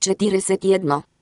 41.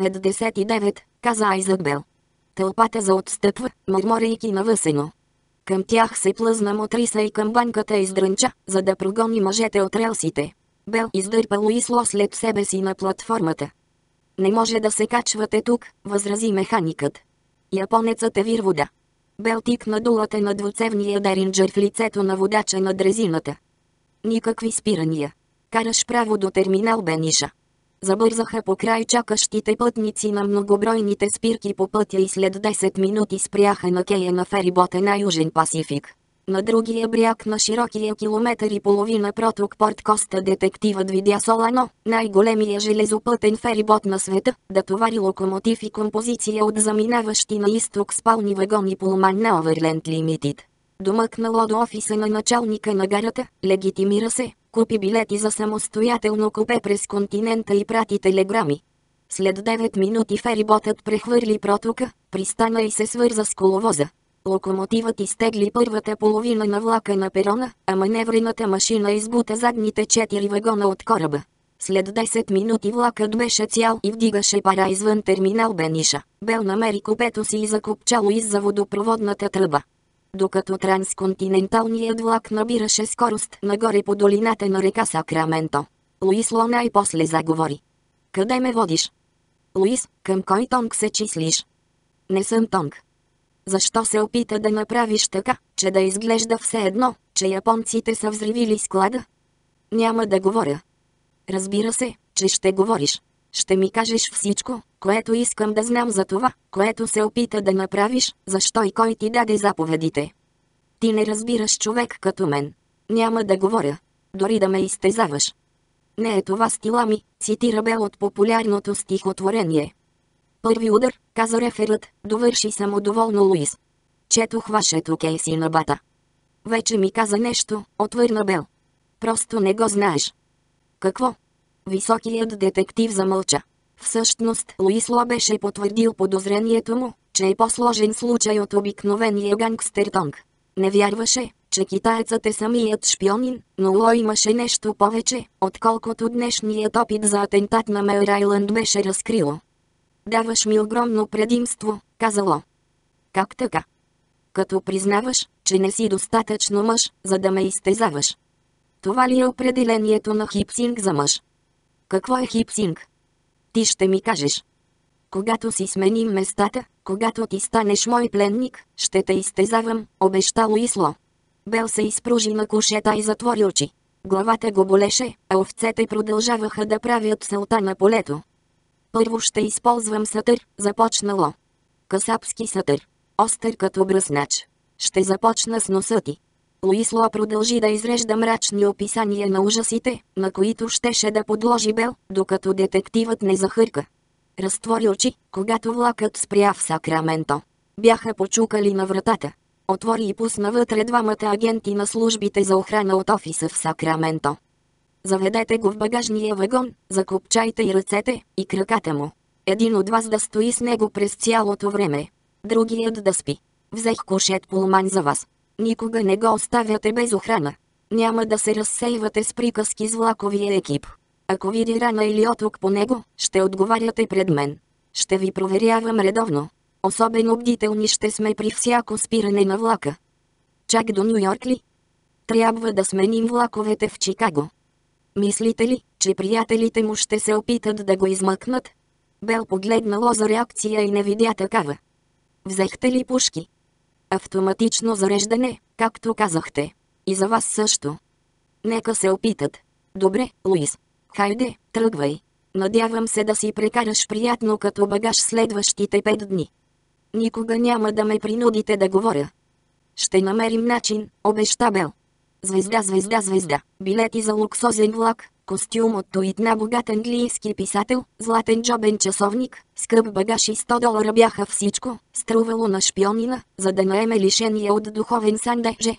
99, каза Айзък Бел. Тълпата заотстъпва, мърморейки навъсено. Към тях се плъзна мотриса и към банката издрънча, за да прогони мъжете от релсите. Бел издърпа Луисло след себе си на платформата. Не може да се качвате тук, възрази механикът. Японецът е вир вода. Бел тикна дулата на двуцевния деринджер в лицето на водача на дрезината. Никакви спирания. Караш право до терминал Бениша. Забързаха покрай чакащите пътници на многобройните спирки по пътя и след 10 минути спряха на кея на ферибота на Южен Пасифик. На другия бряг на широкия километър и половина проток Порт Коста детективът видя Солано, най-големия железопътен ферибот на света, да товари локомотив и композиция от заминаващи на изток спални вагони Пулман на Overland Limited. Домъкнало до офиса на началника на гарата, легитимира се, купи билети за самостоятелно купе през континента и прати телеграми. След 9 минути фериботът прехвърли протока, пристана и се свърза с коловоза. Локомотивът изтегли първата половина на влака на перона, а маневрената машина избута задните 4 вагона от кораба. След 10 минути влакът беше цял и вдигаше пара извън терминал Бениша. Бел намери купето си и закопчало изза водопроводната тръба. Докато трансконтиненталният влак набираше скорост нагоре по долината на река Сакраменто, Луисло най-после заговори. Къде ме водиш? Луис, към кой тонг се числиш? Не съм тонг. Защо се опита да направиш така, че да изглежда все едно, че японците са взривили склада? Няма да говоря. Разбира се, че ще говориш. Ще ми кажеш всичко, което искам да знам за това, което се опита да направиш, защо и кой ти даде заповедите. Ти не разбираш човек като мен. Няма да говоря. Дори да ме изтезаваш. Не е това стила ми, цитира Бел от популярното стихотворение. Първи удар, каза реферът, довърши самодоволно Луис. Четох вашето кейси на бата. Вече ми каза нещо, отвърна Бел. Просто не го знаеш. Какво? Високият детектив замълча. Всъщност Луисло беше потвърдил подозрението му, че е по-сложен случай от обикновения гангстертонг. Не вярваше, че китаецът е самият шпионин, но Ло имаше нещо повече, отколкото днешният опит за атентат на Меър Айлънд беше разкрило. Даваш ми огромно предимство, каза Ло. Как така? Като признаваш, че не си достатъчно мъж, за да ме изтезаваш. Това ли е определението на хипсинг за мъж? Какво е хипсинг? Ти ще ми кажеш. Когато си сменим местата, когато ти станеш мой пленник, ще те изтезавам, обеща Луисло. Бел се изпружи на кушета и затвори очи. Главата го болеше, а овцете продължаваха да правят селта на полето. Първо ще използвам сатър, започнало. Касапски сатър. Остър като бръснач. Ще започна с носа ти. Луисло продължи да изрежда мрачни описания на ужасите, на които щеше да подложи Бел, докато детективът не захърка. Разтвори очи, когато влакът спря в Сакраменто. Бяха почукали на вратата. Отвори и пусна вътре двамата агенти на службите за охрана от офиса в Сакраменто. Заведете го в багажния вагон, закопчайте и ръцете, и краката му. Един от вас да стои с него през цялото време. Другият да спи. Взех кушет Пулман за вас. Никога не го оставяте без охрана. Няма да се разсейвате с приказки с влаковия екип. Ако види рана или отрук по него, ще отговаряте пред мен. Ще ви проверявам редовно. Особено бдителни ще сме при всяко спиране на влака. Чак до Ню Йорк ли? Трябва да сменим влаковете в Чикаго. Мислите ли, че приятелите му ще се опитат да го измъкнат? Бел погледнало за реакция и не видя такава. Взехте ли пушки? Автоматично зареждане, както казахте. И за вас също. Нека се опитат. Добре, Луис. Хайде, тръгвай. Надявам се да си прекараш приятно като багаж следващите 5 дни. Никога няма да ме принудите да говоря. Ще намерим начин, обеща Бел. Звезда, звезда, звезда. Билети за луксозен влак, костюм от туитна богат английски писател, златен джобен часовник, скъп багаж и $100 бяха всичко, струвало на шпионина, за да наеме лишения от духовен сандеже.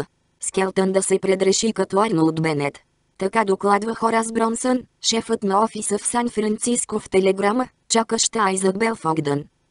Скелтън да се предреши като Арнолд Бенет. Така докладва Хорас Бронсън, шефът на офиса в Сан-Франциско в телеграма, чакаща Айзък Бел в Огдън.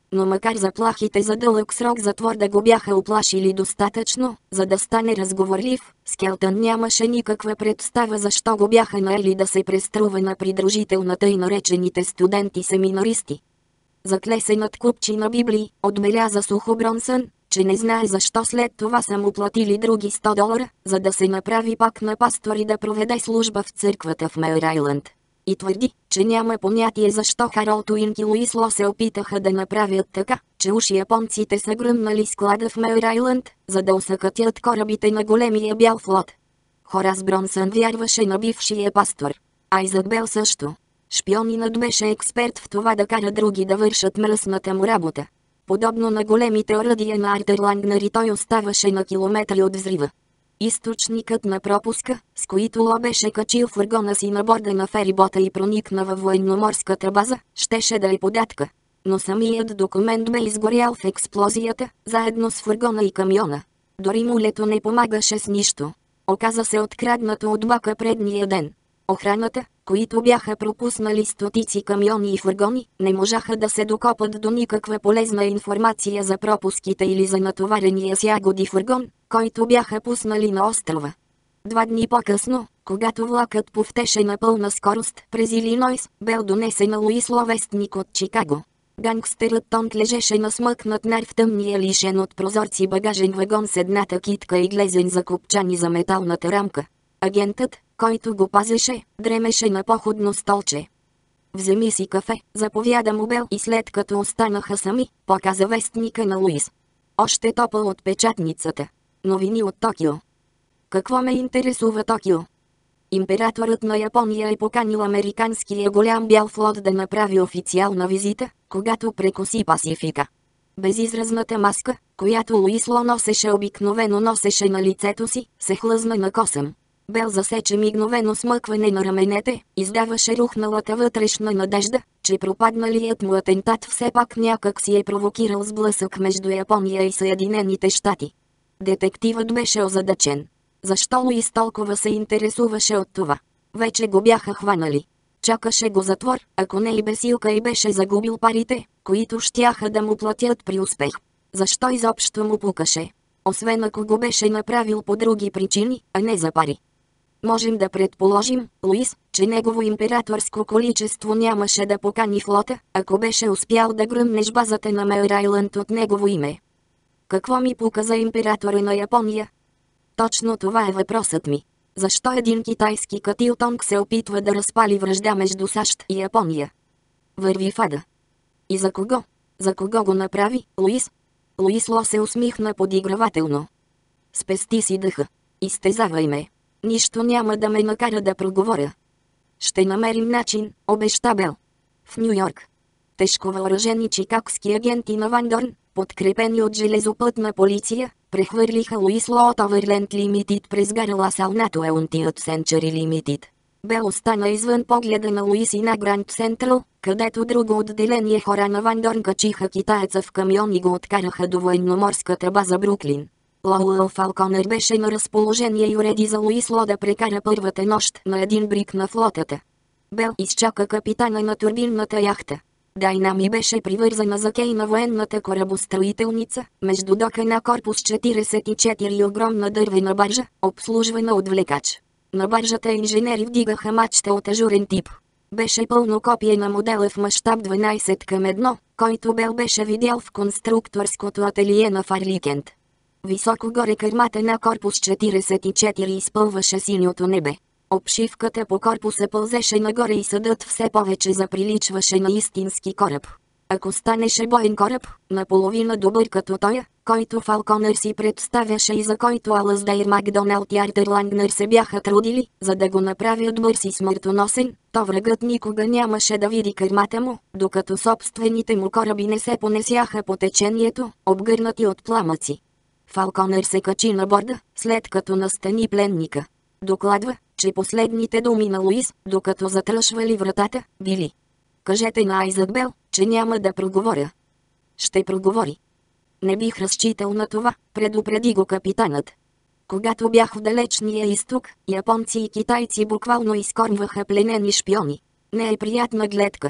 Но макар заплахите за дълъг срок затвор да го бяха уплашили достатъчно, за да стане разговорлив, Скелтън нямаше никаква представа защо го бяха наели да се преструва на придружител на тъй наречените студенти-семинаристи. Заклесе над купчина библии, отбеляза сухо Бронсън, че не знае защо след това са му платили други $100, за да се направи пак на пастор и да проведе служба в църквата в Мейр Айлънд. И твърди, че няма понятие защо Харолд Уинк и Луис Ло се опитаха да направят така, че уж японците са гръмнали склада в Мейр Айлънд, за да осакатят корабите на големия бял флот. Хорас Бронсън вярваше на бившия пастор. Айзък Бел също. Шпионинът беше експерт в това да кара други да вършат мръсната му работа. Подобно на големите оръдия на Артър Лангнер, и той оставаше на километри от взрива. Източникът на пропуска, с които Ло беше качил фургона си на борда на ферибота и проникна във военноморската база, щеше да е податка. Но самият документ бе изгорял в експлозията, заедно с фургона и камиона. Дори мулето не помагаше с нищо. Оказа се откраднато от бака предния ден. Охраната, които бяха пропуснали стотици камиони и фургони, не можаха да се докопат до никаква полезна информация за пропуските или за натоварения с ягоди фургон, който бяха пуснали на острова. 2 дни по-късно, когато влакът повтеше на пълна скорост през Илинойс, Бел донесе на Луис Ло вестник от Чикаго. Гангстерът Тонк лежеше насмъкнат нар в тъмния лишен от прозорци багажен вагон с едната китка и глезен за копчани за металната рамка. Агентът, който го пазеше, дремеше на походно столче. «Вземи си кафе», заповяда му Бел, и след като останаха сами, показа вестника на Луис. Още топъл от печатницата. Новини от Токио. Какво ме интересува Токио? Императорът на Япония е поканил американския голям бял флот да направи официална визита, когато прекоси Пасифика. Безизразната маска, която Луис Ло обикновено носеше на лицето си, се хлъзна на косъм. Бел засече мигновено смъкване на раменете, издаваше рухналата вътрешна надежда, че пропадналият му атентат все пак някак си е провокирал сблъсък между Япония и Съединените щати. Детективът беше озадачен. Защо Луис толкова се интересуваше от това? Вече го бяха хванали. Чакаше го затвор, ако не и бесилка, и беше загубил парите, които щяха да му платят при успех. Защо изобщо му пукаше? Освен ако го беше направил по други причини, а не за пари. Можем да предположим, Луис, че негово императорско количество нямаше да покани флота, ако беше успял да гръмнеш базата на Мейр Айлънд от негово име. Какво ми пука за императора на Япония? Точно това е въпросът ми. Защо един китайски катил Тонк се опитва да разпали вражда между САЩ и Япония? Върви в ада. И за кого? За кого го направи, Луис? Луис Ло се усмихна подигравателно. Спести си дъха. Изтезавай ме. Нищо няма да ме накара да проговоря. Ще намерим начин, обеща Бел. В Ню Йорк. Тежко въоръжени чикагски агенти на Ван Дорн, подкрепени от железопътна полиция, прехвърлиха Луис Ло от Overland Limited през гара Ласал на Twentieth Century Limited. Бел остана извън погледа на Луис и на Гранд Централ, където друго отделение хора на Ван Дорн качиха китаеца в камион и го откараха до военноморската база Бруклин. Лоуел Фалконер беше на разположение и уреди за Луис Ло да прекара първата нощ на един брик на флотата. Бел изчака капитана на турбинната яхта. Дайнами беше привързана за кей на военната корабостроителница, между дока на корпус 44 и огромна дървена баржа, обслужвана от влекач. На баржата инженери вдигаха мачта от ажурен тип. Беше пълно копие на модела в мащаб 12:1, който Бел беше видял в конструкторското ателие на Фарликент. Високо горе кърмата на корпус 44 изпълваше синьото небе. Обшивката по корпуса пълзеше нагоре и съдът все повече заприличваше на истински кораб. Ако станеше боен кораб, наполовина добър като тоя, който Фалконер си представяше и за който Алъсдейр Макдоналд и Артър Лангнер се бяха трудили, за да го направят бърз и смъртоносен, то врагът никога нямаше да види кърмата му, докато собствените му кораби не се понесяха по течението, обгърнати от пламъци. Фалконер се качи на борда, след като настани пленника. Докладва, че последните думи на Луис, докато затръшвали вратата, били: "Кажете на Айзък Бел, че няма да проговоря." Ще проговори. Не бих разчитал на това, предупреди го капитанът. Когато бях в далечния изток, японци и китайци буквално изкормваха пленени шпиони. Не е приятна гледка.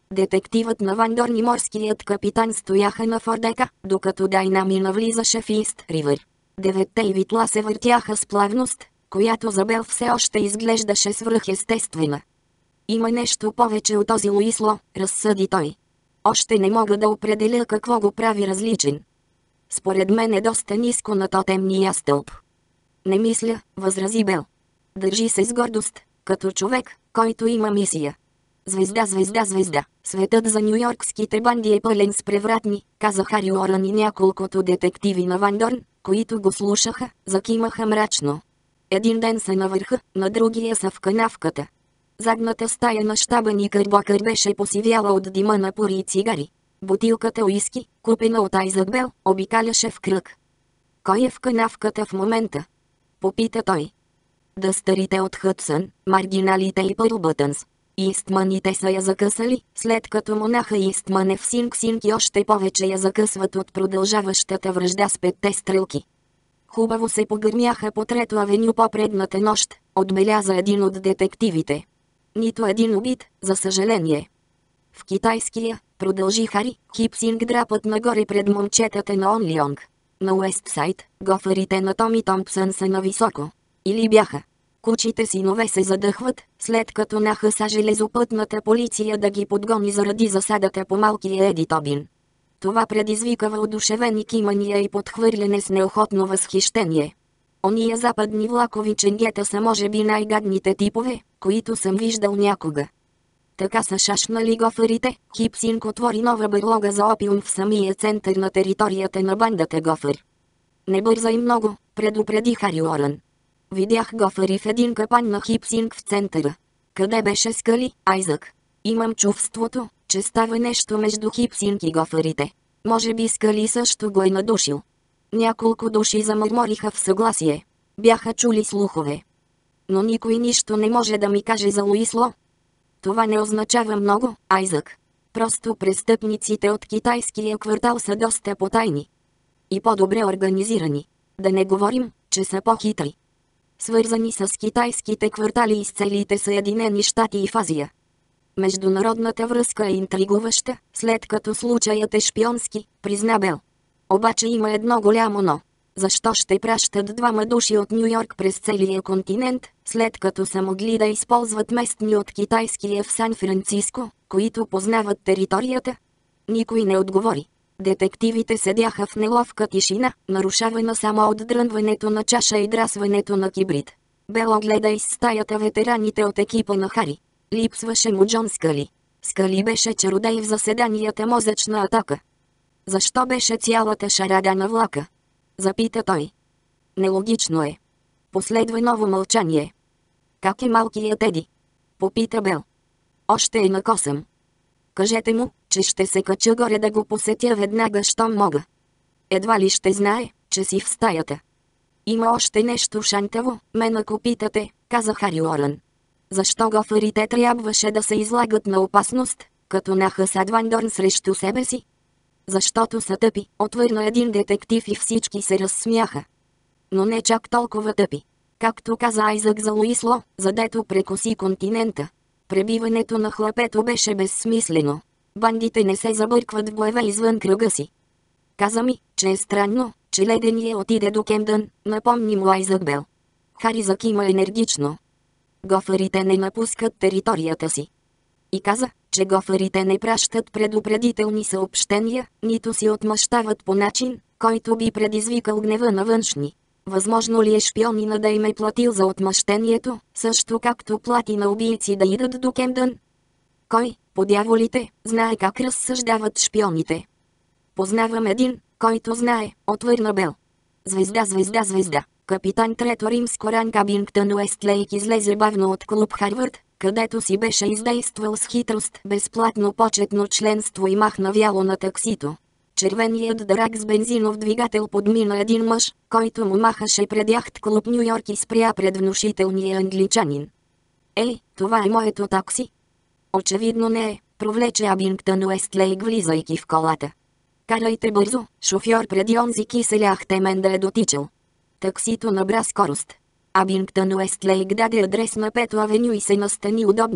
Детективът на Ван Дорн и морският капитан стояха на фордека, докато Дайнами навлизаше в Ист Ривър. Деветте витла се въртяха с плавност, която за Бел все още изглеждаше свръхестествена. Има нещо повече от този Луисло, разсъди той. Още не мога да определя какво го прави различен. Според мен е доста ниско на тотемния стълб. Не мисля, възрази Бел. Държи се с гордост, като човек, който има мисия. Звезда, звезда, звезда. Светът за нюйоркските банди е пълен с превратни, каза Хари Уорън и няколкото детективи на Ван Дорн, които го слушаха, закимаха мрачно. Един ден са на върха, на другия са в канавката. Задната стая на щаба Никърбокър беше посивяла от дима на пури и цигари. Бутилката уиски, купена от Айзък Бел, обикаляше в кръг. Кой е в канавката в момента? Попита той. Дъстърите от Хъдсън, маргиналите и Пърлбътънс. Истманите са я закъсали, след като монаха Истман е в Синг-Синг и още повече я закъсват от продължаващата вражда с 5 стрелки. Хубаво се погърмяха по Трето авеню по-предната нощ, отбеляза един от детективите. Нито един убит, за съжаление. В китайския, продължи Хари, Хипсинг драпът нагоре пред момчетата на Онлионг. На Уестсайд, гофарите на Томи Томпсън са нависоко. Или бяха. Кучите синове се задъхват, след като нахъса железопътната полиция да ги подгони заради засадата по малкия Еди Тобин. Това предизвика въодушевени кимания и подхвърляне с неохотно възхищение. Ония западни влакови ченгета са може би най-гадните типове, които съм виждал някога. Така са шашнали гофарите, Хипсинг отвори нова берлога за опиум в самия център на територията на бандата Гофър. Не бързай много, предупреди Хари Уорън. Видях гофари в един капан на Хипсинг в центъра. Къде беше Скали, Айзък? Имам чувството, че става нещо между Хипсинг и гофарите. Може би Скали също го е надушил. Няколко души замърмориха в съгласие. Бяха чули слухове. Но никой нищо не може да ми каже за Луисло. Това не означава много, Айзък. Просто престъпниците от китайския квартал са доста потайни. И по-добре организирани. Да не говорим, че са по-хитри. Свързани с китайските квартали из целите Съединени щати и в Азия. Международната връзка е интригуваща, след като случаят е шпионски, призна Бел. Обаче има едно голямо но. Защо ще пращат двама души от Нюйорк през целия континент, след като са могли да използват местни от китайския в Сан-Франциско, които познават територията? Никой не отговори. Детективите седяха в неловка тишина, нарушавана само от дрънването на чаша и драсването на кибрид. Бел огледа из стаята ветераните от екипа на Хари. Липсваше му Джон Скали. Скали беше чародей в заседанията мозъчна атака. Защо беше цялата шарада на влака? Запита той. Нелогично е. Последва ново мълчание. Как е малкият Еди? Попита Бел. Още е на косъм. Кажете му, че ще се кача горе да го посетя веднага, щом мога. Едва ли ще знае, че си в стаята. Има още нещо шантаво, мен ако питате, каза Хари Уорън. Защо гофарите трябваше да се излагат на опасност, като нахъсат Ван Дорн срещу себе си? Защото са тъпи, отвърна един детектив и всички се разсмяха. Но не чак толкова тъпи. Както каза Айзък за Луисло, задето прекоси континента. Пребиването на хлапето беше безсмислено. Бандите не се забъркват в боеве извън кръга си. Каза ми, че е странно, че Ледения отиде до Кемдън, напомни му Айзък Бел. Хари закима енергично. Гофарите не напускат територията си. И каза, че гофарите не пращат предупредителни съобщения, нито си отмъщават по начин, който би предизвикал гнева на външни. Възможно ли е шпионина да им е платил за отмъщението, също както плати на убийци да идат до Кемдън? Кой, по дяволите, знае как разсъждават шпионите? Познавам един, който знае, отвърна Бел. Звезда, звезда, звезда. Капитан Трето римско Ранк Абингтън Уестлейк излезе бавно от клуб Харвард, където си беше издействал с хитрост безплатно почетно членство и махна вяло на таксито. Червеният драк с бензинов двигател подмина един мъж, който му махаше пред яхт клуб Нюйорк и спря пред внушителния англичанин. Ей, това е моето такси. Очевидно не е, провлече Абингтън Уестлейк влизайки в колата. Карайте бързо, шофьор, преди онзи киселях темен да е дотичал. Таксито набра скорост. Абингтън Уестлейк даде адрес на Пето авеню и се настани удобно.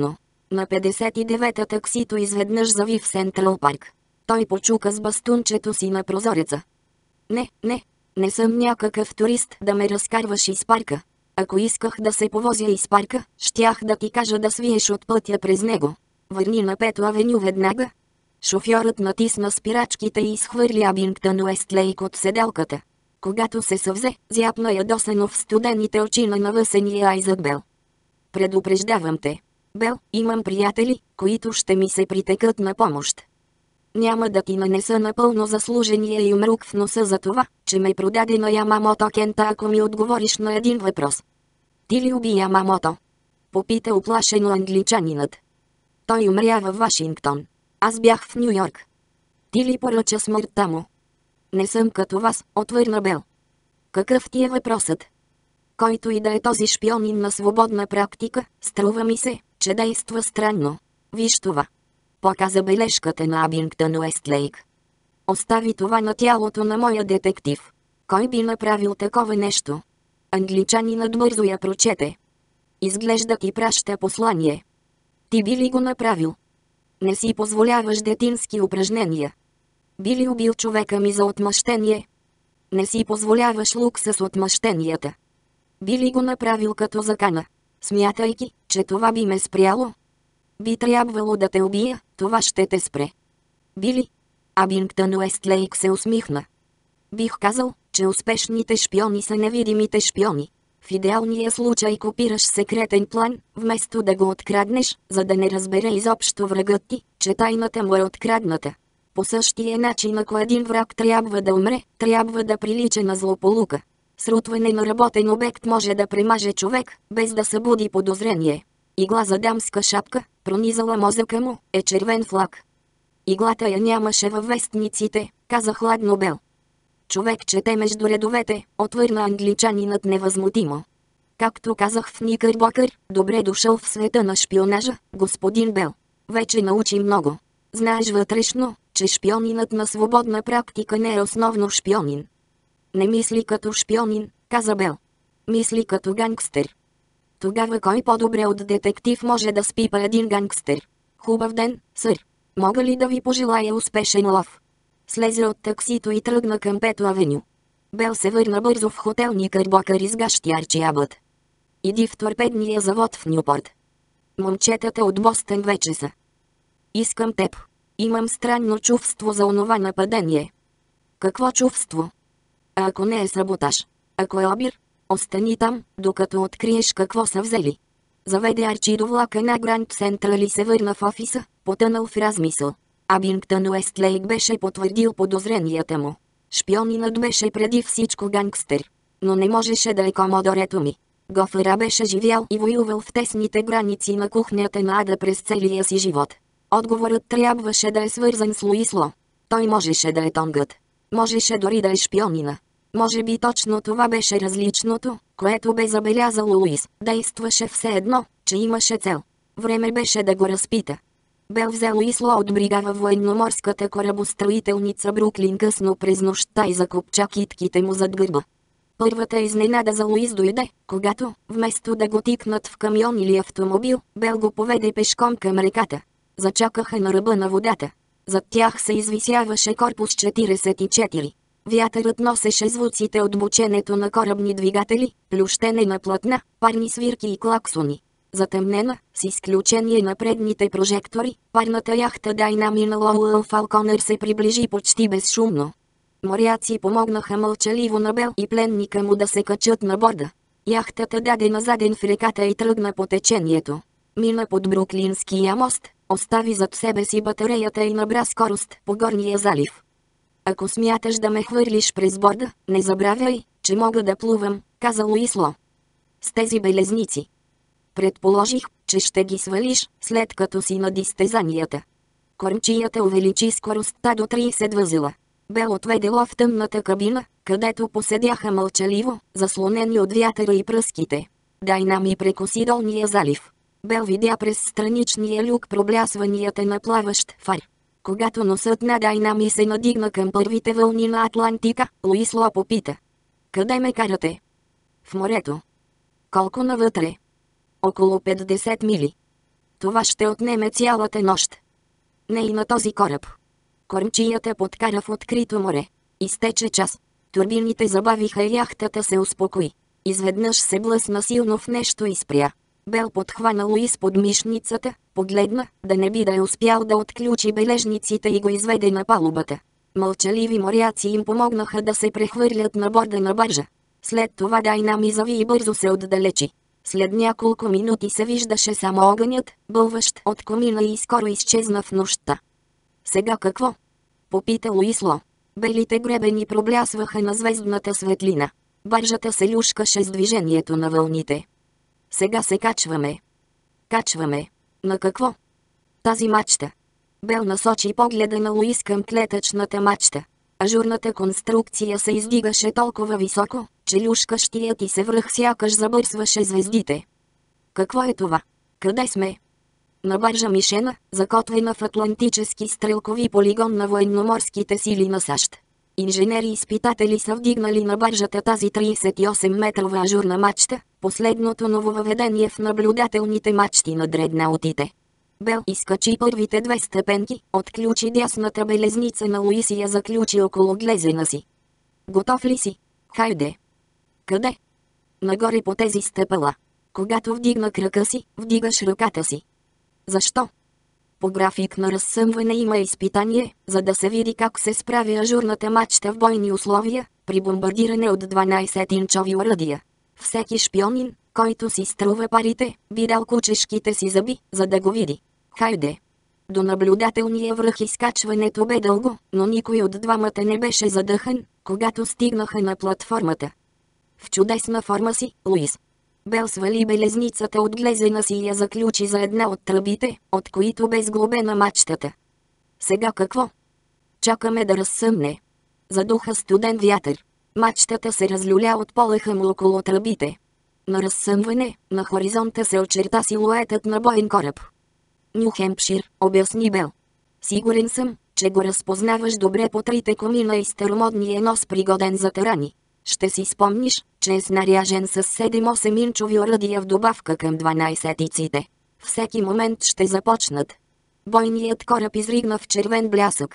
На 59-та таксито изведнъж зави в Сентрал Парк. Той почука с бастунчето си на прозореца. Не съм някакъв турист да ме разкарваш из парка. Ако исках да се повозя из парка, щях да ти кажа да свиеш от пътя през него. Върни на Пето авеню веднага. Шофьорът натисна спирачките и изхвърли Абингтън Уестлейк от седалката. Когато се съвзе, зяпна ядосано в студените очи на навъсения Айзък Бел. Предупреждавам те, Бел, имам приятели, които ще ми се притекат на помощ. Няма да ти нанеса напълно заслужения юмрук в носа за това, че ме продаде на Ямамото Кента, ако ми отговориш на един въпрос. Ти ли уби Ямамото? Попита уплашено англичанинът. Той умря във Вашингтон. Аз бях в Ню Йорк. Ти ли поръча смъртта му? Не съм като вас, отвърна Бел. Какъв ти е въпросът? Който и да е този шпионин на свободна практика, струва ми се, че действа странно. Виж това. Показа бележката на Абингтън Уестлейк. Остави това на тялото на моя детектив. Кой би направил такова нещо? Англичанинът бързо я прочете. Изглежда ти праща послание. Ти би ли го направил? Не си позволяваш детински упражнения. Би ли убил човека ми за отмъщение? Не си позволяваш лукса с отмъщенията. Би ли го направил като закана, смятайки, че това би ме спряло? Би трябвало да те убия, това ще те спре. Би ли? Абингтън Уестлейк се усмихна. Бих казал, че успешните шпиони са невидимите шпиони. В идеалния случай копираш секретен план, вместо да го откраднеш, за да не разбере изобщо врагът ти, че тайната му е открадната. По същия начин, ако един враг трябва да умре, трябва да прилича на злополука. Срутване на работен обект може да премаже човек, без да събуди подозрение. Игла за дамска шапка, пронизала мозъка му, е червен флаг. Иглата я нямаше във вестниците, каза хладно Бел. Човек чете между редовете, отвърна англичанинът невъзмутимо. Както казах в Никърбокър, добре дошъл в света на шпионажа, господин Бел. Вече научи много. Знаеш вътрешно, че шпионинът на свободна практика не е основно шпионин. Не мисли като шпионин, каза Бел. Мисли като гангстер. Тогава кой по-добре от детектив може да спипа един гангстер? Хубав ден, сър. Мога ли да ви пожелая успешен лов? Слезе от таксито и тръгна към Пето авеню. Бел се върна бързо в хотел Никърбокър из гащи Арчи Абът. Иди в торпедния завод в Нюпорт. Момчетата от Бостън вече са. Искам теб. Имам странно чувство за онова нападение. Какво чувство? А ако не е саботаж? Ако е обир? Остани там, докато откриеш какво са взели. Заведе Арчи до влака на Гранд Централ и се върна в офиса, потънал в размисъл. Абингтън Уестлейк беше потвърдил подозренията му. Шпионинът беше преди всичко гангстер. Но не можеше да е комодорето ми. Гофера беше живял и воювал в тесните граници на кухнята на Ада през целия си живот. Отговорът трябваше да е свързан с Луис Ло. Той можеше да е тонгът. Можеше дори да е шпионина. Може би точно това беше различното, което бе забелязал Луис. Действаше все едно, че имаше цел. Време беше да го разпита. Бел взе Луис Ло от брига във военноморската корабостроителница Бруклин късно през нощта и закопча китките му зад гърба. Първата изненада за Луис дойде, когато, вместо да го тикнат в камион или автомобил, Бел го поведе пешком към реката. Зачакаха на ръба на водата. Зад тях се извисяваше корпус 44. Вятърът носеше звуците от бученето на корабни двигатели, плющене на платна, парни свирки и клаксони. Затъмнена, с изключение на предните прожектори, парната яхта Dynamina Lowell Falconer се приближи почти безшумно. Моряци помогнаха мълчаливо на Бел и пленника му да се качат на борда. Яхтата даде на заден в реката и тръгна по течението. Мина под Бруклинския мост, остави зад себе си батареята и набра скорост по горния залив. Ако смяташ да ме хвърлиш през борда, не забравяй, че мога да плувам, каза Луис Ло. С тези белезници. Предположих, че ще ги свалиш, след като си на изтезанията. Кормчията увеличи скоростта до 30 възела. Бел отведе Ло в тъмната кабина, където поседяха мълчаливо, заслонени от вятъра и пръските. Дайнами прекоси долния залив. Бел видя през страничния люк проблясванията на плаващ фар. Когато носът на Дайнами се надигна към първите вълни на Атлантика, Луис Ло попита. Къде ме карате? В морето. Колко навътре? Около 50 мили. Това ще отнеме цялата нощ. Не и на този кораб. Кормчията подкара в открито море. Изтече час. Турбините забавиха и яхтата се успокои. Изведнъж се блъсна силно в нещо и спря. Бел подхвана Луис под мишницата, погледна, да не би да е успял да отключи бележниците и го изведе на палубата. Мълчаливи моряци им помогнаха да се прехвърлят на борда на баржа. След това Дайнами зави и бързо се отдалечи. След няколко минути се виждаше само огънят, бълващ от комина и скоро изчезна в нощта. Сега какво? Попита Луисло. Белите гребени проблясваха на звездната светлина. Баржата се люшкаше с движението на вълните. Сега се качваме. Качваме. На какво? Тази мачта. Бел насочи погледа на Луис към клетъчната мачта. Ажурната конструкция се издигаше толкова високо, че люшкащият и се връх сякаш забърсваше звездите. Какво е това? Къде сме? На баржа Мишена, закотвена в Атлантически стрелкови полигон на военноморските сили на САЩ. Инженери-изпитатели са вдигнали на баржата тази 38-метрова ажурна мачта, последното нововъведение в наблюдателните мачти на дреднаутите. Бел изкачи първите две степенки, отключи дясната белезница на Луис и я заключи около глезена си. Готов ли си? Хайде! Къде? Нагоре по тези стъпала. Когато вдигна крака си, вдигаш ръката си. Защо? По график на разсъмване има изпитание, за да се види как се справя ажурната мачта в бойни условия, при бомбардиране от 12-инчови оръдия. Всеки шпионин, който си струва парите, би дал кучешките си зъби, за да го види. Хайде! До наблюдателния връх изкачването бе дълго, но никой от двамата не беше задъхан, когато стигнаха на платформата. В чудесна форма си, Луис. Бел свали белезницата от глезена си и я заключи за една от тръбите, от които бе сглобена мачтата. Сега какво? Чакаме да разсъмне. Задуха студен вятър. Мачтата се разлюля от полъха му около тръбите. На разсъмване, на хоризонта се очерта силуетът на боен кораб. Ню Хемпшир, обясни Бел. Сигурен съм, че го разпознаваш добре по трите комина и старомодния нос, пригоден за тарани. Ще си спомниш, че е снаряжен с 7-8-инчови оръдия в добавка към 12-иците. Всеки момент ще започнат. Бойният кораб изригна в червен блясък.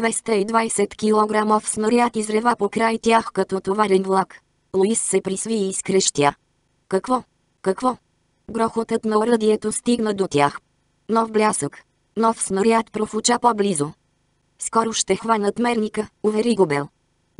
220 кг снаряд изрева покрай тях като товарен влак. Луис се присви и изкрещя. Какво? Какво? Грохотът на оръдието стигна до тях. Нов блясък. Нов снаряд профуча по-близо. Скоро ще хванат мерника, увери го Бел.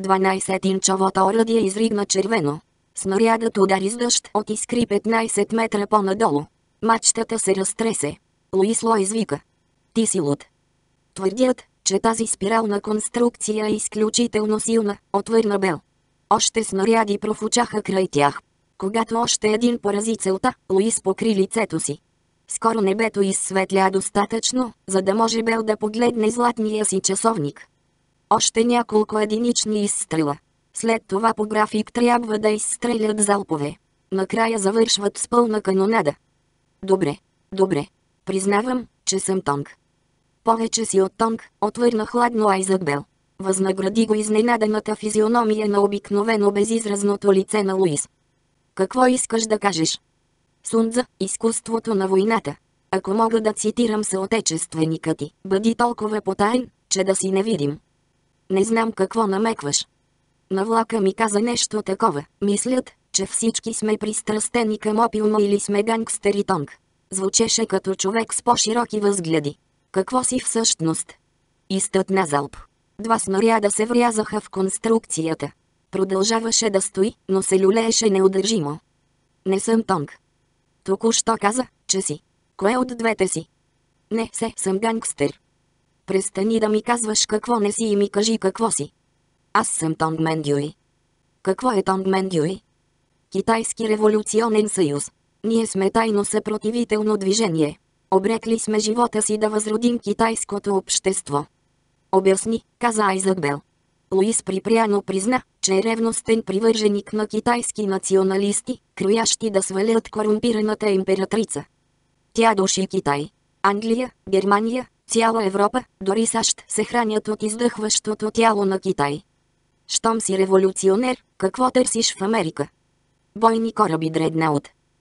12-инчовото оръдие изригна червено. Снарядът удари с дъжд от искри 15 метра по-надолу. Мачтата се разтресе. Луисло извика. Ти си луд. Твърдят, че тази спирална конструкция е изключително силна, отвърна Бел. Още снаряди профучаха край тях. Когато още един порази целта, Луис покри лицето си. Скоро небето изсветля достатъчно, за да може Бел да погледне златния си часовник. Още няколко единични изстрела. След това по график трябва да изстрелят залпове. Накрая завършват с пълна канонада. Добре, добре. Признавам, че съм тонк. Повече си от тонк, отвърна хладно Айзък Бел. Възнагради го изненаданата физиономия на обикновено безизразното лице на Луис. Какво искаш да кажеш? Сунцза, изкуството на войната. Ако мога да цитирам съотечественика ти, бъди толкова потаен, че да си невидим. Не знам какво намекваш. На влака ми каза нещо такова. Мислят, че всички сме пристрастени към опиума или сме гангстери тонк. Звучеше като човек с по-широки възгледи. Какво си всъщност? Изтътна залп. 2 снаряда се врязаха в конструкцията. Продължаваше да стои, но се люлееше неудържимо. Не съм тонк. Току-що каза, че си. Кое от двете си? Не, съм гангстер. Престани да ми казваш какво не си и ми кажи какво си. Аз съм Тонгмен Дюи. Какво е Тонгмен Дюи? Китайски революционен съюз. Ние сме тайно съпротивително движение. Обрекли сме живота си да възродим китайското общество. Обясни, каза Айзък Бел. Луис припряно призна, че е ревностен привърженик на китайски националисти, кроящи да свалят корумпираната императрица. Тя души Китай. Англия, Германия, цяла Европа, дори САЩ се хранят от издъхващото тяло на Китай. Щом си революционер, какво търсиш в Америка? Бойни кораби дреднаут.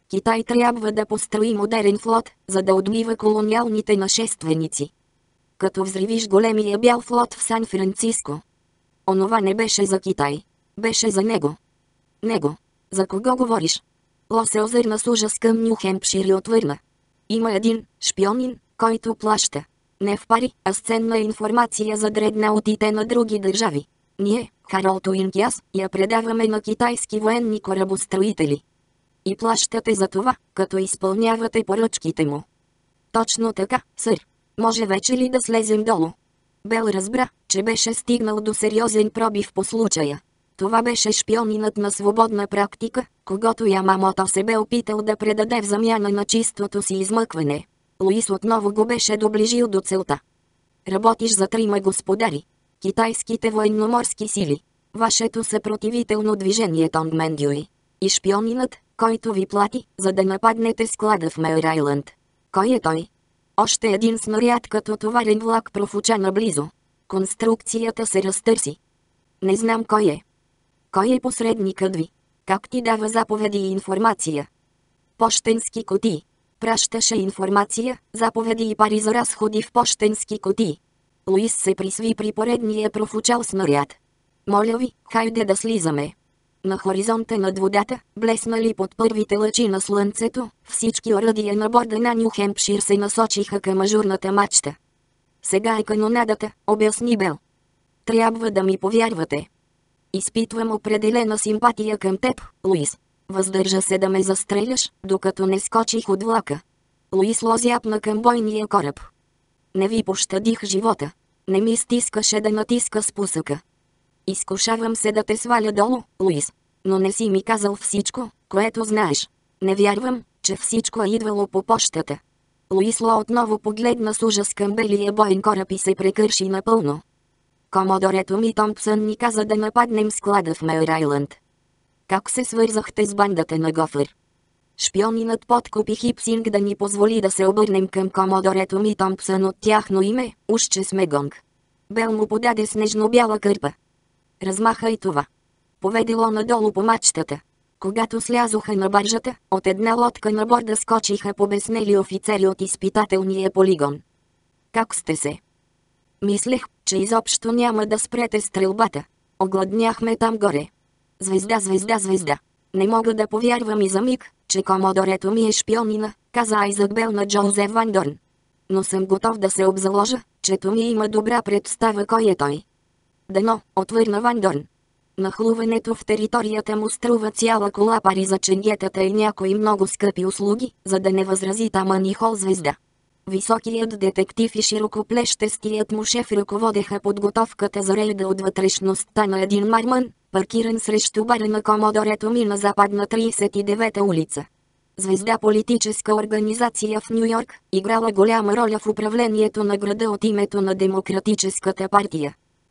Китай трябва да построи модерен флот, за да отбива колониалните нашественици. Като взривиш големия бял флот в Сан-Франциско. Онова не беше за Китай. Беше за него. Него. За кого говориш? Ло се озърна с ужас към Ню Хемпшир и отвърна. Има един шпионин, който плаща. Не в пари, а с ценна информация за дреднаутите на други държави. Ние, Харолд Уинг и аз, я предаваме на китайски военни корабостроители. И плащате за това, като изпълнявате поръчките му. Точно така, сър. Може вече ли да слезем долу? Бел разбра, че беше стигнал до сериозен пробив по случая. Това беше шпионинът на свободна практика, когато Ямамото се бе опитал да предаде в замяна на чистото си измъкване. Луис отново го беше доближил до целта. Работиш за трима господари. Китайските военноморски сили. Вашето съпротивително движение Тонгмендюи. И шпионинът, който ви плати, за да нападнете склада в Мейр Айланд. Кой е той? Още един снаряд като товарен влак профуча наблизо. Конструкцията се разтърси. Не знам кой е. Кой е посредникът ви? Как ти дава заповеди и информация? Пощенски кутии. Пращаше информация, заповеди и пари за разходи в пощенски кутии. Луис се присви при поредния профучал снаряд. Моля ви, хайде да слизаме. На хоризонта над водата, блеснали под първите лъчи на слънцето, всички оръдия на борда на Ню Хемпшир се насочиха към ажурната мачта. Сега е канонадата, обясни Бел. Трябва да ми повярвате. Изпитвам определена симпатия към теб, Луис. Въздържа се да ме застреляш, докато не скочих от влака. Луис лозяпна към бойния кораб. Не ви пощадих живота. Не ми стискаше да натиска спусъка. Изкушавам се да те сваля долу, Луис. Но не си ми казал всичко, което знаеш. Не вярвам, че всичко е идвало по пощата. Луис Ло отново погледна с ужас към белия боен кораб и се прекърши напълно. Комодорето ми Томпсън ни каза да нападнем склада в Мейр Айланд. Как се свързахте с бандата на Гофър? Шпионинът подкупи Хипсинг да ни позволи да се обърнем към комодорето ми Томпсън от тяхно име, уж че сме гонг. Бел му подаде снежно-бяла кърпа. Размахай това. Поведело надолу по мачтата. Когато слязоха на баржата, от една лодка на борда скочиха побеснели офицери от изпитателния полигон. Как сте се? Мислех, че изобщо няма да спрете стрелбата. Огладняхме там горе. Звезда, звезда, звезда. Не мога да повярвам и за миг, че комодорето ми е шпионина, каза Айзак Бел на Джозеф Ван Дорн. Но съм готов да се обзаложа, че то ми има добра представа кой е той. Дано, отвърна Ван Дорн. Нахлуването в територията му струва цяла кола пари за ченгетата и някои много скъпи услуги, за да не възрази Тамани Хол звезда. Високият детектив и широкоплещестият му шеф ръководеха подготовката за рейда от вътрешността на един мармън, паркиран срещу бара на комодорето ми на западна 39-та улица. Звезда политическа организация в Нью-Йорк, играла голяма роля в управлението на града от името на Демократическата партия.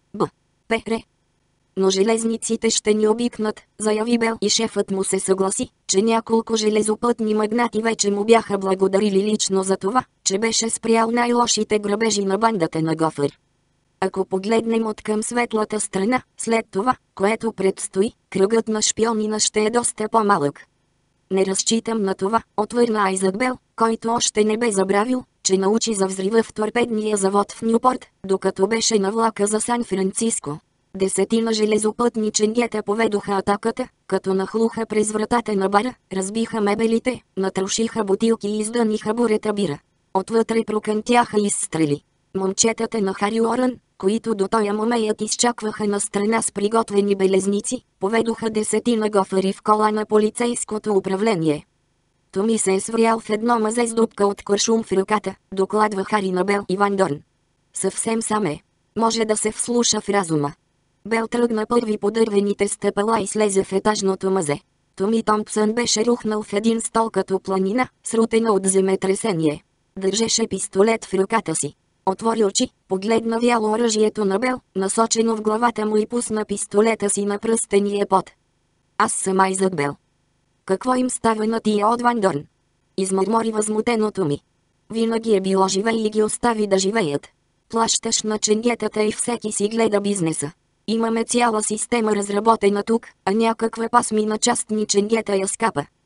П.Р. Но железниците ще ни обикнат, заяви Бел и шефът му се съгласи, че няколко железопътни магнати вече му бяха благодарили лично за това, че беше спрял най-лошите грабежи на бандата на Гофър. Ако погледнем от към светлата страна, след това, което предстои, кръгът на шпионина ще е доста по-малък. Не разчитам на това, отвърна Айзак Бел, който още не бе забравил, че научи за взрива в торпедния завод в Нюпорт, докато беше на влака за Сан-Франциско. Десетина железопътни ченгета поведоха атаката, като нахлуха през вратата на бара, разбиха мебелите, натрошиха бутилки и издъниха бурета бира. Отвътре прокънтяха изстрели. Момчетата на Хари Уорън, които до тоя момент изчакваха на страна с приготвени белезници, поведоха десетина гофари в кола на полицейското управление. Томи се е сврял в едно мазе с дупка от куршум в ръката, докладва Хари на Бел и Ван Дорн. Съвсем сам е. Може да се вслуша в разума. Бел тръгна първи по дървените стъпала и слезе в етажното мазе. Томи Томпсън беше рухнал в един стол като планина, срутена от земетресение. Държеше пистолет в ръката си. Отвори очи, погледна вяло оръжието на Бел, насочено в главата му и пусна пистолета си на пръстения пот. Аз съм Айзак Бел. Какво им става на тия от Ван Дорн? Измърмори възмутеното ми. Винаги е било живей и ги остави да живеят. Плащаш на ченгетата и всеки си гледа бизнеса. Имаме цяла система разработена тук, а някаква пасми на частни ченгета я скапа.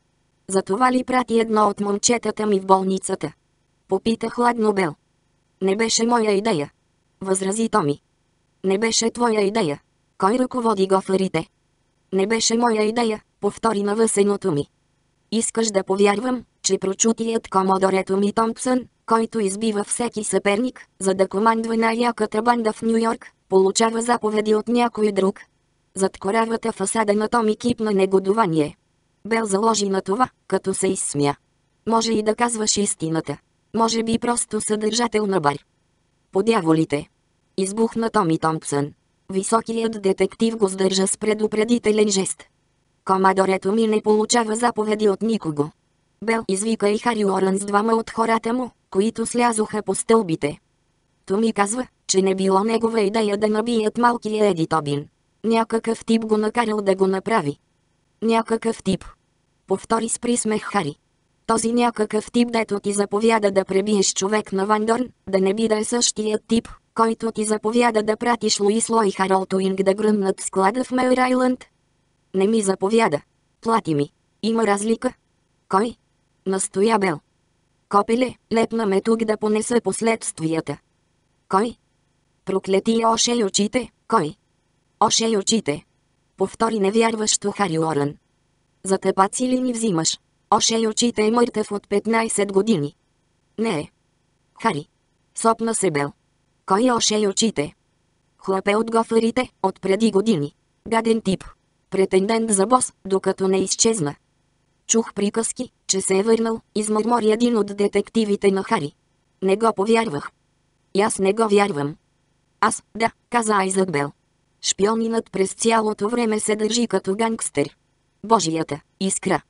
Затова ли прати едно от момчетата ми в болницата? Попита хладно Бел. Не беше моя идея. Възрази Томи. Не беше твоя идея. Кой ръководи гофарите? Не беше моя идея, повтори навъсеното ми. Искаш да повярвам, че прочутият комодор Томи Томпсън, който избива всеки съперник, за да командва най-яката банда в Ню Йорк, получава заповеди от някой друг. Зад коравата фасада на Томи кипна негодование. Бел заложи на това, като се изсмя. Може и да казваш истината. Може би просто съдържател на бар. По дяволите! Избухна Томи Томпсън. Високият детектив го сдържа с предупредителен жест. Комадорето ми не получава заповеди от никого. Бел извика и Хари Уорън с двама от хората му, които слязоха по стълбите. Томи казва, че не било негова идея да набият малкия Еди Тобин. Някакъв тип го накарал да го направи. Някакъв тип. Повтори с присмех Хари. Този някакъв тип, дето ти заповяда да пребиеш човек на Ван Дорн, да не би да е същият тип, който ти заповяда да пратиш Луис Ло и Харолд Уинг да гръмнат склада в Мейр Айлънд. Не ми заповяда. Плати ми. Има разлика. Кой? Настоя Бел. Копеле, лепна ме тук да понеса последствията. Кой? Проклети ошей очите, кой? Ошей очите. Повтори невярващо Хари Уорън. За тъпаци ли ни взимаш? Ошей очите е мъртъв от 15 години. Не е. Хари. Сопна се Бел. Кой Ошей очите? Хлапе от гофарите, от преди години. Гаден тип. Претендент за бос, докато не изчезна. Чух приказки, че се е върнал, измърмори един от детективите на Хари. Не го повярвах. И аз не го вярвам. Аз, да, каза Айзък Бел. Шпионинът през цялото време се държи като гангстер. Божията искра,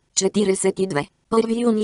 42, 1 юни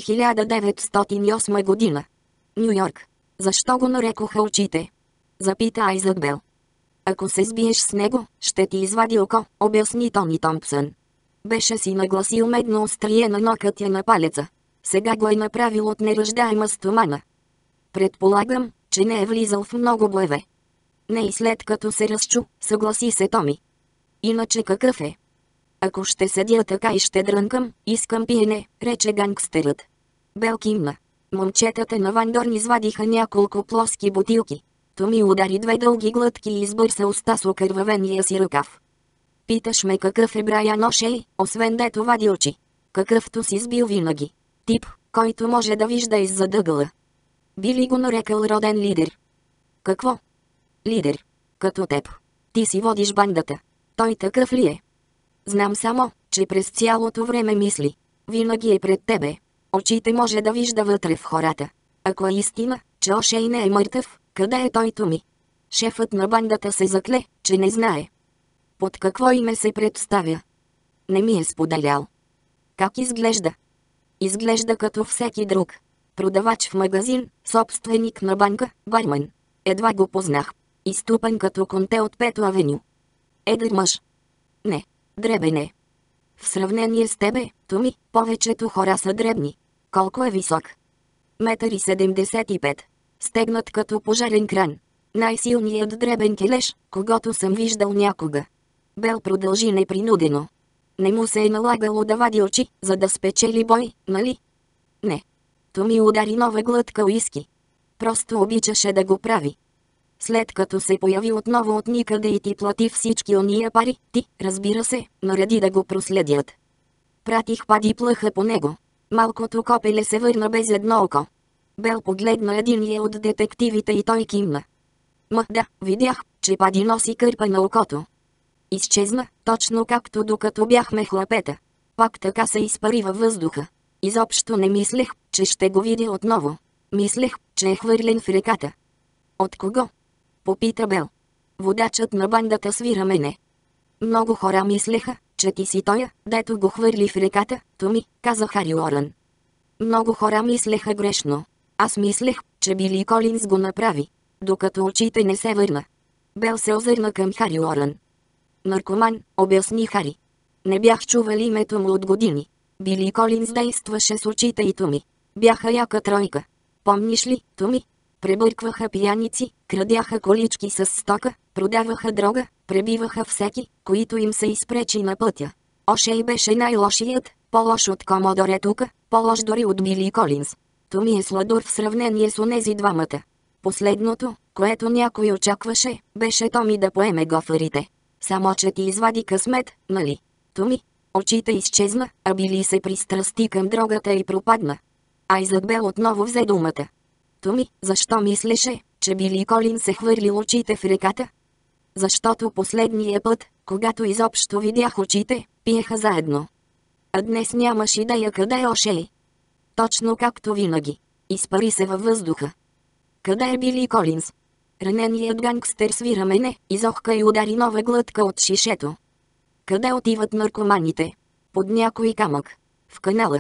1908 година. Ню Йорк. Защо го нарекоха очите? Запита Айзък Бел. Ако се сбиеш с него, ще ти извади око, обясни Томи Томпсън. Беше си нагласил медно острие на нокътя на палеца. Сега го е направил от неръждаема стомана. Предполагам, че не е влизал в много боеве. Не и след като се разчу, съгласи се Томи. Иначе какъв е? Ако ще седя така и ще дрънкам, искам пиене, рече гангстерът. Бел кимна. Момчетата на Ван Дорн извадиха няколко плоски бутилки. Томи удари 2 дълги глътки и избърса уста с окървавения си ръкав. Питаш ме какъв е Брайан Ошей, освен дето вади очи. Какъвто си сбил винаги. Тип, който може да вижда иззад ъгъла. Би ли го нарекал роден лидер? Какво? Лидер. Като теб. Ти си водиш бандата. Той такъв ли е? Знам само, че през цялото време мисли. Винаги е пред тебе. Очите може да вижда вътре в хората. Ако е истина, че Ошей не е мъртъв, къде е той Томи? Шефът на бандата се закле, че не знае. Под какво име се представя? Не ми е споделял. Как изглежда? Изглежда като всеки друг. Продавач в магазин, собственик на банка, бармен. Едва го познах. Изтупан като конте от Пето авеню. Едър мъж. Не. Дребен е. В сравнение с тебе, Томи, повечето хора са дребни. Колко е висок? 1,75 м. Стегнат като пожарен кран. Най-силният дребен келеш, когото съм виждал някога. Бел продължи непринудено. Не му се е налагало да вади очи, за да спечели бой, нали? Не. Томи удари нова глътка уиски. Просто обичаше да го прави. След като се появи отново от никъде и ти плати всички ония пари, ти, разбира се, нареди да го проследят. Пратих пади плъха по него. Малкото копеле се върна без едно око. Бел погледна единия от детективите и той кимна. Да, видях, че пади носи кърпа на окото. Изчезна, точно както докато бяхме хлапета. Пак така се изпари във въздуха. Изобщо не мислех, че ще го видя отново. Мислех, че е хвърлен в реката. От кого? Попита Бел. Водачът на бандата свира мене. Много хора мислеха, че ти си тоя, дето го хвърли в реката, Томи, каза Хари Уорън. Много хора мислеха грешно. Аз мислех, че Били Колинс го направи. Докато очите не се върна. Бел се озърна към Хари Уорън. Наркоман, обясни Хари. Не бях чувал името му от години. Били Колинс действаше с очите и Томи. Бяха яка тройка. Помниш ли, Томи? Пребъркваха пияници, крадяха колички с стока, продаваха дрога, пребиваха всеки, който им се изпречи на пътя. Ошей беше най-лошият, по-лош от Комодор тука, по-лош дори от Били Колинс. То ми е сладур в сравнение с онези двамата. Последното, което някой очакваше, беше Томи да поеме гофарите. Само че ти извади късмет, нали? Томи. Очите изчезна, а Били се пристрасти към дрогата и пропадна. Айзък Бел отново взе думата. Томи, защо мислеше, че Били Колин се хвърлил очите в реката? Защото последния път, когато изобщо видях очите, пиеха заедно. А днес нямаш идея къде е Ошей. Точно както винаги. Изпари се във въздуха. Къде е Били Колинс? Раненият гангстер свира мене, изохка и удари нова глътка от шишето. Къде отиват наркоманите? Под някой камък. В канала.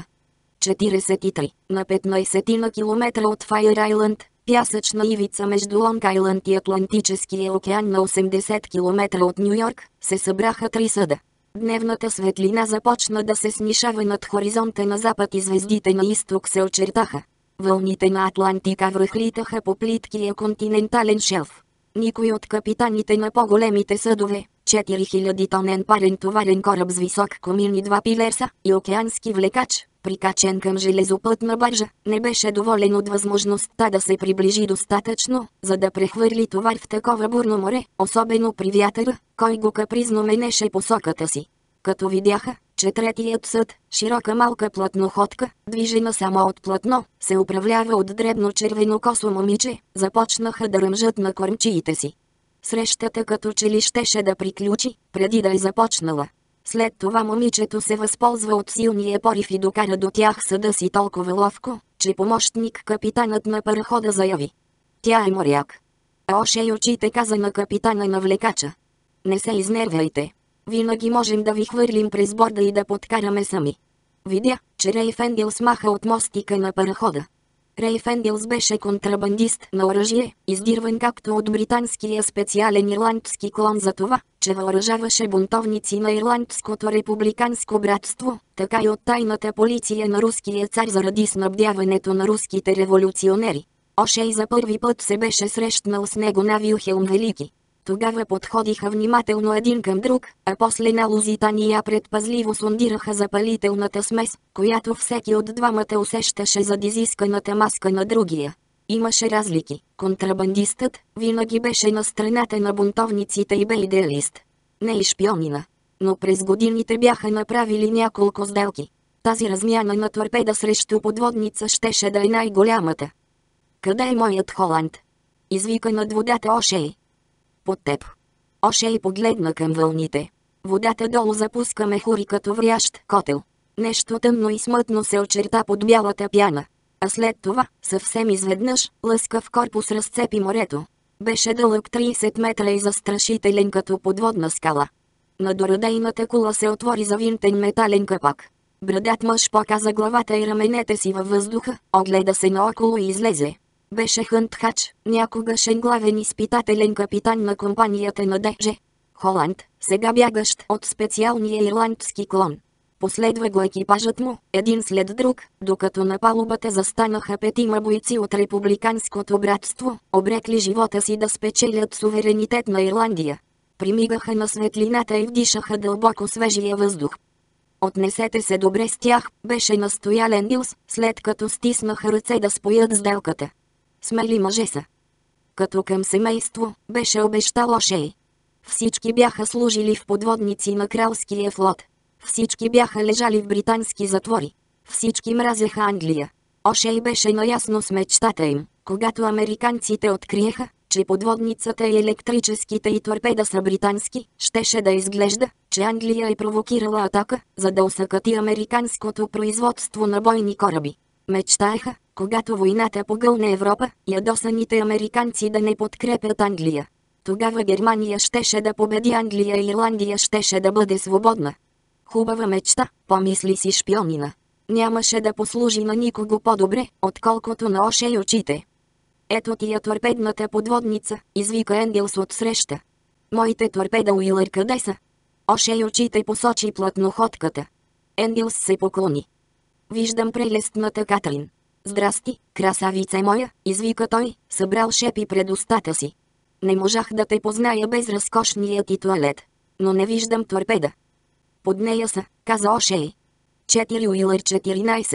43. На 15 на километра от Файер Айланд, пясъчна ивица между Лонг Айланд и Атлантическия океан на 80 км от Ню Йорк, се събраха три съда. Дневната светлина започна да се снишава над хоризонта на запад и звездите на изток се очертаха. Вълните на Атлантика връхлитаха по плиткия континентален шелф. Никой от капитаните на по-големите съдове, 4000 тонен парен товарен кораб с висок комин и 2 пилерса и океански влекач, прикачен към железопътна баржа, не беше доволен от възможността да се приближи достатъчно, за да прехвърли товар в такова бурно море, особено при вятъра, кой го капризно менеше посоката си. Като видяха, че третият съд, широка малка платноходка, движена само от платно, се управлява от дребно червенокосо момиче, започнаха да ръмжат на кормчиите си. Срещата като че ли щеше да приключи, преди да е започнала. След това момичето се възползва от силния порив и докара до тях съда си толкова ловко, че помощник капитанът на парахода заяви: "Тя е моряк." А Ошей очите каза на капитана на влекача: "Не се изнервяйте. Винаги можем да ви хвърлим през борда и да подкараме сами." Видя, че Рей Фендилс маха от мостика на парахода. Рей Фендилс беше контрабандист на оръжие, издирван както от британския специален ирландски клон за това, че въоръжаваше бунтовници на Ирландското републиканско братство, така и от тайната полиция на руския цар заради снабдяването на руските революционери. Ошей за първи път се беше срещнал с него на Вилхелм Велики. Тогава подходиха внимателно един към друг, а после на Лузитания предпазливо сондираха запалителната смес, която всеки от двамата усещаше зад изисканата маска на другия. Имаше разлики. Контрабандистът винаги беше на страната на бунтовниците и бе идеалист. Не и шпионина. Но през годините бяха направили няколко сделки. Тази размяна на торпеда срещу подводница щеше да е най-голямата. "Къде е моят Холанд?" извика над водата Ошей. "Под теб." Ошей погледна към вълните. Водата долу запуска мехури като врящ котел. Нещо тъмно и смътно се очерта под бялата пяна. А след това, съвсем изведнъж, лъскав корпус разцепи морето. Беше дълъг 30 метра и застрашителен като подводна скала. На дорадейната кула се отвори завинтен метален капак. Брадат мъж показа главата и раменете си във въздуха, огледа се наоколо и излезе. Беше Хънт Хач, някогашен главен изпитателен капитан на компанията на ДЖ Холанд, сега бягащ от специалния ирландски клон. Последва го екипажът му, един след друг, докато на палубата застанаха 5 бойци от републиканското братство, обрекли живота си да спечелят суверенитет на Ирландия. Примигаха на светлината и вдишаха дълбоко свежия въздух. "Отнесете се добре с тях", беше настоял Ендилс, след като стиснаха ръце да споят сделката. "Смели мъже са." Като към семейство, беше обещал Ошей. Всички бяха служили в подводници на кралския флот. Всички бяха лежали в британски затвори. Всички мразеха Англия. Ошей беше наясно с мечтата им, когато американците откриеха, че подводницата и електрическите и торпеда са британски, щеше да изглежда, че Англия е провокирала атака, за да осакати американското производство на бойни кораби. Мечтаеха, когато войната погълне Европа, ядосаните американци да не подкрепят Англия. Тогава Германия щеше да победи Англия и Ирландия щеше да бъде свободна. Хубава мечта, помисли си шпионина. Нямаше да послужи на никого по-добре, отколкото на Ошей очите. "Ето ти я торпедната подводница", извика Ендилс отсреща. "Моите торпеда, Уилър, къде са?" Ошей очите посочи платноходката. Ендилс се поклони. "Виждам прелестната Катрин." "Здрасти, красавице моя", извика той, събрал шепи пред устата си. "Не можах да те позная без разкошния ти тоалет. Но не виждам торпеда." "Под нея са", каза Ошей. 4 Уилър 14.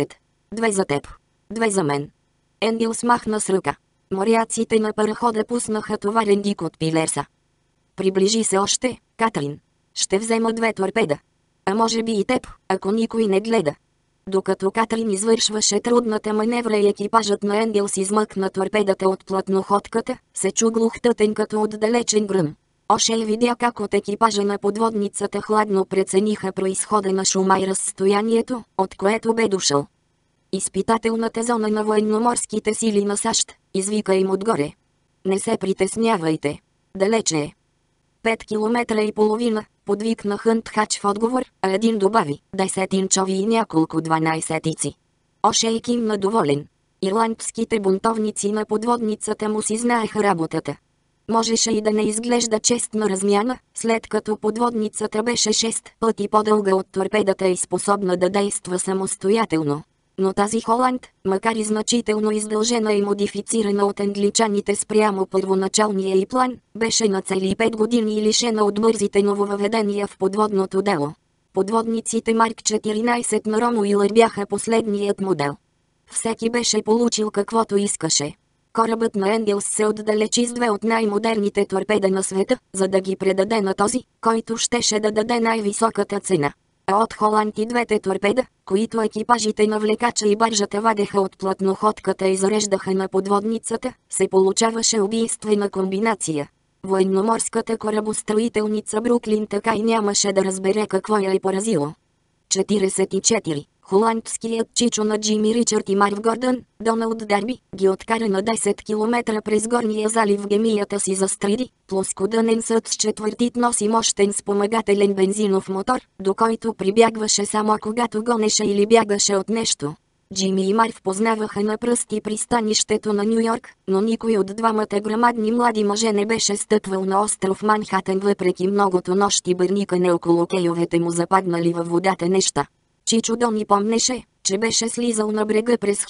2 за теб. 2 за мен. Енгел смахна с ръка. Моряците на парахода пуснаха товарен гик от пилерса. Приближи се още, Катрин. Ще взема 2 торпеда. А може би и теб, ако никой не гледа. Докато Катрин извършваше трудната маневра и екипажът на Енгелс измъкна торпедата от плътноходката, се чу глухтътен като отдалечен гръм. Ошей видя как от екипажа на подводницата хладно прецениха произхода на шума и разстоянието, от което бе дошъл. Изпитателната зона на военноморските сили на САЩ, извика им отгоре. Не се притеснявайте. Далече е. 5 километра и половина, подвикна Хънт Хач в отговор, а един добави, 10-инчови и няколко 12-ици. Ошей кимна доволен. Ирландските бунтовници на подводницата му си знаеха работата. Можеше и да не изглежда честна размяна, след като подводницата беше 6 пъти по-дълга от торпедата и способна да действа самостоятелно. Но тази Холанд, макар и значително издължена и модифицирана от англичаните спрямо първоначалния й план, беше на цели 5 години и лишена от бързите нововъведения в подводното дело. Подводниците Марк 14 на Ромо Уилър бяха последният модел. Всеки беше получил каквото искаше. Корабът на Енгелс се отдалечи с 2 от най-модерните торпеда на света, за да ги предаде на този, който щеше да даде най-високата цена. А от Холанд и 2 торпеда, които екипажите на влекача и баржата вадеха от плътноходката и зареждаха на подводницата, се получаваше убийствена комбинация. Военноморската корабостроителница Бруклин така и нямаше да разбере какво я е поразило. 44. Холандският чичо на Джими Ричард и Марв Гордън, Доналд Дарби, ги откара на 10 км през горния залив гемията си за стриди, плоскодънен съд с 4 носи мощен спомагателен бензинов мотор, до който прибягваше само когато гонеше или бягаше от нещо. Джими и Марв познаваха на пръсти пристанището на Ню Йорк, но никой от двамата грамадни млади мъже не беше стъпвал на остров Манхатън въпреки многото нощи бърникане около кейовете му западнали във водата неща. Чичо Дони помнеше, че беше слизал на брега през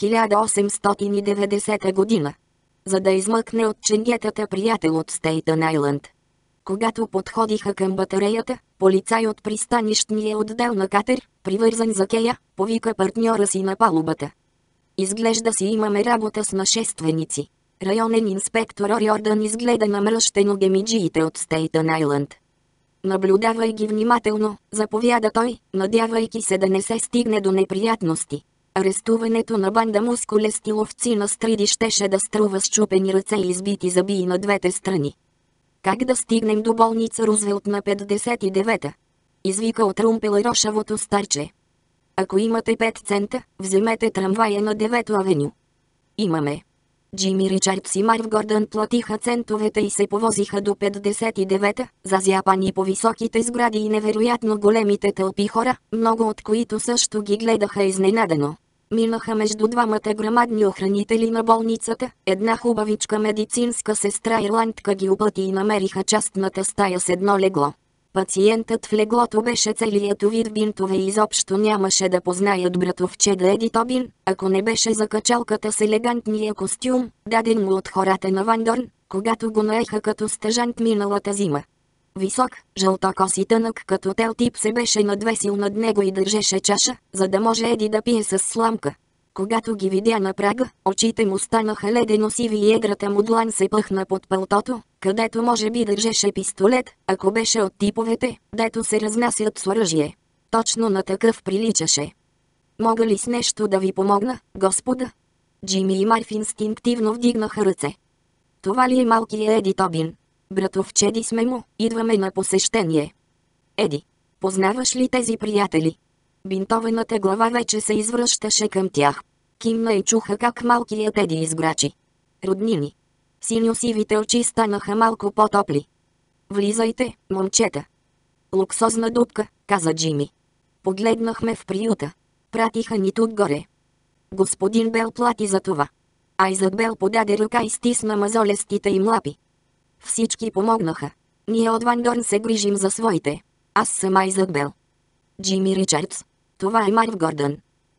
1890 година, за да измъкне от ченгетата приятел от Стейтън Айлънд. Когато подходиха към батареята, полицай от пристанищния отдел на катер, привързан за кея, повика партньора си на палубата. Изглежда си имаме работа с нашественици. Районен инспектор Ориордън изгледа намръщено гемиджиите от Стейтън Айлънд. Наблюдавай ги внимателно, заповяда той, надявайки се да не се стигне до неприятности. Арестуването на банда мускулести ловци на стриди щеше да струва счупени ръце и избити зъби и на двете страни. Как да стигнем до болница Рузвелт на 59-та? Извика от румпела рошавото старче. Ако имате 5 цента, вземете трамвая на 9-то авеню. Имаме. Джими Ричардс и Марв Гордън платиха центовете и се повозиха до 59-та, зазяпани по високите сгради и невероятно големите тълпи хора, много от които също ги гледаха изненадано. Минаха между двамата грамадни охранители на болницата, една хубавичка медицинска сестра ирландка ги опъти и намериха частната стая с едно легло. Пациентът в леглото беше целият увит бинтове и изобщо нямаше да познаят братовчеда Еди Тобин, ако не беше за качалката с елегантния костюм, даден му от хората на Вандорн, когато го наеха като стажант миналата зима. Висок, жълтокос и тънък като тел тип се беше надвесил над него и държеше чаша, за да може Еди да пие с сламка. Когато ги видя на прага, очите му станаха ледено сиви и едрата му длан се пъхна под пълтото, където може би държеше пистолет, ако беше от типовете, дето се разнасят с оръжие. Точно на такъв приличаше. Мога ли с нещо да ви помогна, господа? Джими и Марв инстинктивно вдигнаха ръце. Това ли е малкият Еди Тобин? Братовчеди сме му, идваме на посещение. Еди, познаваш ли тези приятели? Бинтованата глава вече се извръщаше към тях. Кимна и чуха как малкият Еди изграчи. Роднини. Синьо-сивите очи станаха малко по-топли. Влизайте, момчета. Луксозна дупка, каза Джими. Погледнахме в приюта. Пратиха ни тук горе. Господин Бел плати за това. Айзак Бел подаде ръка и стисна мазолестите им лапи. Всички помогнаха. Ние от Вандорн се грижим за своите. Аз съм Айзак Бел. Джими Ричардс. Това е Марв Гордън.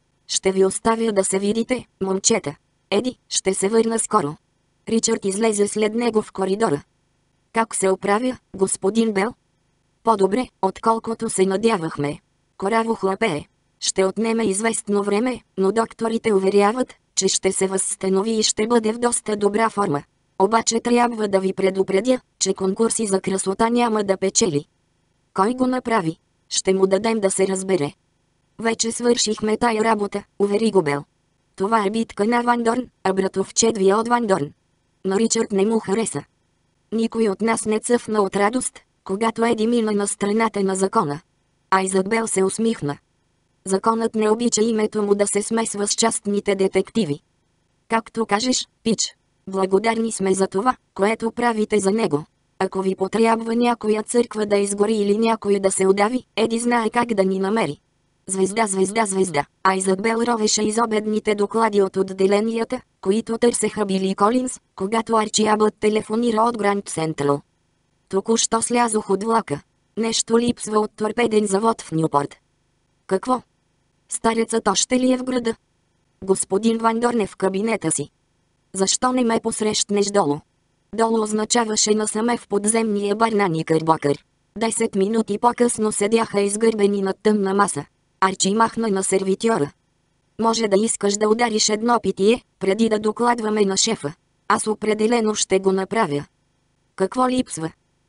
Ще ви оставя да се видите, момчета. Еди, ще се върна скоро. Ричард излезе след него в коридора. Как се оправя, господин Бел? По-добре, отколкото се надявахме. Кораво хлапее. Ще отнеме известно време, но докторите уверяват, че ще се възстанови и ще бъде в доста добра форма. Обаче трябва да ви предупредя, че конкурси за красота няма да печели. Кой го направи? Ще му дадем да се разбере. Вече свършихме тая работа, увери го Бел. Това е битка на Ван Дорн, а братовчет ви е от Ван Дорн. Но Ричард не му хареса. Никой от нас не цъфна от радост, когато Еди мина на страната на закона. Айзък Бел се усмихна. Законът не обича името му да се смесва с частните детективи. Както кажеш, Пич. Благодарни сме за това, което правите за него. Ако ви потрябва някоя църква да изгори или някой да се удави, Еди знае как да ни намери. Звезда, звезда, звезда. Айзък Бел ровеше изобедните доклади от отделенията, които търсеха Били Колинс, когато Арчи Абът телефонира от Гранд Централ. Току-що слязох от влака. Нещо липсва от торпеден завод в Нюпорт. Какво? Старецът още ли е в града? Господин Ван Дорн е в кабинета си. Защо не ме посрещнеш долу? Долу означаваше насаме в подземния бар на Никърбокър. 10 минути по-късно седяха изгърбени над тъмна маса. Арчи махна на сервитьора. Може да искаш да удариш едно питие, преди да докладваме на шефа. Аз определено ще го направя. Какво липсва?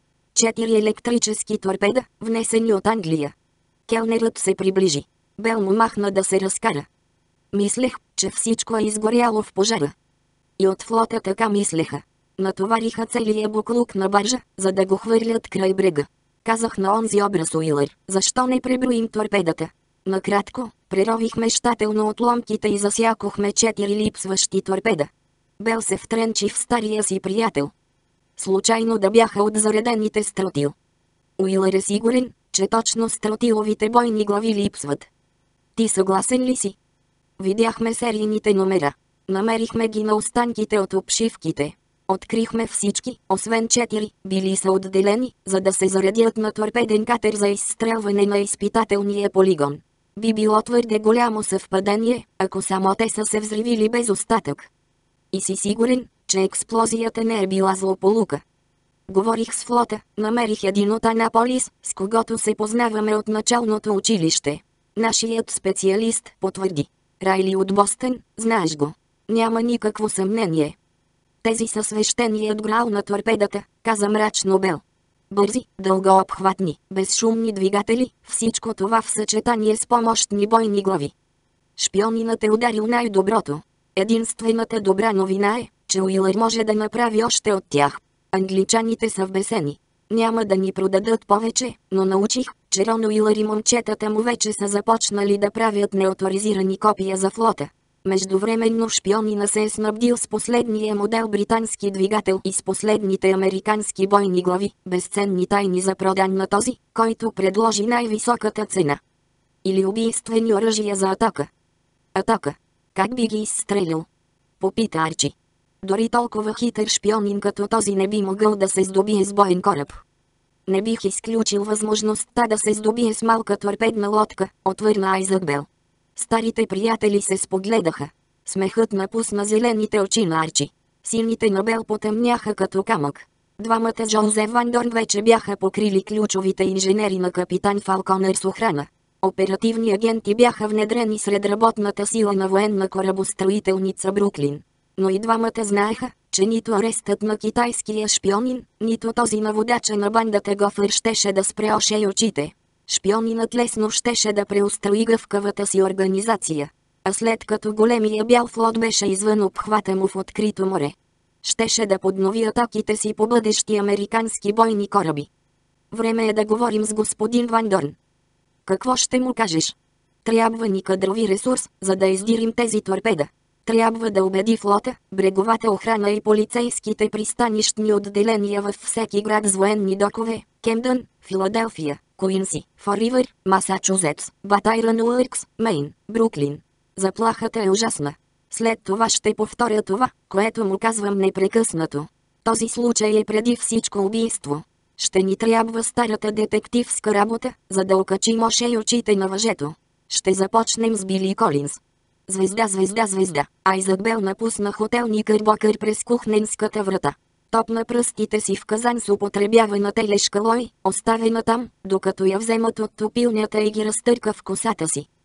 4 електрически торпеда, внесени от Англия. Келнерът се приближи. Бел му махна да се разкара. Мислех, че всичко е изгоряло в пожара. И от флота така мислеха. Натовариха целия буклук на баржа, за да го хвърлят край брега. Казах на онзи образ Уилър, защо не преброим торпедата? Накратко, преровихме щателно отломките и засякохме 4 липсващи торпеда. Бел се втренчи в стария си приятел. Случайно да бяха от заредените с тротил. Уилър е сигурен, че точно с тротиловите бойни глави липсват. Ти съгласен ли си? Видяхме серийните номера. Намерихме ги на останките от обшивките. Открихме всички, освен 4, били са отделени, за да се заредят на торпеден катер за изстрелване на изпитателния полигон. Би било твърде голямо съвпадение, ако само те са се взривили без остатък. И си сигурен, че експлозията не е била злополука. Говорих с флота, намерих един от Анаполис, с когото се познаваме от началното училище. Нашият специалист потвърди. Райли от Бостън, знаеш го. Няма никакво съмнение. Тези са свещеният грал на торпедата, каза мрачно Бел. Бързи, дългообхватни, безшумни двигатели, всичко това в съчетание с помощни бойни глави. Шпионинът е ударил най-доброто. Единствената добра новина е, че Уилър може да направи още от тях. Англичаните са вбесени. Няма да ни продадат повече, но научих, че Рон Уилър и момчетата му вече са започнали да правят неоторизирани копия за флота. Междувременно шпионина се е снабдил с последния модел британски двигател и с последните американски бойни глави, безценни тайни за продан на този, който предложи най-високата цена. Или убийствени оръжия за атака. Атака. Как би ги изстрелил? Попита Арчи. Дори толкова хитър шпионин като този не би могъл да се здобие с боен кораб. Не бих изключил възможността да се здобие с малка торпедна лодка, отвърна Айзък Бел. Старите приятели се спогледаха. Смехът напусна зелените очи на Арчи. Сините на Бел потъмняха като камък. Двамата Жозеф Ван Дорн вече бяха покрили ключовите инженери на капитан Фалконер с охрана. Оперативни агенти бяха внедрени сред работната сила на военна корабостроителница Бруклин. Но и двамата знаеха, че нито арестът на китайския шпионин, нито този на водача на бандата Гофър щеше да спре уши очите. Шпионинът лесно щеше да преустрои гъвкавата си организация. А след като големия бял флот беше извън обхвата му в открито море, щеше да поднови атаките си по бъдещи американски бойни кораби. Време е да говорим с господин Ван Дорн. Какво ще му кажеш? Трябва ни кадрови ресурс, за да издирим тези торпеда. Трябва да убеди флота, бреговата охрана и полицейските пристанищни отделения във всеки град с военни докове, Кемдън, Филаделфия, Куинси, Фор Ривър, Масачузетс, Батайрън Уъркс, Мейн, Бруклин. Заплахата е ужасна. След това ще повторя това, което му казвам непрекъснато. Този случай е преди всичко убийство. Ще ни трябва старата детективска работа, за да окачим уши и очите на въжето. Ще започнем с Били Колинс. Звезда, звезда, звезда. Айзък Бел напусна хотел Никърбокър през кухненската врата. Топна пръстите си в казан с употребявана телешка лой, оставена там, докато я вземат от топилнята и ги разтърка в косата си.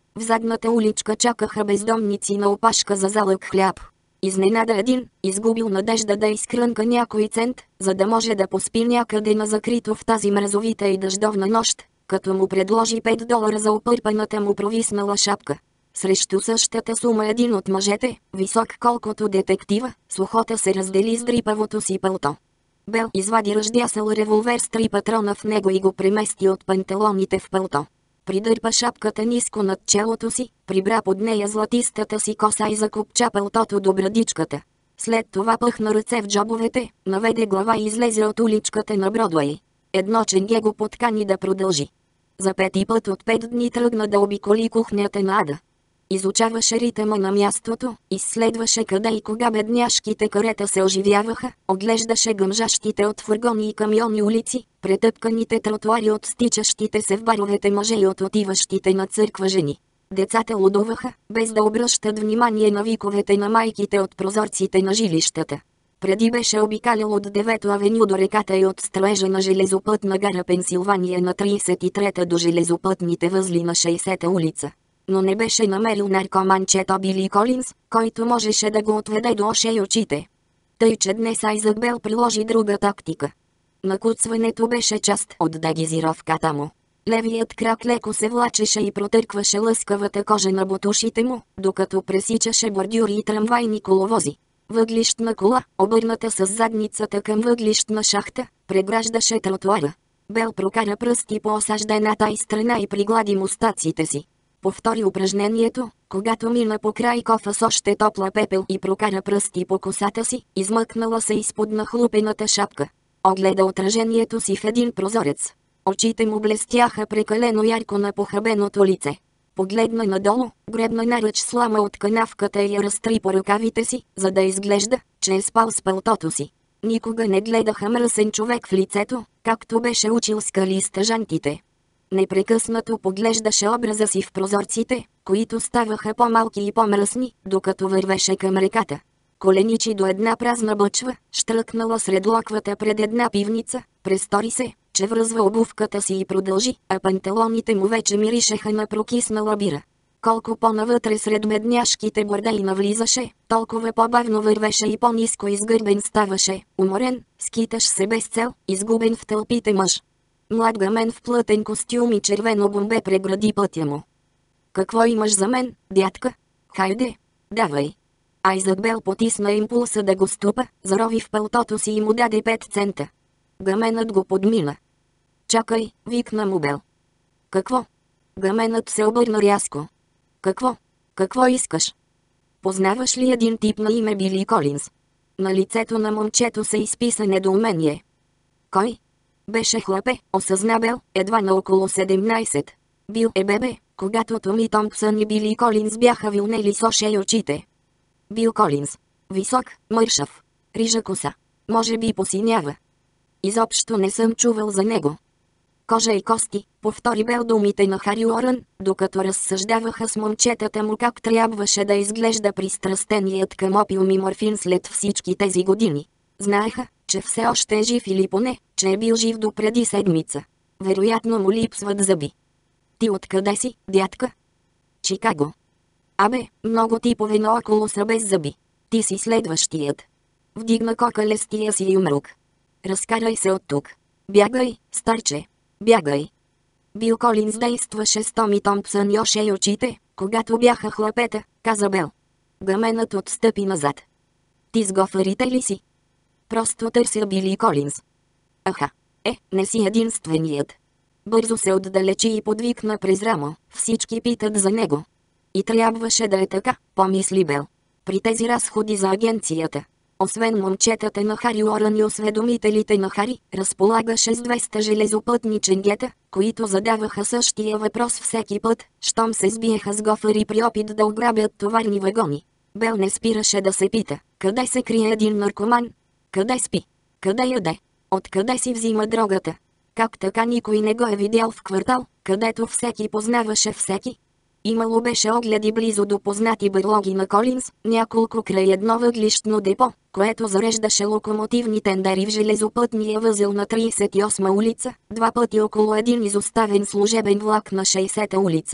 В задната уличка чакаха бездомници на опашка за залък хляб. Изненада един, изгубил надежда да изкрънка някой цент, за да може да поспи някъде на закрито в тази мразовита и дъждовна нощ, като му предложи $5 за опърпаната му провиснала шапка. Срещу същата сума един от мъжете, висок колкото детектива, с ухота се раздели с дрипавото си пълто. Бел извади ръждясал револвер с 3 патрона в него и го премести от панталоните в пълто. Придърпа шапката ниско над челото си, прибра под нея златистата си коса и закопча пълтото до брадичката. След това пъхна ръце в джобовете, наведе глава и излезе от уличката на Бродуей. Едно ченге го подкани да продължи. За 5 път от 5 дни тръгна да обиколи кухнята на Ада. Изучаваше ритъма на мястото, изследваше къде и кога бедняшките карета се оживяваха, оглеждаше гъмжащите от фургони и камиони улици, претъпканите тротуари от стичащите се в баровете мъже и от отиващите на църква жени. Децата лудуваха, без да обръщат внимание на виковете на майките от прозорците на жилищата. Преди беше обикалял от 9-то авеню до реката и от строежа на железопътна гара Пенсилвания на 33-та до железопътните възли на 60-та улица. Но не беше намерил наркоманчето Били Колинс, който можеше да го отведе до уши очите. Тъй, че днес Айзък Бел приложи друга тактика. Накуцването беше част от дегизировката му. Левият крак леко се влачеше и протъркваше лъскавата кожа на бутушите му, докато пресичаше бордюри и трамвайни коловози. Въглищна кола, обърната с задницата към въглищна шахта, преграждаше тротуара. Бел прокара пръсти по осаждената й страна и приглади мустаците си. Повтори упражнението, когато мина по край кофа с още топла пепел и прокара пръсти по косата си, измъкнала се изпод нахлупената шапка. Огледа отражението си в един прозорец. Очите му блестяха прекалено ярко на похабеното лице. Погледна надолу, гребна наръч слама от канавката и я разтри по ръкавите си, за да изглежда, че е спал с пълтото си. Никога не гледаха мръсен човек в лицето, както беше учил скали стъжантите. Непрекъснато поглеждаше образа си в прозорците, които ставаха по-малки и по-мръсни, докато вървеше към реката. Коленичи до една празна бъчва, щръкнала сред локвата пред една пивница, престори се, че връзва обувката си и продължи, а панталоните му вече миришеха на прокиснала бира. Колко по-навътре сред медняшките бордеи навлизаше, толкова по-бавно вървеше и по-ниско изгърбен ставаше, уморен, скиташ се без цел, изгубен в тълпите мъж. Млад гамен в плътен костюм и червено бомбе прегради пътя му. Какво имаш за мен, дядка? Хайде, давай. Айзък Бел потисна импулса да го ступа, зарови в пълтото си и му даде 5 цента. Гаменът го подмина. Чакай, викна му Бел. Какво? Гаменът се обърна рязко. Какво? Какво искаш? Познаваш ли един тип на име Били Колинс? На лицето на момчето се изписа недоумение. Кой? Беше хлапе, осъзна Бел, едва на около 17. Бил е бебе, когато Томи Томпсън и Били Колинс бяха вилнели с уши и очите. Бил Колинс. Висок, мършав. Рижа коса. Може би посинява. Изобщо не съм чувал за него. Кожа и кости, повтори Бел думите на Хари Уорън, докато разсъждаваха с момчетата му как трябваше да изглежда пристрастеният към опиум и морфин след всички тези години. Знаеха, че все още е жив или поне, че е бил жив до преди седмица. Вероятно му липсват зъби. Ти откъде си, дядка? Чикаго. Абе, много типове наоколо са без зъби. Ти си следващият. Вдигна кокалестия си юмрук. Разкарай се от тук. Бягай, старче. Бягай. Бил Колинс действаше с Томи Томпсън и уши и очите, когато бяха хлапета, каза Бел. Гаменът отстъпи назад. Ти с гофарите ли си? Просто търся Били Колинс. Аха. Не си единственият. Бързо се отдалечи и подвикна през рамо. Всички питат за него. И трябваше да е така, помисли Бел. При тези разходи за агенцията, освен момчетата на Хари Уорън и осведомителите на Хари, разполагаше с 200 железопътни ченгета, които задаваха същия въпрос всеки път, щом се сбиеха с гофари при опит да ограбят товарни вагони. Бел не спираше да се пита, къде се крие един наркоман? Къде спи? Къде яде? Откъде си взима дрогата? Как така никой не го е видял в квартал, където всеки познаваше всеки? Имало беше огледи близо до познати берлоги на Колинс, няколко край едно въглищно депо, което зареждаше локомотивни тендери в железопътния възел на 38 улица, 2 пъти около един изоставен служебен влак на 60-та улица.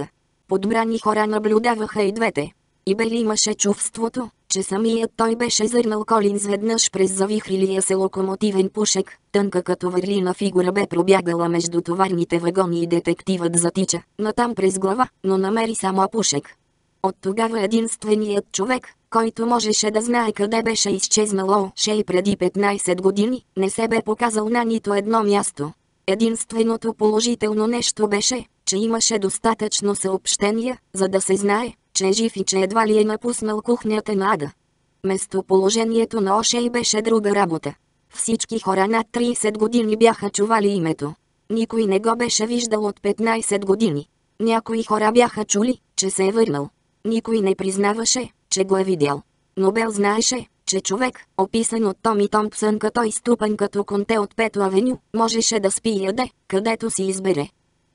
Подбрани хора наблюдаваха и двете. И Бели имаше чувството, че самият той беше зърнал Колинс веднъж през завихрилия се локомотивен пушек, тънка като върлина фигура бе пробягала между товарните вагони и детективът затича натам през глава, но намери само пушек. От тогава единственият човек, който можеше да знае къде беше изчезнал Шей преди 15 години, не се бе показал на нито едно място. Единственото положително нещо беше, че имаше достатъчно съобщения, за да се знае, че е жив и че едва ли е напуснал кухнята на Ада. Местоположението на Ошей беше друга работа. Всички хора над 30 години бяха чували името. Никой не го беше виждал от 15 години. Някои хора бяха чули, че се е върнал. Никой не признаваше, че го е видял. Но Бел знаеше, че човек, описан от Томи Томпсън като изтупан като конте от Пето авеню, можеше да спи и яде, където си избере.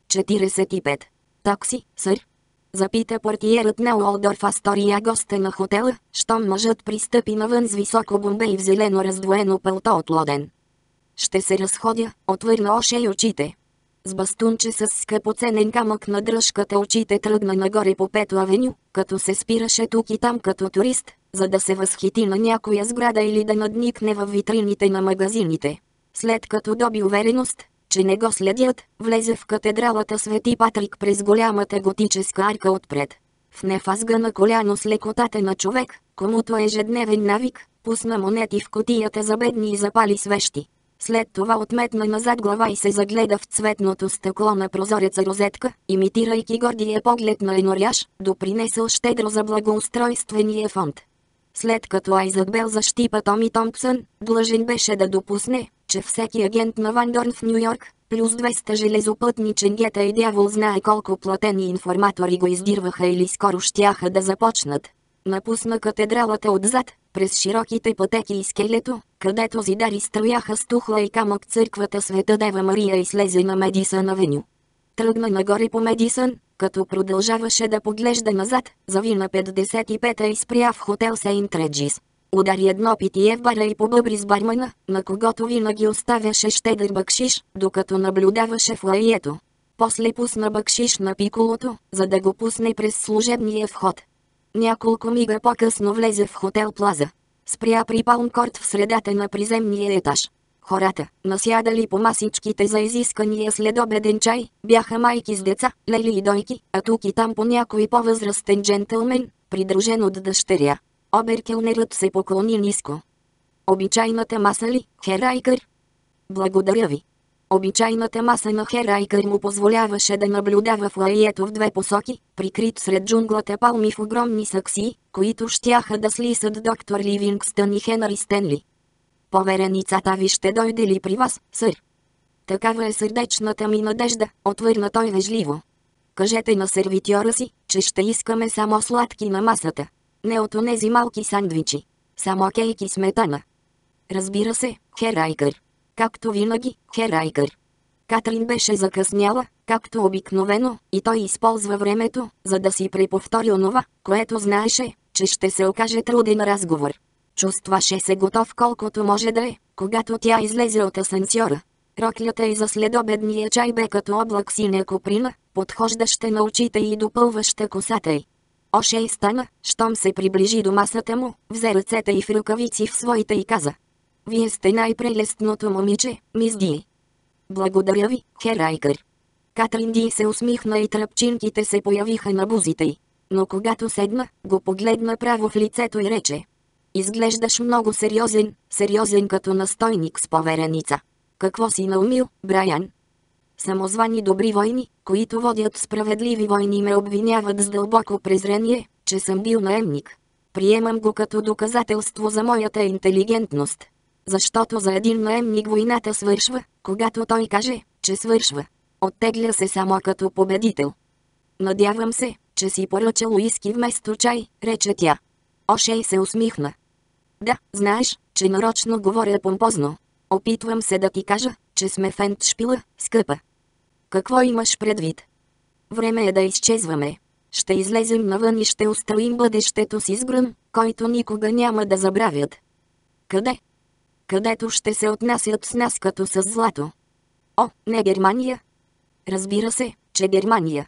45. Такси, сър? Запита портиерът на Уолдорф Астория госта на хотела, щом мъжът пристъпи навън с високо бомбе и в зелено раздвоено пълто от лоден. Ще се разходя, отвърна Ошей очите. С бастунче с скъпоценен камък на дръжката очите тръгна нагоре по Пето авеню, като се спираше тук и там като турист, за да се възхити на някоя сграда или да надникне във витрините на магазините. След като доби увереност, че не го следят, влезе в катедралата Свети Патрик през голямата готическа арка отпред. В нефазга на коляно с лекотата на човек, комуто ежедневен навик, пусна монети в кутията за бедни и запали свещи. След това отметна назад глава и се загледа в цветното стъкло на прозореца розетка, имитирайки гордия поглед на еноряж, допринесъл щедро за благоустройствения фонд. След като Айзък Бел защипа Томи Томпсън, длъжен беше да допусне, че всеки агент на Вандорн в Нью-Йорк, плюс 200 железопътни ченгета и дявол знае колко платени информатори го издирваха или скоро щяха да започнат. Напусна катедралата отзад, през широките пътеки и скелето, където зидари строяха с тухла и камък църквата Света Дева Мария и слезе на Медисън авеню. Тръгна нагоре по Медисън, като продължаваше да поглежда назад, зави на 55-та и спря в хотел Сейнт Реджис. Удари едно питие в бара и побъбри с бармана, на когото винаги оставяше щедър бакшиш, докато наблюдаваше фоайето. После пусна бакшиш на пиколото, за да го пусне през служебния вход. Няколко мига по-късно влезе в хотел Плаза. Спря при Палмкорт в средата на приземния етаж. Хората, насядали по масичките за изискания следобеден чай, бяха майки с деца, лели и дойки, а тук и там по някой по-възрастен джентълмен, придружен от дъщеря. Оберкелнерът се поклони ниско. Обичайната маса ли, Херайкър? Благодаря ви. Обичайната маса на Херайкър му позволяваше да наблюдава фоайето в две посоки, прикрит сред джунглата палми в огромни саксии, които щяха да слисат доктор Ливингстън и Хенри Стенли. Повереницата ви ще дойде ли при вас, сър? Такава е сърдечната ми надежда, отвърна той вежливо. Кажете на сервитьора си, че ще искаме само сладки на масата. Не от онези малки сандвичи. Само кейк и сметана. Разбира се, Херайкър. Както винаги, Херайкър. Катрин беше закъсняла, както обикновено, и той използва времето, за да си преповтори онова, което знаеше, че ще се окаже труден разговор. Чувстваше се готов колкото може да е, когато тя излезе от асансьора. Роклята й за следобедния чай бе като облак синя коприна, подхождаща на очите и допълваща косата й. Ошей стана, щом се приближи до масата му, взе ръцете й в ръкавици в своите и каза: "Вие сте най-прелестното момиче, мис Ди." "Благодаря ви, Херайкър." Катрин Ди се усмихна и тръпчинките се появиха на бузите й. Но когато седна, го погледна право в лицето и рече: "Изглеждаш много сериозен, сериозен като настойник с повереница. Какво си наумил, Брайан?" Самозвани добри войни, които водят справедливи войни, ме обвиняват с дълбоко презрение, че съм бил наемник. Приемам го като доказателство за моята интелигентност. Защото за един наемник войната свършва, когато той каже, че свършва. Оттегля се само като победител. "Надявам се, че си поръчал уиски вместо чай," рече тя. Ошей се усмихна. "Да, знаеш, че нарочно говоря помпозно. Опитвам се да ти кажа, че сме в ендшпила, скъпа." "Какво имаш предвид?" "Време е да изчезваме. Ще излезем навън и ще устроим бъдещето си с гръм, който никога няма да забравят." "Къде?" "Където ще се отнасят с нас като с злато." "О, не Германия?" "Разбира се, че Германия.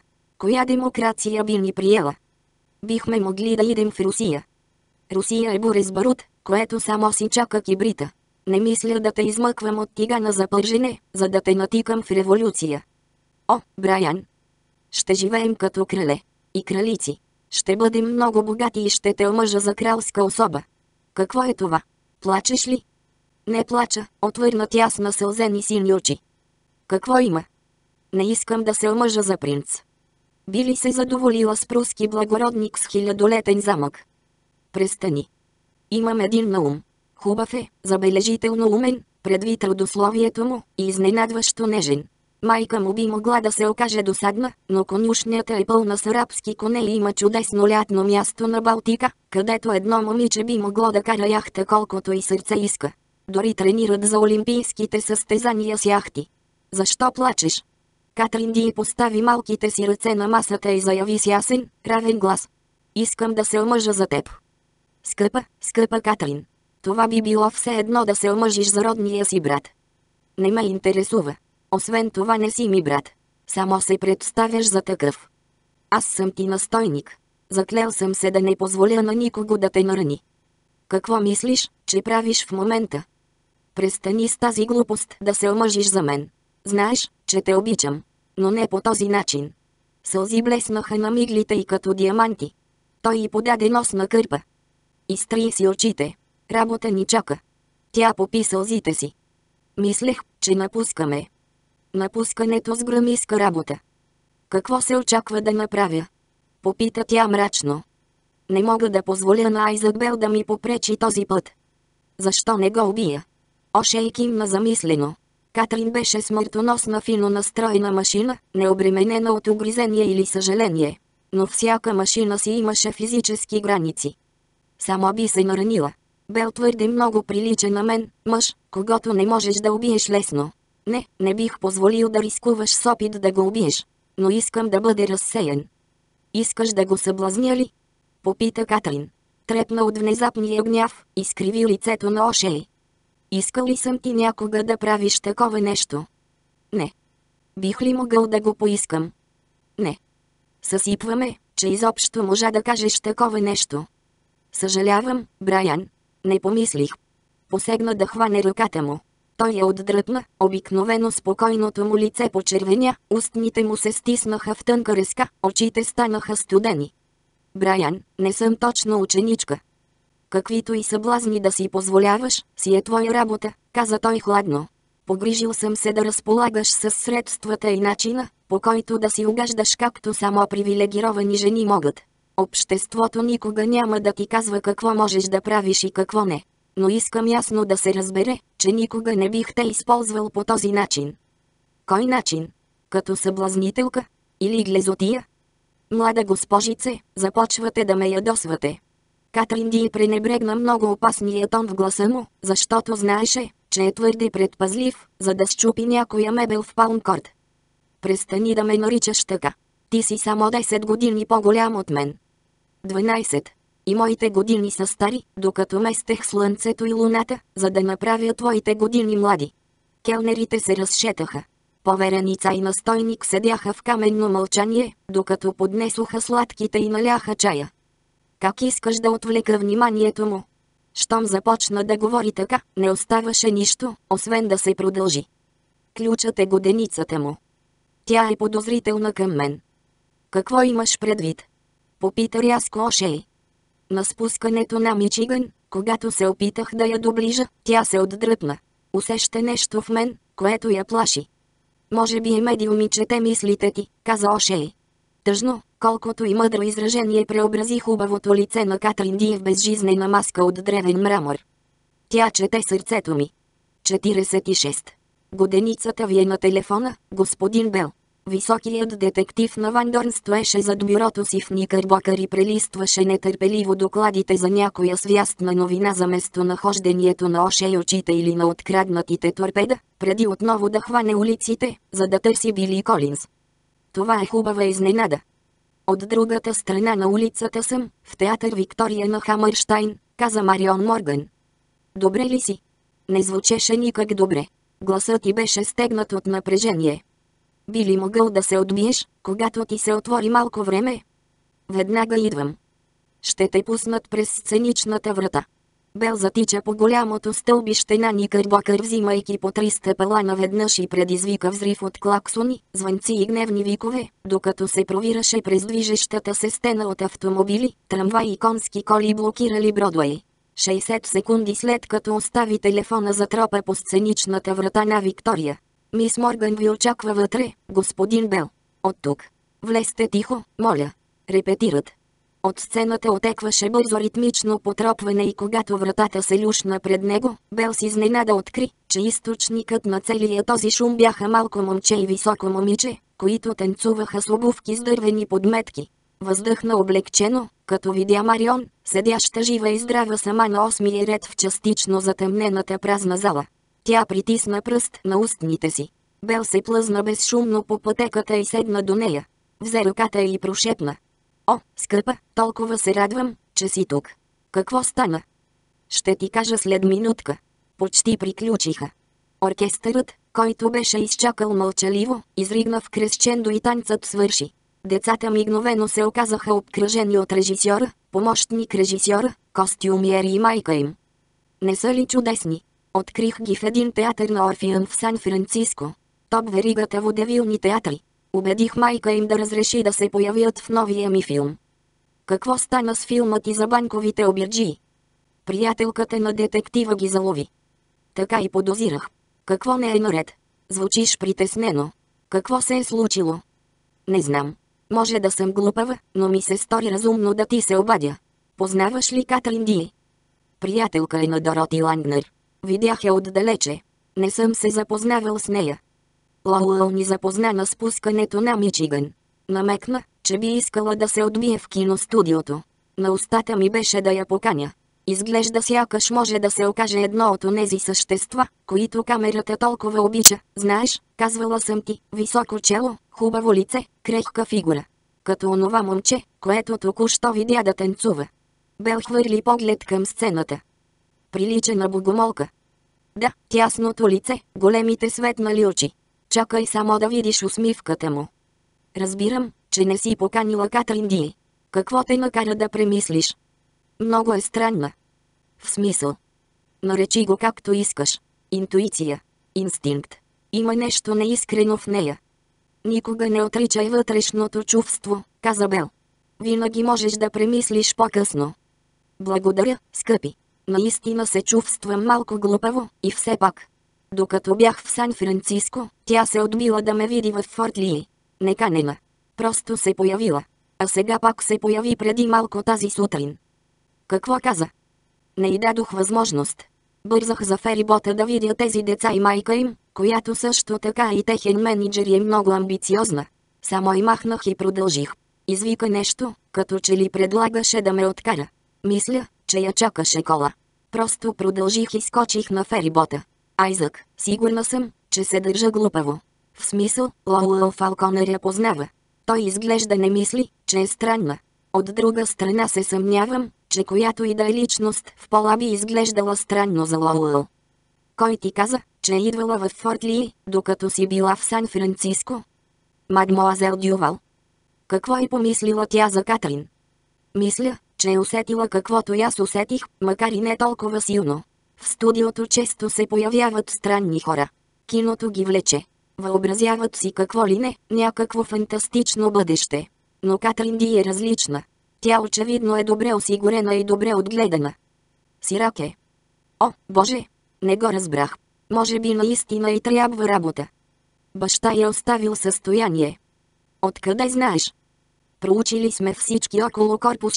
Коя демокрация би ни приела? Бихме могли да идем в Русия. Русия е буре с барут, което само си чака кибрита. Не мисля да те измъквам от тигана за пържене, за да те натикам в революция. О, Брайан! Ще живеем като крале и кралици. Ще бъдем много богати и ще те омъжа за кралска особа. Какво е това? Плачеш ли? Не плача, отвърна тя с насълзени сини очи. Какво има? Не искам да се омъжа за принц. Би ли се задоволила с пруски благородник с хилядолетен замък? Престани. Имам един на ум. Хубав е, забележително умен, предвид родословието му, и изненадващо нежен. Майка му би могла да се окаже досадна, но конюшнята е пълна с арабски коне и има чудесно лятно място на Балтика, където едно момиче би могло да кара яхта колкото и сърце иска. Дори тренират за олимпийските състезания с яхти. Защо плачеш? Катрин Ди постави малките си ръце на масата и заяви с ясен, равен глас. Искам да се омъжа за теб. Скъпа Катрин. Това би било все едно да се омъжиш за родния си брат. Не ме интересува. Освен това не си ми брат. Само се представяш за такъв. Аз съм ти настойник. Заклел съм се да не позволя на никого да те нарани. Какво мислиш, че правиш в момента? Престани с тази глупост да се омъжиш за мен. Знаеш, че те обичам. Но не по този начин. Сълзи блеснаха на миглите и като диаманти. Той й подаде носна кърпа. Изтри си очите. Работа ни чака. Тя попи сълзите си. Мислех, че напускаме. Напускането с гръмиска работа. Какво се очаква да направя? Попита тя мрачно. Не мога да позволя на Айзабел да ми попречи този път. Защо не го убия? Ошей кимна замислено. Катрин беше смъртоносна фино настроена машина, необременена от угризение или съжаление. Но всяка машина си имаше физически граници. Само би се наранила. Бел твърде много прилича на мен, мъж, когато не можеш да убиеш лесно. Не бих позволил да рискуваш с опит да го убиеш. Но искам да бъде разсеян. Искаш да го съблазня ли? Попита Катрин. Трепна от внезапния гняв, изкриви лицето на Ошей. Искал ли съм ти някога да правиш такова нещо? Не. Бих ли могъл да го поискам? Не. Съсипваме, че изобщо можа да кажеш такова нещо. Съжалявам, Брайан. Не помислих. Посегна да хване ръката му. Той я отдръпна, обикновено спокойното му лице почервеня, устните му се стиснаха в тънка резка, очите станаха студени. Брайан, не съм точно ученичка. Каквито и съблазни да си позволяваш, си е твоя работа, каза той хладно. Погрижил съм се да разполагаш с средствата и начина, по който да си угаждаш както само привилегировани жени могат. Обществото никога няма да ти казва какво можеш да правиш и какво не. Но искам ясно да се разбере, че никога не бих те използвал по този начин. Кой начин? Като съблазнителка? Или глезотия? Млада госпожице, започвате да ме ядосвате. Катрин Ди пренебрегна много опасния тон в гласа му, защото знаеше, че е твърде предпазлив, за да счупи някоя мебел в Палмкорт. Престани да ме наричаш така. Ти си само 10 години по-голям от мен. 12. И моите години са стари, докато местех слънцето и луната, за да направя твоите години млади. Келнерите се разшетаха. Повереница и настойник седяха в каменно мълчание, докато поднесоха сладките и наляха чая. Как искаш да отвлека вниманието му? Щом започна да говори така, не оставаше нищо, освен да се продължи. Ключът е годеницата му. Тя е подозрителна към мен. Какво имаш предвид? Попита рязко Ошей. На спускането на Мичиган, когато се опитах да я доближа, тя се отдръпна. Усеща нещо в мен, което я плаши. Може би е медиум и чете мислите ти, каза Ошей. Тъжно, колкото и мъдро изражение преобрази хубавото лице на Катрин Ди в безжизнена маска от древен мрамор. Тя чете сърцето ми. 46. Годеницата ви е на телефона, господин Бел. Високият детектив на Вандорн стоеше зад бюрото си в Никърбокър и прелистваше нетърпеливо докладите за някоя свястна новина за местонахождението на Ошей очите или на откраднатите торпеда, преди отново да хване улиците, за да търси Били Колинс. Това е хубава изненада. От другата страна на улицата съм, в театър Виктория на Хамърщайн, каза Марион Морган. Добре ли си? Не звучеше никак добре. Гласът ти беше стегнат от напрежение. Би ли могъл да се отбиеш, когато ти се отвори малко време? Веднага идвам. Ще те пуснат през сценичната врата. Бел затича по голямото стълбище на Никърбокър, взимайки по 3 стъпала наведнъж и предизвика взрив от клаксони, звънци и гневни викове, докато се провираше през движещата се стена от автомобили, трамваи и конски коли, блокирали Бродуей. 60 секунди след като остави телефона, затропа по сценичната врата на Виктория. Мис Морган ви очаква вътре, господин Бел. От тук. Влезте тихо, моля. Репетират. От сцената отекваше бързо ритмично потропване и когато вратата се люшна пред него, Бел с изненада откри, че източникът на целия този шум бяха малко момче и високо момиче, които танцуваха с обувки с дървени подметки. Въздъхна облегчено, като видя Марион, седяща жива и здрава сама на 8-ми ред в частично затъмнената празна зала. Тя притисна пръст на устните си. Бел се плъзна безшумно по пътеката и седна до нея. Взе ръката и прошепна. О, скъпа, толкова се радвам, че си тук. Какво стана? Ще ти кажа след минутка. Почти приключиха. Оркестърът, който беше изчакал мълчаливо, изригна в кресчендо и танцът свърши. Децата мигновено се оказаха обкръжени от режисьора, помощник режисьора, костюмиери и майка им. Не са ли чудесни? Открих ги в един театър на Орфеън в Сан-Франциско. Топ веригата водевилни театри. Убедих майка им да разреши да се появят в новия ми филм. Какво стана с филмът и за банковите обирджии? Приятелката на детектива ги залови. Така и подозирах. Какво не е наред? Звучиш притеснено. Какво се е случило? Не знам. Може да съм глупава, но ми се стори разумно да ти се обадя. Познаваш ли Катрин Ди? Приятелка е на Дороти Лангнер. Видях я отдалече. Не съм се запознавал с нея. Лауъл ни запозна на спускането на Мичиган. Намекна, че би искала да се отбие в киностудиото. На устата ми беше да я поканя. Изглежда сякаш може да се окаже едно от онези същества, които камерата толкова обича. Знаеш, казвала съм ти, високо чело, хубаво лице, крехка фигура. Като онова момче, което току-що видя да танцува. Бел хвърли поглед към сцената. Прилича на богомолка. Да, тясното лице, големите светнали очи. Чакай само да видиш усмивката му. Разбирам, че не си поканила Катрин Ди. Какво те накара да премислиш? Много е странна. В смисъл. Наречи го както искаш. Интуиция. Инстинкт. Има нещо неискрено в нея. Никога не отричай вътрешното чувство, каза Бел. Винаги можеш да премислиш по-късно. Благодаря, скъпи. Наистина се чувствам малко глупаво, и все пак. Докато бях в Сан-Франциско, тя се отбила да ме види в Форт Ли. Неканена. Просто се появила. А сега пак се появи преди малко тази сутрин. Какво каза? Не й дадох възможност. Бързах за ферибота да видя тези деца и майка им, която също така и техен менеджер е много амбициозна. Само и махнах и продължих. Извика нещо, като че ли предлагаше да ме откара. Мисля, че я чакаше кола. Просто продължих и скочих на ферибота. Айзък, сигурна съм, че се държа глупаво. В смисъл, Лауъл Фалконер я познава. Той изглежда не мисли, че е странна. От друга страна се съмнявам, че която и да е личност в пола би изглеждала странно за Лауъл. Кой ти каза, че е идвала в Форт Ли, докато си била в Сан-Франциско? Мадмоазел Дювал. Какво е помислила тя за Катрин? Мисля, че е усетила каквото и аз усетих, макар и не толкова силно. В студиото често се появяват странни хора. Киното ги влече. Въобразяват си какво ли не, някакво фантастично бъдеще. Но Катрин Ди е различна. Тя очевидно е добре осигурена и добре отгледана. Сирак е. О, Боже! Не го разбрах. Може би наистина и трябва работа. Баща е оставил състояние. Откъде знаеш? Проучили сме всички около корпус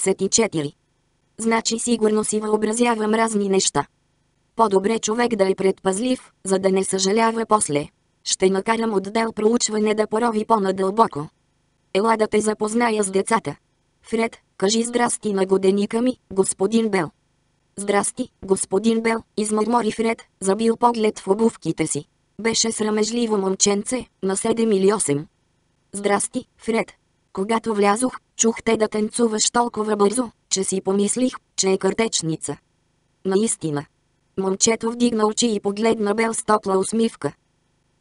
44. Значи сигурно си въобразявам разни неща. По-добре човек да е предпазлив, за да не съжалява после. Ще накарам отдел проучване да порови по-надълбоко. Ела да те запозная с децата. Фред, кажи здрасти на годеника ми, господин Бел. Здрасти, господин Бел, измърмори Фред, забил поглед в обувките си. Беше срамежливо момченце, на 7 или 8. Здрасти, Фред. Когато влязох, чух те да танцуваш толкова бързо, че си помислих, че е картечница. Наистина. Момчето вдигна очи и погледна Бел с топла усмивка.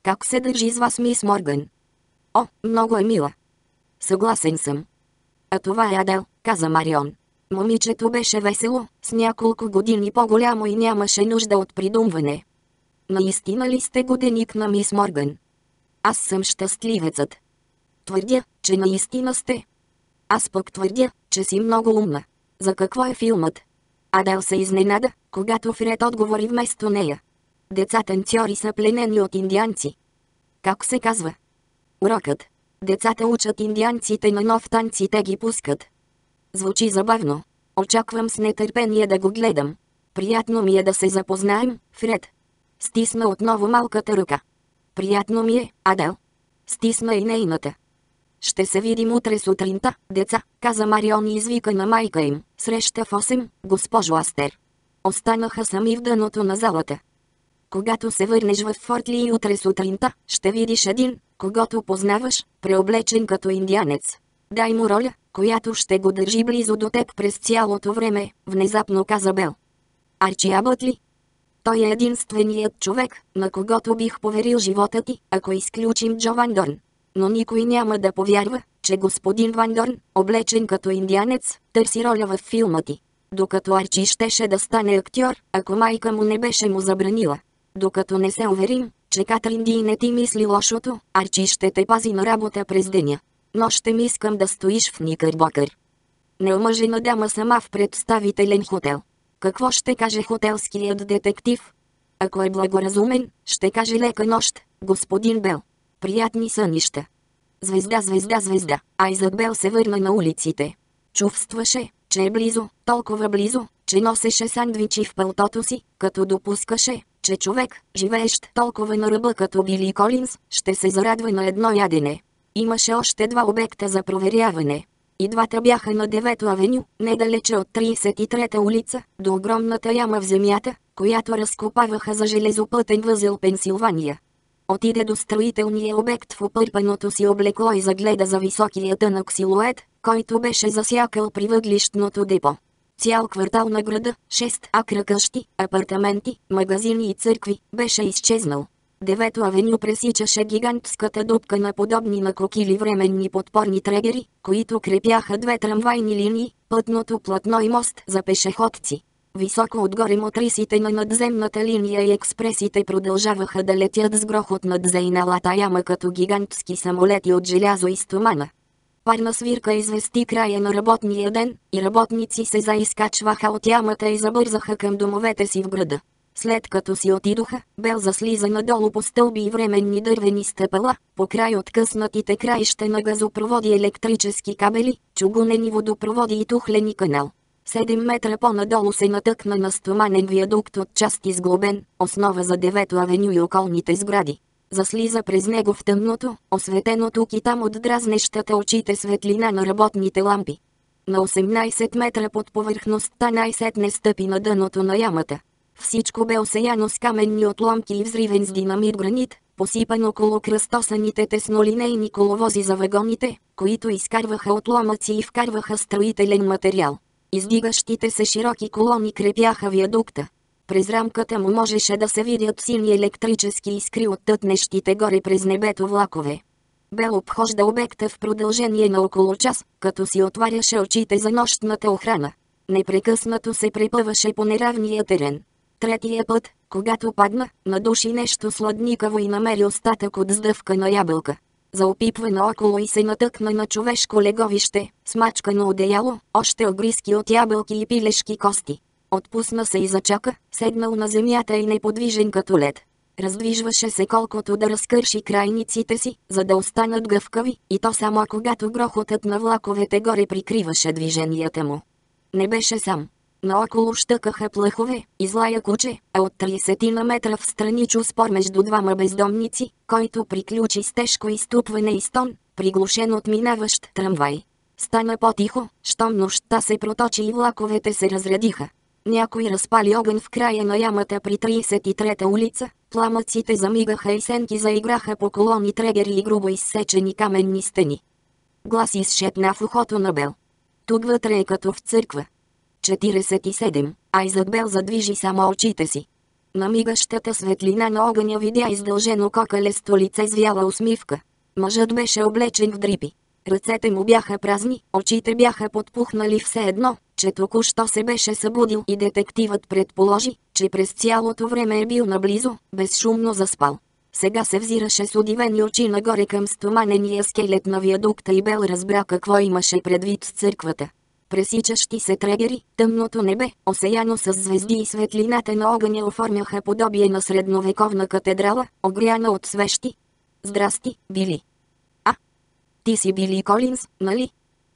Как се държи с вас мис Морган? О, много е мила. Съгласен съм. А това е Адел, каза Марион. Момичето беше весело, с няколко години по-голямо и нямаше нужда от придумване. Наистина ли сте годеник на мис Морган? Аз съм щастливецът. Твърдя, че наистина сте. Аз пък твърдя, че си много умна. За какво е филмът? Адел се изненада, когато Фред отговори вместо нея. Деца танцори са пленени от индианци. Как се казва? Урокът. Децата учат индианците на нов танц и те ги пускат. Звучи забавно. Очаквам с нетърпение да го гледам. Приятно ми е да се запознаем, Фред. Стисна отново малката ръка. Приятно ми е, Адел. Стисна и нейната. Ще се видим утре сутринта, деца, каза Марион и извика на майка им. Среща в 8, госпожо Астер. Останаха сами в дъното на залата. Когато се върнеш в Форт Ли утре сутринта, ще видиш един, когото познаваш, преоблечен като индианец. Дай му роля, която ще го държи близо до теб през цялото време, внезапно каза Бел. Арчи Абът ли? Той е единственият човек, на когото бих поверил живота ти, ако изключим Джо Ван Дорн. Но никой няма да повярва, че господин Ван Дорн, облечен като индианец, търси роля във филма ти. Докато Арчи щеше да стане актьор, ако майка му не беше му забранила. Докато не се уверим, че Катрин Ди не ти мисли лошото, Арчи ще те пази на работа през деня. Нощем искам да стоиш в Никърбокър. Неомъжена дама сама в представителен хотел. Какво ще каже хотелският детектив? Ако е благоразумен, ще каже лека нощ, господин Бел. Приятни сънища. Звезда, звезда, звезда. Айзък Бел се върна на улиците. Чувстваше, че е близо, толкова близо, че носеше сандвичи в пълтото си, като допускаше, че човек, живеещ толкова на ръба като Били Колинс, ще се зарадва на едно ядене. Имаше още два обекта за проверяване. И двата бяха на 9-то авеню, недалече от 33-та улица, до огромната яма в земята, която разкопаваха за железопътен възел Пенсилвания. Отиде до строителния обект в опърпаното си облекло и загледа за високия тънък силует, който беше засякал при въглищното депо. Цял квартал на града, 6 акра къщи, апартаменти, магазини и църкви, беше изчезнал. 9-то авеню пресичаше гигантската дупка на подобни на кокили временни подпорни трегери, които крепяха две трамвайни линии, пътното платно и мост за пешеходци. Високо отгоре мотрисите на надземната линия и експресите продължаваха да летят с грохот над зейналата яма като гигантски самолети от желязо и стомана. Парна свирка извести края на работния ден, и работници се заизкачваха от ямата и забързаха към домовете си в града. След като си отидоха, Бел заслиза надолу по стълби и временни дървени стъпала, по край откъснатите краища на газопроводи, електрически кабели, чугунени водопроводи и тухлени канал. 7 метра по-надолу се натъкна на стоманен виадукт от части сглобен, основа за 9-то авеню и околните сгради. Заслиза през него в тъмното, осветено тук и там от дразнещата очите светлина на работните лампи. На 18 метра под повърхността най-сетне стъпи на дъното на ямата. Всичко бе осеяно с каменни отломки и взривен с динамит гранит, посипан около кръстосаните теснолинейни коловози за вагоните, които изкарваха отломъци и вкарваха строителен материал. Издигащите се широки колони крепяха виадукта. През рамката му можеше да се видят сини електрически искри от тътнещите горе през небето влакове. Бел обхожда обекта в продължение на около час, като си отваряше очите за нощната охрана. Непрекъснато се препъваше по неравния терен. Третия път, когато падна, надуши нещо сладникаво и намери остатък от сдъвка на ябълка. Заопипва наоколо и се натъкна на човешко леговище, смачкано одеяло, още огризки от ябълки и пилешки кости. Отпусна се и зачака, седнал на земята и неподвижен като лед. Раздвижваше се колкото да разкърши крайниците си, за да останат гъвкави, и то само когато грохотът на влаковете горе прикриваше движенията му. Не беше сам. Наоколо щъкаха плъхове, излая куче, а от 30 на метра в страни чу спор между двама бездомници, който приключи с тежко изтупване и стон, приглушен от минаващ трамвай. Стана по-тихо, щом нощта се проточи и влаковете се разрядиха. Някой разпали огън в края на ямата при 33-та улица, пламъците замигаха и сенки заиграха по колони трегери и грубо изсечени каменни стени. Глас изшепна в ухото на Бел. Тук вътре е като в църква. 47. Айзък Бел задвижи само очите си. На мигащата светлина на огъня видя издължено кокалесто лице с вяла усмивка. Мъжът беше облечен в дрипи. Ръцете му бяха празни, очите бяха подпухнали все едно, че току-що се беше събудил и детективът предположи, че през цялото време е бил наблизо, безшумно заспал. Сега се взираше с удивени очи нагоре към стоманения скелет на виадукта и Бел разбра какво имаше предвид с църквата. Пресичащи се трегери, тъмното небе, осеяно с звезди и светлината на огъня оформяха подобие на средновековна катедрала, огряна от свещи. Здрасти, Били. А, ти си Били Колинс, нали?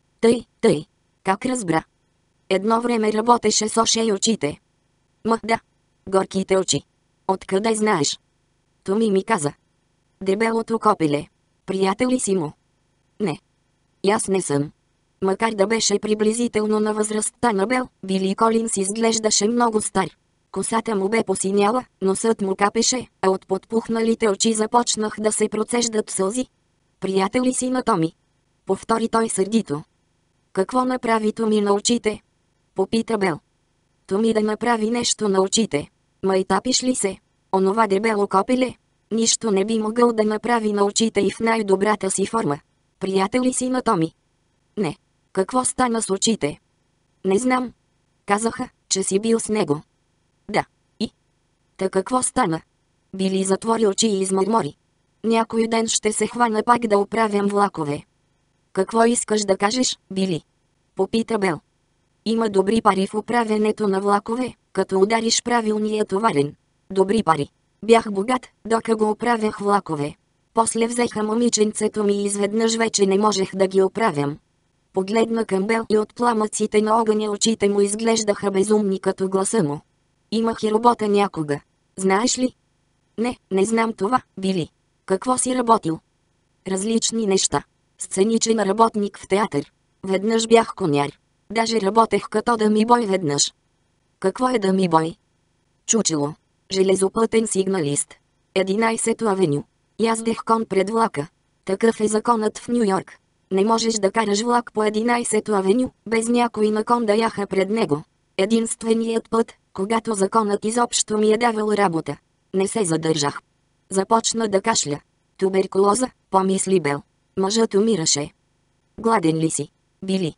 Тъй. Как разбра? Едно време работеше с уши и очите. Да. Горките очи. Откъде знаеш? Томи ми каза. Дебелото копеле. Приятел ли си му? Не. И аз не съм. Макар да беше приблизително на възрастта на Бел, Били Колинс изглеждаше много стар. Косата му бе посиняла, носът му капеше, а от подпухналите очи започнах да се процеждат сълзи. Приятел ли си на Томи? Повтори той сърдито. Какво направи Томи на очите? Попита Бел. Томи да направи нещо на очите. Майтапиш ли се? Онова дебело копеле? Нищо не би могъл да направи на очите и в най-добрата си форма. Приятел ли си на Томи? Не. Какво стана с очите? Не знам. Казаха, че си бил с него. Да. И? Та какво стана? Били затвори очи и измърмори. Някой ден ще се хвана пак да оправям влакове. Какво искаш да кажеш, Били? Попита Бел. Има добри пари в управянето на влакове, като удариш правилния товарен. Добри пари. Бях богат, докато го оправях влакове. После взеха момиченцето ми и изведнъж вече не можех да ги оправям. Погледна към Бел и от пламъците на огъня очите му изглеждаха безумни като гласа му. Имах и работа някога. Знаеш ли? Не знам това, Били. Какво си работил? Различни неща. Сценичен работник в театър. Веднъж бях коняр. Даже работех като дамибой веднъж. Какво е дамибой? Чучело. Железопътен сигналист. 11-то авеню. Яздех кон пред влака. Такъв е законът в Ню Йорк. Не можеш да караш влак по 11-то авеню, без някой на кон да яха пред него. Единственият път, когато законът изобщо ми е давал работа. Не се задържах. Започна да кашля. Туберкулоза, помисли Бел. Мъжът умираше. Гладен ли си, Били?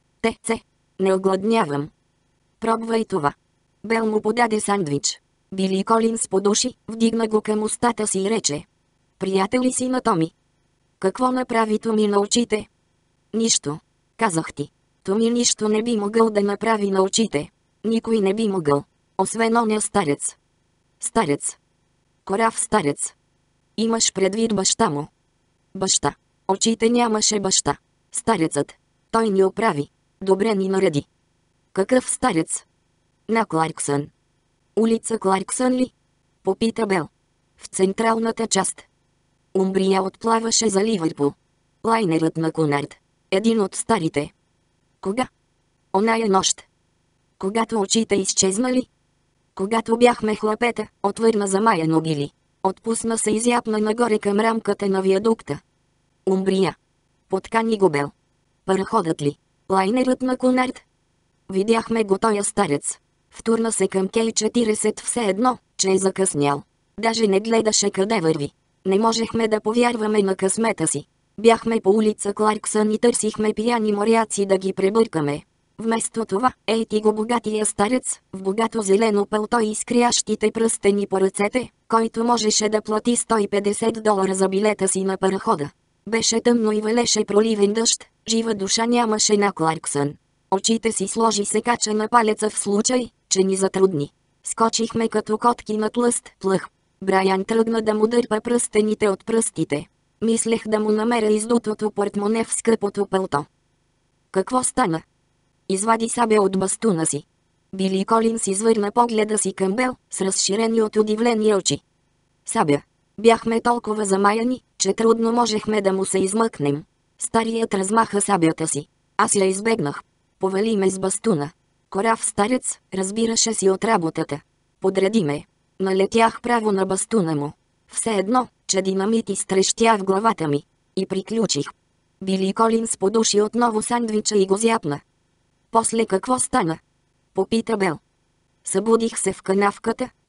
Не огладнявам. Пробвай това. Бел му подаде сандвич. Били Колинс подуши, вдигна го към устата си и рече. Приятел ли си на Томи? Какво направи Томи на очите? Нищо. Казах ти. Томи нищо не би могъл да направи на очите. Никой не би могъл. Освен оня старец. Старец. Корав старец. Имаш предвид баща му. Баща. Очите нямаше баща. Старецът. Той ни оправи. Добре ни нареди. Какъв старец? На Кларксън. Улица Кларксън ли? Попита Бел. В централната част. Умбрия отплаваше за Ливърпул. Лайнерът на Конард. Един от старите. Кога? Оная нощ. Когато очите изчезнали? Когато бяхме хлапета, отвърна замаяно Били. Отпусна се изяпна нагоре към рамката на виадукта. Умбрия. Подкани го Бел. Параходът ли? Лайнерът на Конард? Видяхме го тоя старец. Втурна се към Кей-40 все едно, че е закъснял. Даже не гледаше къде върви. Не можехме да повярваме на късмета си. Бяхме по улица Кларксън и търсихме пияни моряци да ги пребъркаме. Вместо това, ей ти го богатия старец, в богато зелено пълто и изкрящите пръстени по ръцете, който можеше да плати $150 за билета си на парахода. Беше тъмно и валеше проливен дъжд, жива душа нямаше на Кларксън. Очите си сложи се кача на палеца в случай, че ни затрудни. Скочихме като котки на тлъст плъх. Брайан тръгна да му дърпа пръстените от пръстите. Мислех да му намеря издутото портмоне в скъпото пълто. Какво стана? Извади сабя от бастуна си. Били Колинс извърна погледа си към Бел, с разширени от удивление очи. Сабя. Бяхме толкова замаяни, че трудно можехме да му се измъкнем. Старият размаха сабята си. Аз я избегнах. Повали ме с бастуна. Корав старец, разбираше си от работата. Подреди ме. Налетях право на бастуна му. Все едно, че динамит изтрещя в главата ми. И приключих. Били Колинс подуши отново сандвича и го зяпна. После какво стана? Попита Бел. Събудих се в канавката,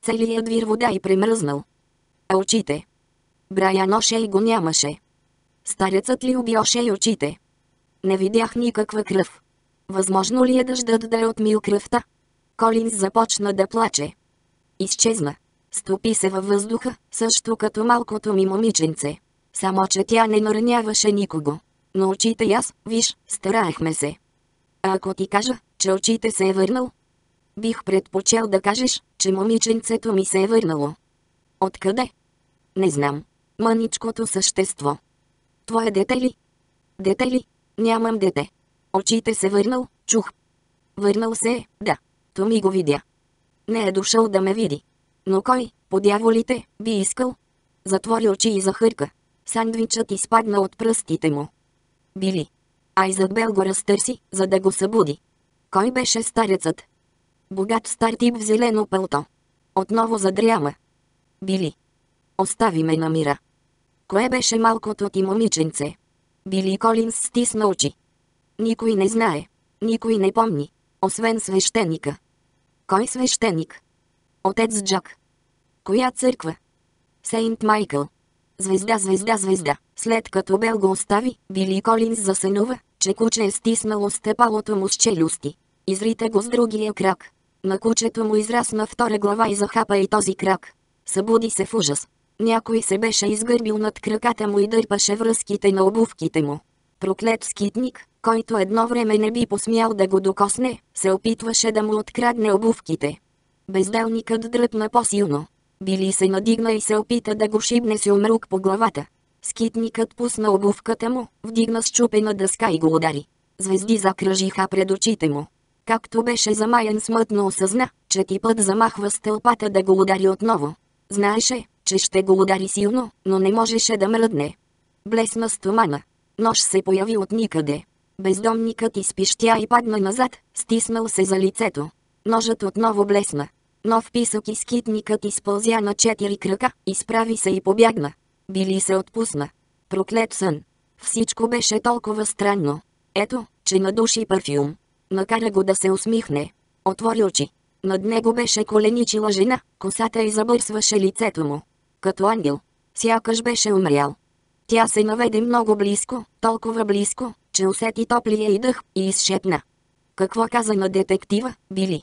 Целият вир вода и премръзнал. А очите? Брайан Ошей го нямаше. Старецът ли уби Ошей очите? Не видях никаква кръв. Възможно ли е дъждът да е отмил кръвта? Колинс започна да плаче. Изчезна. Стопи се във въздуха, също като малкото ми момиченце. Само че тя не нараняваше никого. Но очите и аз, виж, стараехме се. А ако ти кажа, че очите се е върнал? Бих предпочел да кажеш, че момиченцето ми се е върнало. Откъде? Не знам. Мъничкото същество. Твое дете ли? Дете ли? Нямам дете. Очите се върнал, чух. Върнал се е, да. То ми го видя. Не е дошъл да ме види. Но кой, по дяволите, би искал? Затвори очи и захърка. Сандвичът изпадна от пръстите му. Били. Айзабел го разтърси, за да го събуди. Кой беше старецът? Богат стар тип в зелено пълто. Отново задряма. Били. Остави ме на мира. Кое беше малкото ти момиченце? Били Колинс стисна очи. Никой не знае. Никой не помни. Освен свещеника. Кой свещеник? Отец Джак. Коя църква? Сейнт Майкъл. Звезда, звезда, звезда. След като Бел го остави, Били Колинс засънува, че куче е стиснало стъпалото му с челюсти. Изрита го с другия крак. На кучето му израсна втора глава и захапа и този крак. Събуди се в ужас. Някой се беше изгърбил над краката му и дърпаше връзките на обувките му. Проклет скитник, който едно време не би посмял да го докосне, се опитваше да му открадне обувките. Безделникът дръпна по-силно. Били се надигна и се опита да го шибне с юмрук по главата. Скитникът пусна обувката му, вдигна счупена дъска и го удари. Звезди закръжиха пред очите му. Както беше замаян, смътно осъзна, че типът замахва стълпата да го удари отново. Знаеше, че ще го удари силно, но не можеше да мръдне. Блесна стомана. Нож се появи от никъде. Бездомникът изпищя и падна назад, стиснал се за лицето. Ножът отново блесна. Нов писък и скитникът изпълзя на 4 крака, изправи се и побягна. Били се отпусна. Проклет сън. Всичко беше толкова странно. Ето, че надуши парфюм. Накара го да се усмихне. Отвори очи. Над него беше коленичила жена, косата й забърсваше лицето му. Като ангел. Сякаш беше умрял. Тя се наведе много близко, толкова близко, че усети топлия й дъх и изшепна. Какво каза на детектива, Били?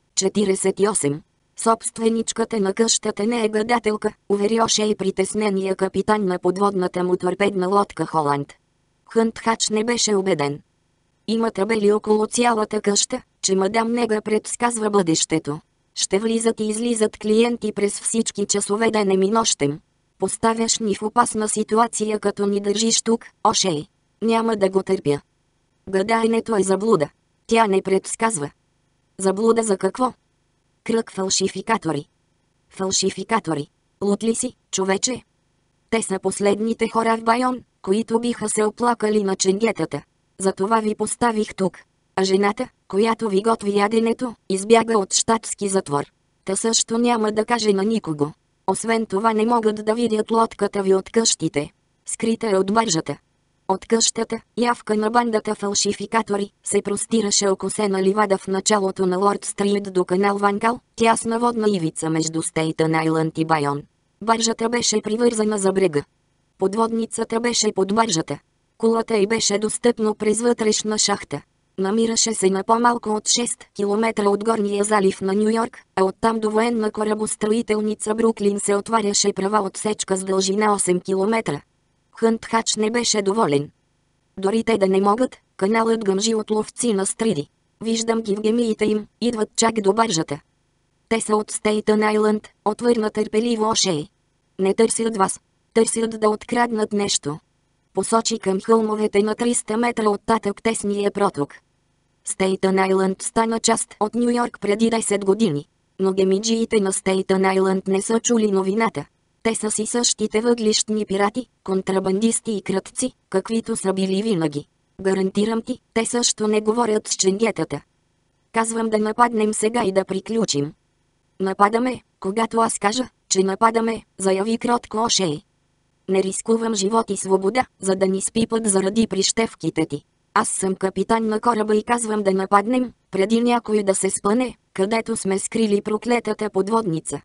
48. Собственичката на къщата не е гадателка, увери Ошей притеснения капитан на подводната му торпедна лодка Холанд. Хънт Хач не беше убеден. Има табели около цялата къща, че мадам Нега предсказва бъдещето. Ще влизат и излизат клиенти през всички часове денем и нощем. Поставяш ни в опасна ситуация, като ни държиш тук, Ошей. Няма да го търпя. Гадаенето е заблуда. Тя не предсказва. Заблуда за какво? Кръг фалшификатори. Фалшификатори. Лут ли си, човече? Те са последните хора в Байон, които биха се оплакали на ченгетата. Затова ви поставих тук. А жената, която ви готви яденето, избяга от щатски затвор. Та също няма да каже на никого. Освен това не могат да видят лодката ви от къщите. Скрита е от баржата. От къщата, явка на бандата фалшификатори, се простираше окосена ливада в началото на Лорд Стрит до канал Ванкал, тясна водна ивица между Стейтън Айлънд и Байон. Баржата беше привързана за брега. Подводницата беше под баржата. Кулата й беше достъпно през вътрешна шахта. Намираше се на по-малко от 6 км от горния залив на Нью-Йорк, а оттам до военна корабостроителница Бруклин се отваряше права отсечка с дължина 8 км. Хънт Хач не беше доволен. Дори те да не могат, каналът гъмжи от ловци на стриди. Виждам ги в гемиите им, идват чак до баржата. Те са от Стейтън Айлънд, отвърна търпеливо Ошей. Не търсят вас. Търсят да откраднат нещо. Посочи към хълмовете на 300 метра оттатък тесния проток. Стейтън Айлънд стана част от Нью-Йорк преди 10 години. Но гемиджиите на Стейтън Айлънд не са чули новината. Те са си същите въглищни пирати, контрабандисти и крътци, каквито са били винаги. Гарантирам ти, те също не говорят с ченгетата. Казвам да нападнем сега и да приключим. Нападаме, когато аз кажа, че нападаме, заяви кротко Ошей. Не рискувам живот и свобода, за да ни спипат заради прищевките ти. Аз съм капитан на кораба и казвам да нападнем, преди някой да се спъне, където сме скрили проклетата подводница.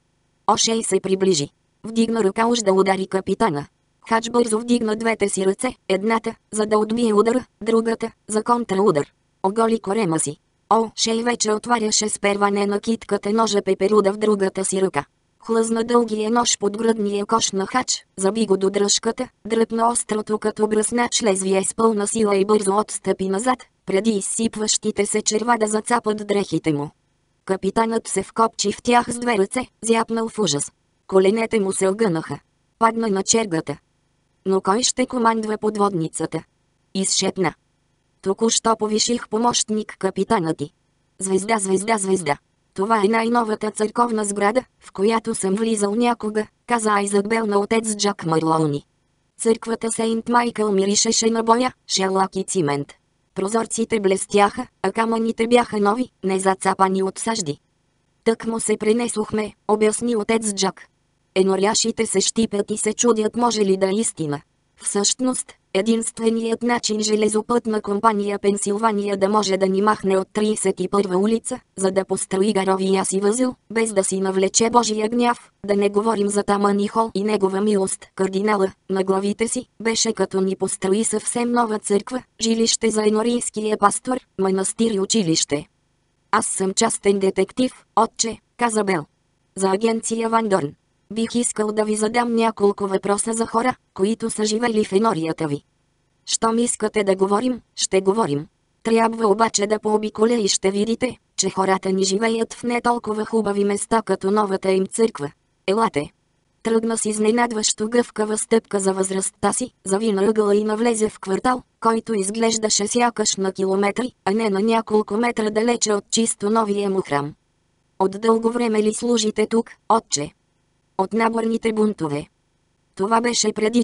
Ошей се приближи. Вдигна ръка уж да удари капитана. Хач бързо вдигна двете си ръце, едната, за да отбие удара, другата, за контраудар. Оголи корема си. Шей вече отваряше с перване на китката ножа пеперуда в другата си ръка. Хлъзна дългия нож под гръдния кош на Хач, заби го до дръжката, дръпна острото като бръснач лезвие с пълна сила и бързо отстъпи назад, преди изсипващите се черва да зацапат дрехите му. Капитанът се вкопчи в тях с две ръце, зяпнал в ужас. Коленете му се огънаха. Падна на чергата. Но кой ще командва подводницата? Изшепна. Току-що повиших помощник капитана ти. Звезда, звезда, звезда. Това е най-новата църковна сграда, в която съм влизал някога, каза Айзък Бел на отец Джак Марлоуни. Църквата Сейнт Майкъл миришеше на боя, шелак и цимент. Прозорците блестяха, а камъните бяха нови, не зацапани от сажди. Тък му се пренесохме, обясни отец Джак. Еноряшите се щипят и се чудят може ли да е истина. Всъщност, единственият начин железопътна компания Пенсилвания да може да ни махне от 31-а улица, за да построи гаровия си възел, без да си навлече Божия гняв, да не говорим за Тамани Хол и негова милост, кардинала, на главите си, беше като ни построи съвсем нова църква, жилище за енорийския пастор, манастир и училище. Аз съм частен детектив, отче, каза Бел. За агенция Ван Дорн. Бих искал да ви задам няколко въпроса за хора, които са живели в енорията ви. Щом искате да говорим, ще говорим. Трябва обаче да пообиколя и ще видите, че хората ни живеят в не толкова хубави места като новата им църква. Елате. Тръгна с изненадващо гъвкава стъпка за възрастта си, завина ъгъла и навлезе в квартал, който изглеждаше сякаш на километри, а не на няколко метра далече от чисто новия му храм. От дълго време ли служите тук, отче? От наборните бунтове. Това беше преди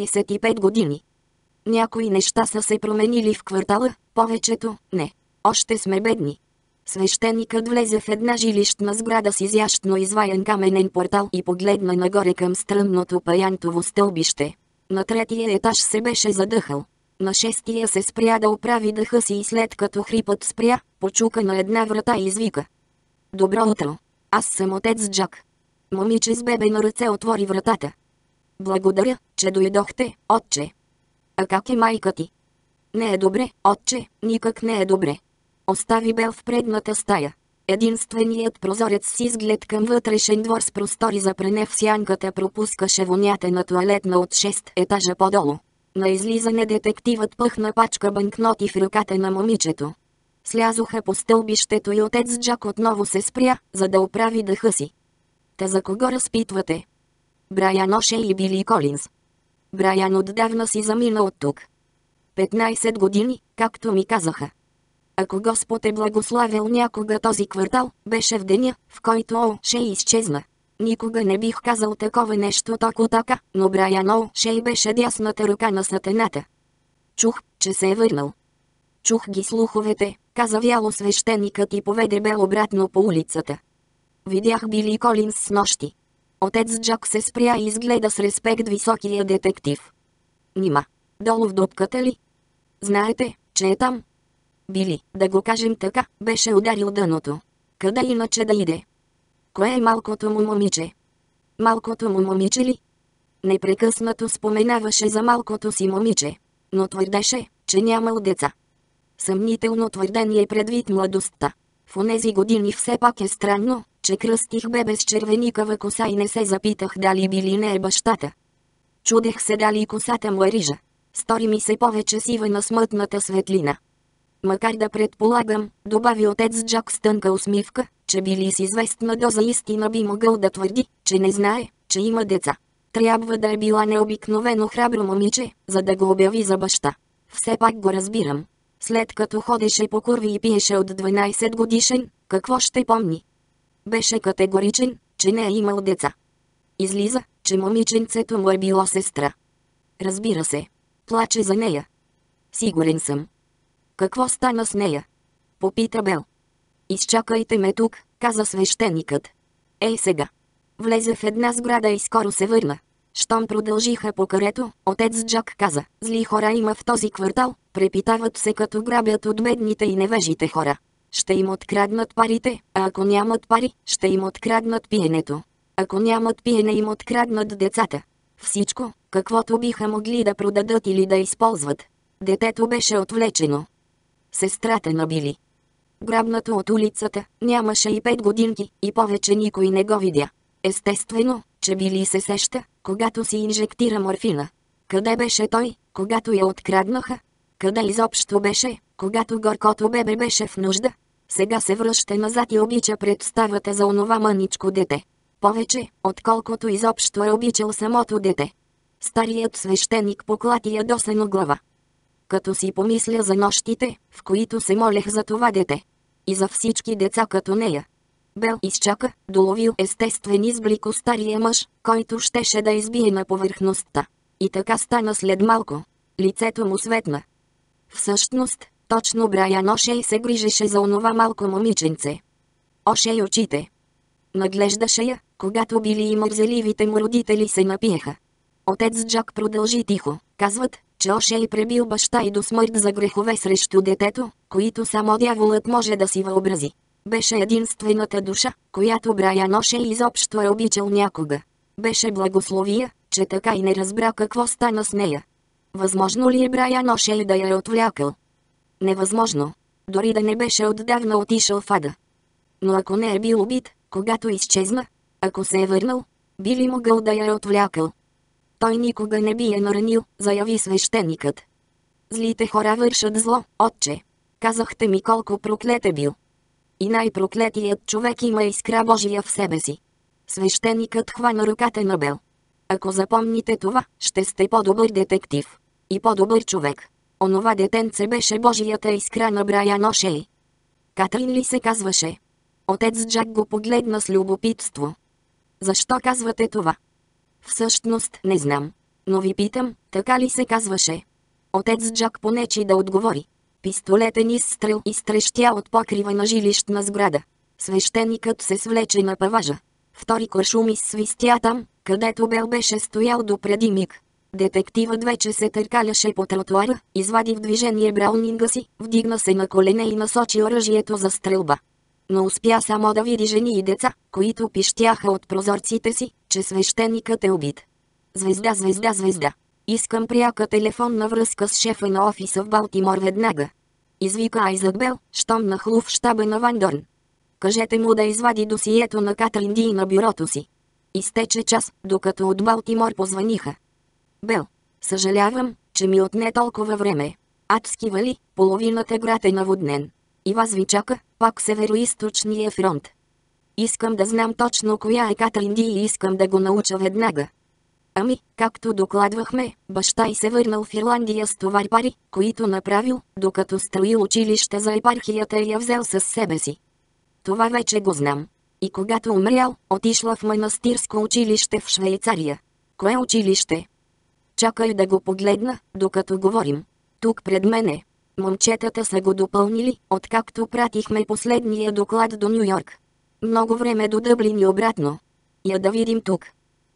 45 години. Някои неща са се променили в квартала, повечето – не. Още сме бедни. Свещеникът влезе в една жилищна сграда с изящно изваян каменен портал и погледна нагоре към стръмното паянтово стълбище. На третия етаж се беше задъхал. На шестия се спря да оправи дъха си и след като хрипът спря, почука на една врата и извика. Добро утро. Аз съм отец Джак. Момиче с бебе на ръце отвори вратата. Благодаря, че дойдохте, отче. А как е майка ти? Не е добре, отче, никак не е добре. Остави Бел в предната стая. Единственият прозорец с изглед към вътрешен двор с простори за прене в сянката пропускаше вонята на тоалетна от 6 етажа по-долу. На излизане детективът пъхна пачка банкноти в ръката на момичето. Слязоха по стълбището и отец Джак отново се спря, за да оправи дъха си. Та за кого разпитвате? Брайан Ошей и Били Колинс. Брайан отдавна си замина от тук. 15 години, както ми казаха. Ако Господ е благославил някога този квартал, беше в деня, в който Ошей изчезна. Никога не бих казал такова нещо току така, но Брайан Ошей беше дясната ръка на сатаната. Чух, че се е върнал. Чух ги слуховете, каза вяло свещеникът и поведе Бел обратно по улицата. Видях Били Колинс с нощи. Отец Джак се спря и изгледа с респект високия детектив. Нима, долу в дупката ли? Знаете, че е там? Били, да го кажем така, беше ударил дъното. Къде иначе да иде? Кое е малкото му момиче? Малкото му момиче ли? Непрекъснато споменаваше за малкото си момиче, но твърдеше, че нямал деца. Съмнително твърдение предвид младостта. В онези години все пак е странно, че кръстих бебе с червеникава коса и не се запитах дали Били не е бащата. Чудех се дали косата му е рижа. Стори ми се повече сива на смътната светлина. Макар да предполагам, добави отец Джак с тънка усмивка, че Били с известна доза истина би могъл да твърди, че не знае, че има деца. Трябва да е била необикновено храбро момиче, за да го обяви за баща. Все пак го разбирам. След като ходеше по курви и пиеше от 12 годишен, какво ще помни? Беше категоричен, че не е имал деца. Излиза, че момиченцето му е било сестра. Разбира се. Плаче за нея. Сигурен съм. Какво стана с нея? Попита Бел. Изчакайте ме тук, каза свещеникът. Ей сега. Влезе в една сграда и скоро се върна. Щом продължиха по карето, отец Джак каза, зли хора има в този квартал, препитават се като грабят от бедните и невежите хора. Ще им откраднат парите, а ако нямат пари, ще им откраднат пиенето. Ако нямат пиене им откраднат децата. Всичко, каквото биха могли да продадат или да използват. Детето беше отвлечено. Сестрата на Били. Грабнато от улицата, нямаше и 5 годинки, и повече никой не го видя. Естествено, че Били се сеща, когато си инжектира морфина. Къде беше той, когато я откраднаха? Къде изобщо беше, когато горкото бебе беше в нужда? Сега се връща назад и обича представата за онова мъничко дете. Повече, отколкото изобщо е обичал самото дете. Старият свещеник поклати ядосано глава. Като си помисля за нощите, в които се молех за това дете. И за всички деца като нея. Бел изчака, доловил естествен изблик у стария мъж, който щеше да избие на повърхността. И така стана след малко. Лицето му светна. Всъщност, точно Брайан Ошей се грижеше за онова малко момиченце. Ошей очите. Наглеждаше я, когато Били и мързеливите му родители се напиеха. Отец Джак продължи тихо. Казват, че Ошей пребил баща и до смърт за грехове срещу детето, които само дяволът може да си въобрази. Беше единствената душа, която Брайан Ошей изобщо е обичал някога. Беше благословия, че така и не разбра какво стана с нея. Възможно ли е Брайан Ошей да я е отвлякал? Невъзможно. Дори да не беше отдавна отишъл в ада. Но ако не е бил убит, когато изчезна, ако се е върнал, би ли могъл да я е отвлякал? Той никога не би я наранил, заяви свещеникът. Злите хора вършат зло, отче. Казахте ми колко проклет е бил. И най-проклетият човек има искра Божия в себе си. Свещеникът хвана ръката на Бел. Ако запомните това, ще сте по-добър детектив. И по-добър човек. Онова детенце беше Божията искра на Брайан Ошей. Катрин ли се казваше? Отец Джак го погледна с любопитство. Защо казвате това? Всъщност не знам. Но ви питам, така ли се казваше? Отец Джак понечи да отговори. Пистолетен изстрел изтрещя от покрива на жилищна сграда. Свещеникът се свлече на паважа. Втори куршум изсвистя там, където Бел беше стоял допреди миг. Детективът вече се търкаляше по тротуара, извади в движение браунинга си, вдигна се на колене и насочи оръжието за стрелба. Но успя само да види жени и деца, които пищяха от прозорците си, че свещеникът е убит. Звезда, звезда, звезда. Искам пряка телефонна връзка с шефа на офиса в Балтимор веднага. Извика Айзък Бел, щом нахлу в щаба на Ван Дорн. Кажете му да извади досието на Катрин Ди на бюрото си. Изтече час, докато от Балтимор позваниха. Бел, съжалявам, че ми отне толкова време. Адски вали, половината град е наводнен. И вас ви чака, пак североизточния фронт. Искам да знам точно коя е Катрин Ди и искам да го науча веднага. Ами, както докладвахме, баща й се върнал в Ирландия с товар пари, които направил, докато строил училище за епархията и я взел със себе си. Това вече го знам. И когато умрял, отишла в манастирско училище в Швейцария. Кое училище? Чакай да го погледна, докато говорим. Тук пред мене. Момчетата са го допълнили, откакто пратихме последния доклад до Ню Йорк. Много време до Дъблин и обратно. Я да видим тук.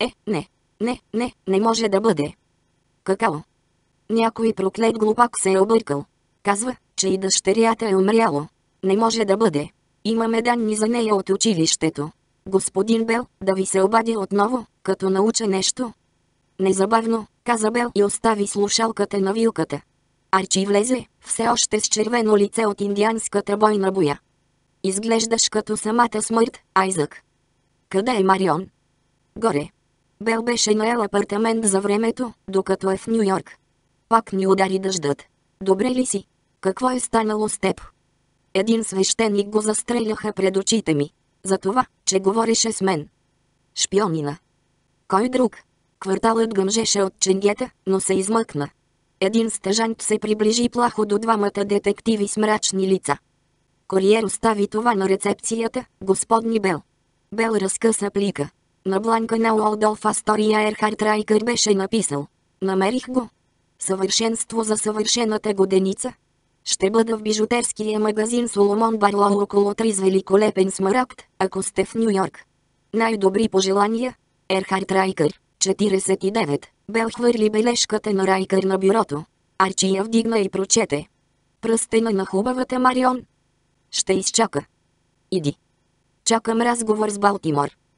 Не може да бъде. Какао? Някой проклет глупак се е объркал. Казва, че и дъщерята е умряло. Не може да бъде. Имаме данни за нея от училището. Господин Бел, да ви се обадя отново, като науча нещо. Незабавно, каза Бел и остави слушалката на вилката. Арчи влезе, все още с червено лице от индианската бойна боя. Изглеждаш като самата смърт, Айзък. Къде е Марион? Горе. Бел беше наел апартамент за времето, докато е в Ню Йорк. Пак ни удари дъждът. Добре ли си? Какво е станало с теб? Един свещеник го застреляха пред очите ми. За това, че говореше с мен. Шпионина. Кой друг? Кварталът гъмжеше от ченгета, но се измъкна. Един стъжант се приближи плахо до двамата детективи с мрачни лица. Куриер остави това на рецепцията, господни Бел. Бел разкъса плика. На бланка на Уолдолф Астория Ерхард Райкър беше написал. Намерих го. Съвършенство за съвършената годеница. Ще бъда в бижутерския магазин Соломон Барлоу около 3 с великолепен смарагд, ако сте в Ню Йорк. Най-добри пожелания, Ерхард Райкър, 49. Бел хвърли бележката на Райкър на бюрото. Арчи я вдигна и прочете. Пръстена на хубавата Марион. Ще изчака. Иди. Чакам разговор с Балтимор.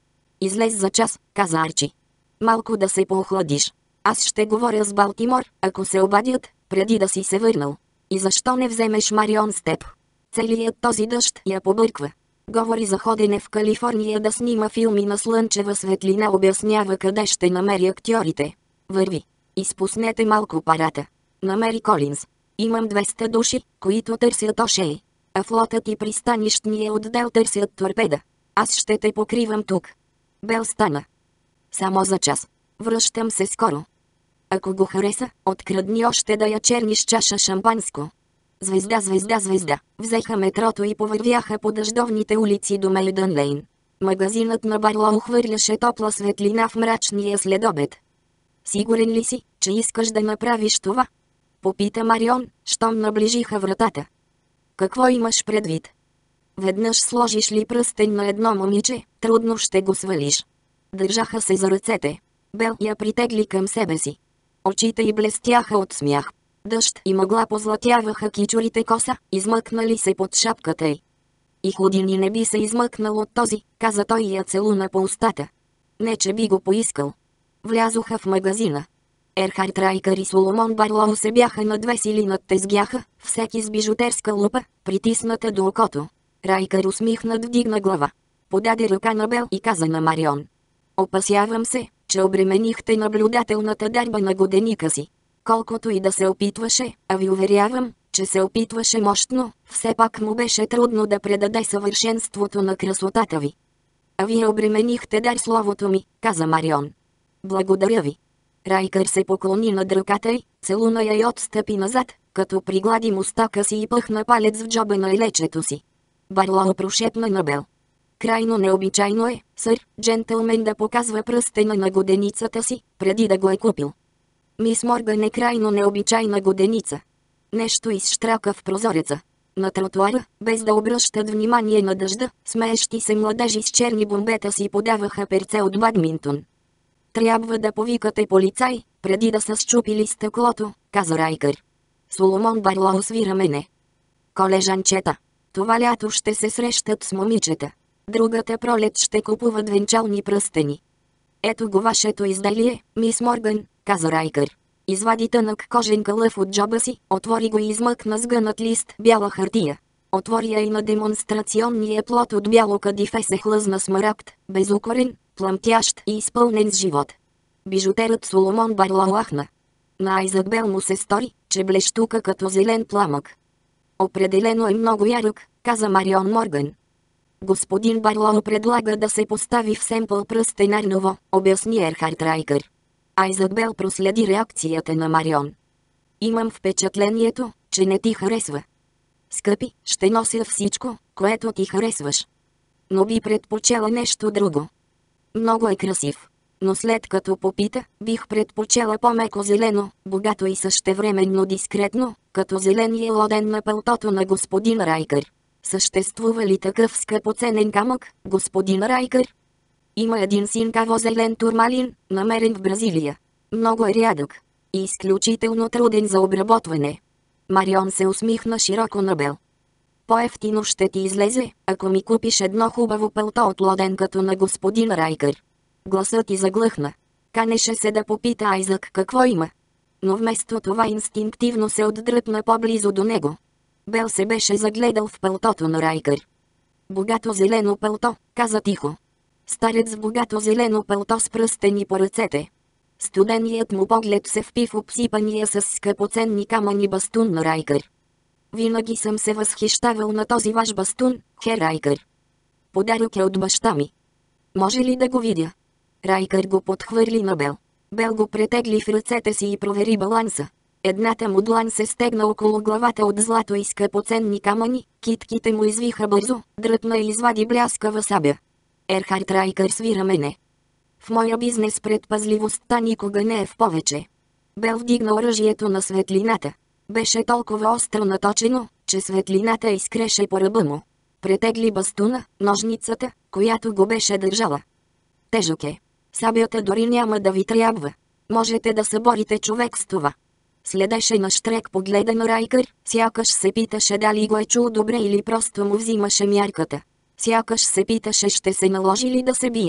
Излез за час, каза Арчи. Малко да се поохладиш. Аз ще говоря с Балтимор, ако се обадят, преди да си се върнал. И защо не вземеш Марион с теб? Целият този дъжд я побърква. Говори за ходене в Калифорния да снима филми на слънчева светлина, обяснява къде ще намери актьорите. Върви. Изпуснете малко парата. Намери Колинс. Имам 200 души, които търсят Ошей. А флотът и пристанищния отдел търсят торпеда. Аз ще те покривам тук. Бел стана. Само за час. Връщам се скоро. Ако го хареса, открадни още да я черни с чаша шампанско. Звезда, звезда, звезда. Взеха метрото и повървяха по дъждовните улици до Мейдън Лейн. Магазинът на Барлоу хвърляше топла светлина в мрачния следобед. Сигурен ли си, че искаш да направиш това? Попита Марион, щом наближиха вратата. Какво имаш предвид? Веднъж сложиш ли пръстен на едно момиче, трудно ще го свалиш. Държаха се за ръцете. Бел я притегли към себе си. Очите й блестяха от смях. Дъжд и мъгла позлатяваха кичурите коса, измъкнали се под шапката й. И Худини не би се измъкнал от този, каза той и я целуна по устата. Не, че би го поискал. Влязоха в магазина. Ерхард Райкър и Соломон Барлоу се бяха надвесили над тезгяха, всеки с бижутерска лупа, притисната до окото. Райкър усмихнат вдигна глава. Подаде ръка на Бел и каза на Марион. Опасявам се, че обременихте наблюдателната дарба на годеника си. Колкото и да се опитваше, а ви уверявам, че се опитваше мощно, все пак му беше трудно да предаде съвършенството на красотата ви. А вие обременихте дар словото ми, каза Марион. Благодаря ви. Райкър се поклони над ръката й, целуна я и отстъпи назад, като приглади мустака си и пъхна палец в джоба на елечето си. Барлоу прошепна на Бел. Крайно необичайно е, сър, джентълмен да показва пръстена на годеницата си, преди да го е купил. Мис Морган е крайно необичайна годеница. Нещо изщрака в прозореца. На тротуара, без да обръщат внимание на дъжда, смеещи се младежи с черни бомбета си подаваха перце от бадминтон. Трябва да повикате полицай, преди да са счупили стъклото, каза Райкър. Соломон Барлоу свира мене. Колежанчета. Това лято ще се срещат с момичета. Другата пролет ще купуват венчални пръстени. Ето го вашето изделие, мис Морган, каза Райкър. Извади тънък кожен кълъф от джоба си, отвори го и измъкна сгънат лист бяла хартия. Отвори я и на демонстрационния плод от бяло кадифе се хлъзна смарагд, безукорен, пламтящ и изпълнен с живот. Бижутерът Соломон Барлоу ахна. На Айзак Бел му се стори, че блещука като зелен пламък. Определено е много ярък, каза Марион Морган. Господин Барлоу предлага да се постави в семпъл пръстенар ново, обясни Ерхард Райкър. Айзак Бел проследи реакцията на Марион. Имам впечатлението, че не ти харесва. Скъпи, ще нося всичко, което ти харесваш. Но би предпочела нещо друго. Много е красив. Но след като попита, бих предпочела по-меко зелено, богато и същевременно дискретно, като зеления лоден на пълтото на господин Райкър. Съществува ли такъв скъпоценен камък, господин Райкър? Има един синкаво-зелен турмалин, намерен в Бразилия. Много е рядък. И изключително труден за обработване. Марион се усмихна широко на Бел. По-ефтино ще ти излезе, ако ми купиш едно хубаво пълто от лоден като на господин Райкър. Гласът ти заглъхна. Канеше се да попита Айзак какво има. Но вместо това инстинктивно се отдръпна по-близо до него. Бел се беше загледал в пълтото на Райкър. Богато зелено пълто, каза тихо. Старец в богато зелено пълто с пръстени по ръцете. Студеният му поглед се впи в обсипания с скъпоценни камъни бастун на Райкър. Винаги съм се възхищавал на този ваш бастун, хер Райкър. Подарък е от баща ми. Може ли да го видя? Райкър го подхвърли на Бел. Бел го претегли в ръцете си и провери баланса. Едната му длан се стегна около главата от злато и скъпоценни камъни, китките му извиха бързо, дръпна и извади бляскава сабя. Ерхард Райкър свира мене. В моя бизнес предпазливостта никога не е в повече. Бел вдигна оръжието на светлината. Беше толкова остро наточено, че светлината изкреше по ръба му. Претегли бастуна, ножницата, която го беше държала. Тежък е. Сабята дори няма да ви трябва. Можете да съборите човек с това. Следеше на щрек погледа на Райкър, сякаш се питаше дали го е чул добре или просто му взимаше мярката. Сякаш се питаше ще се наложи ли да се бия.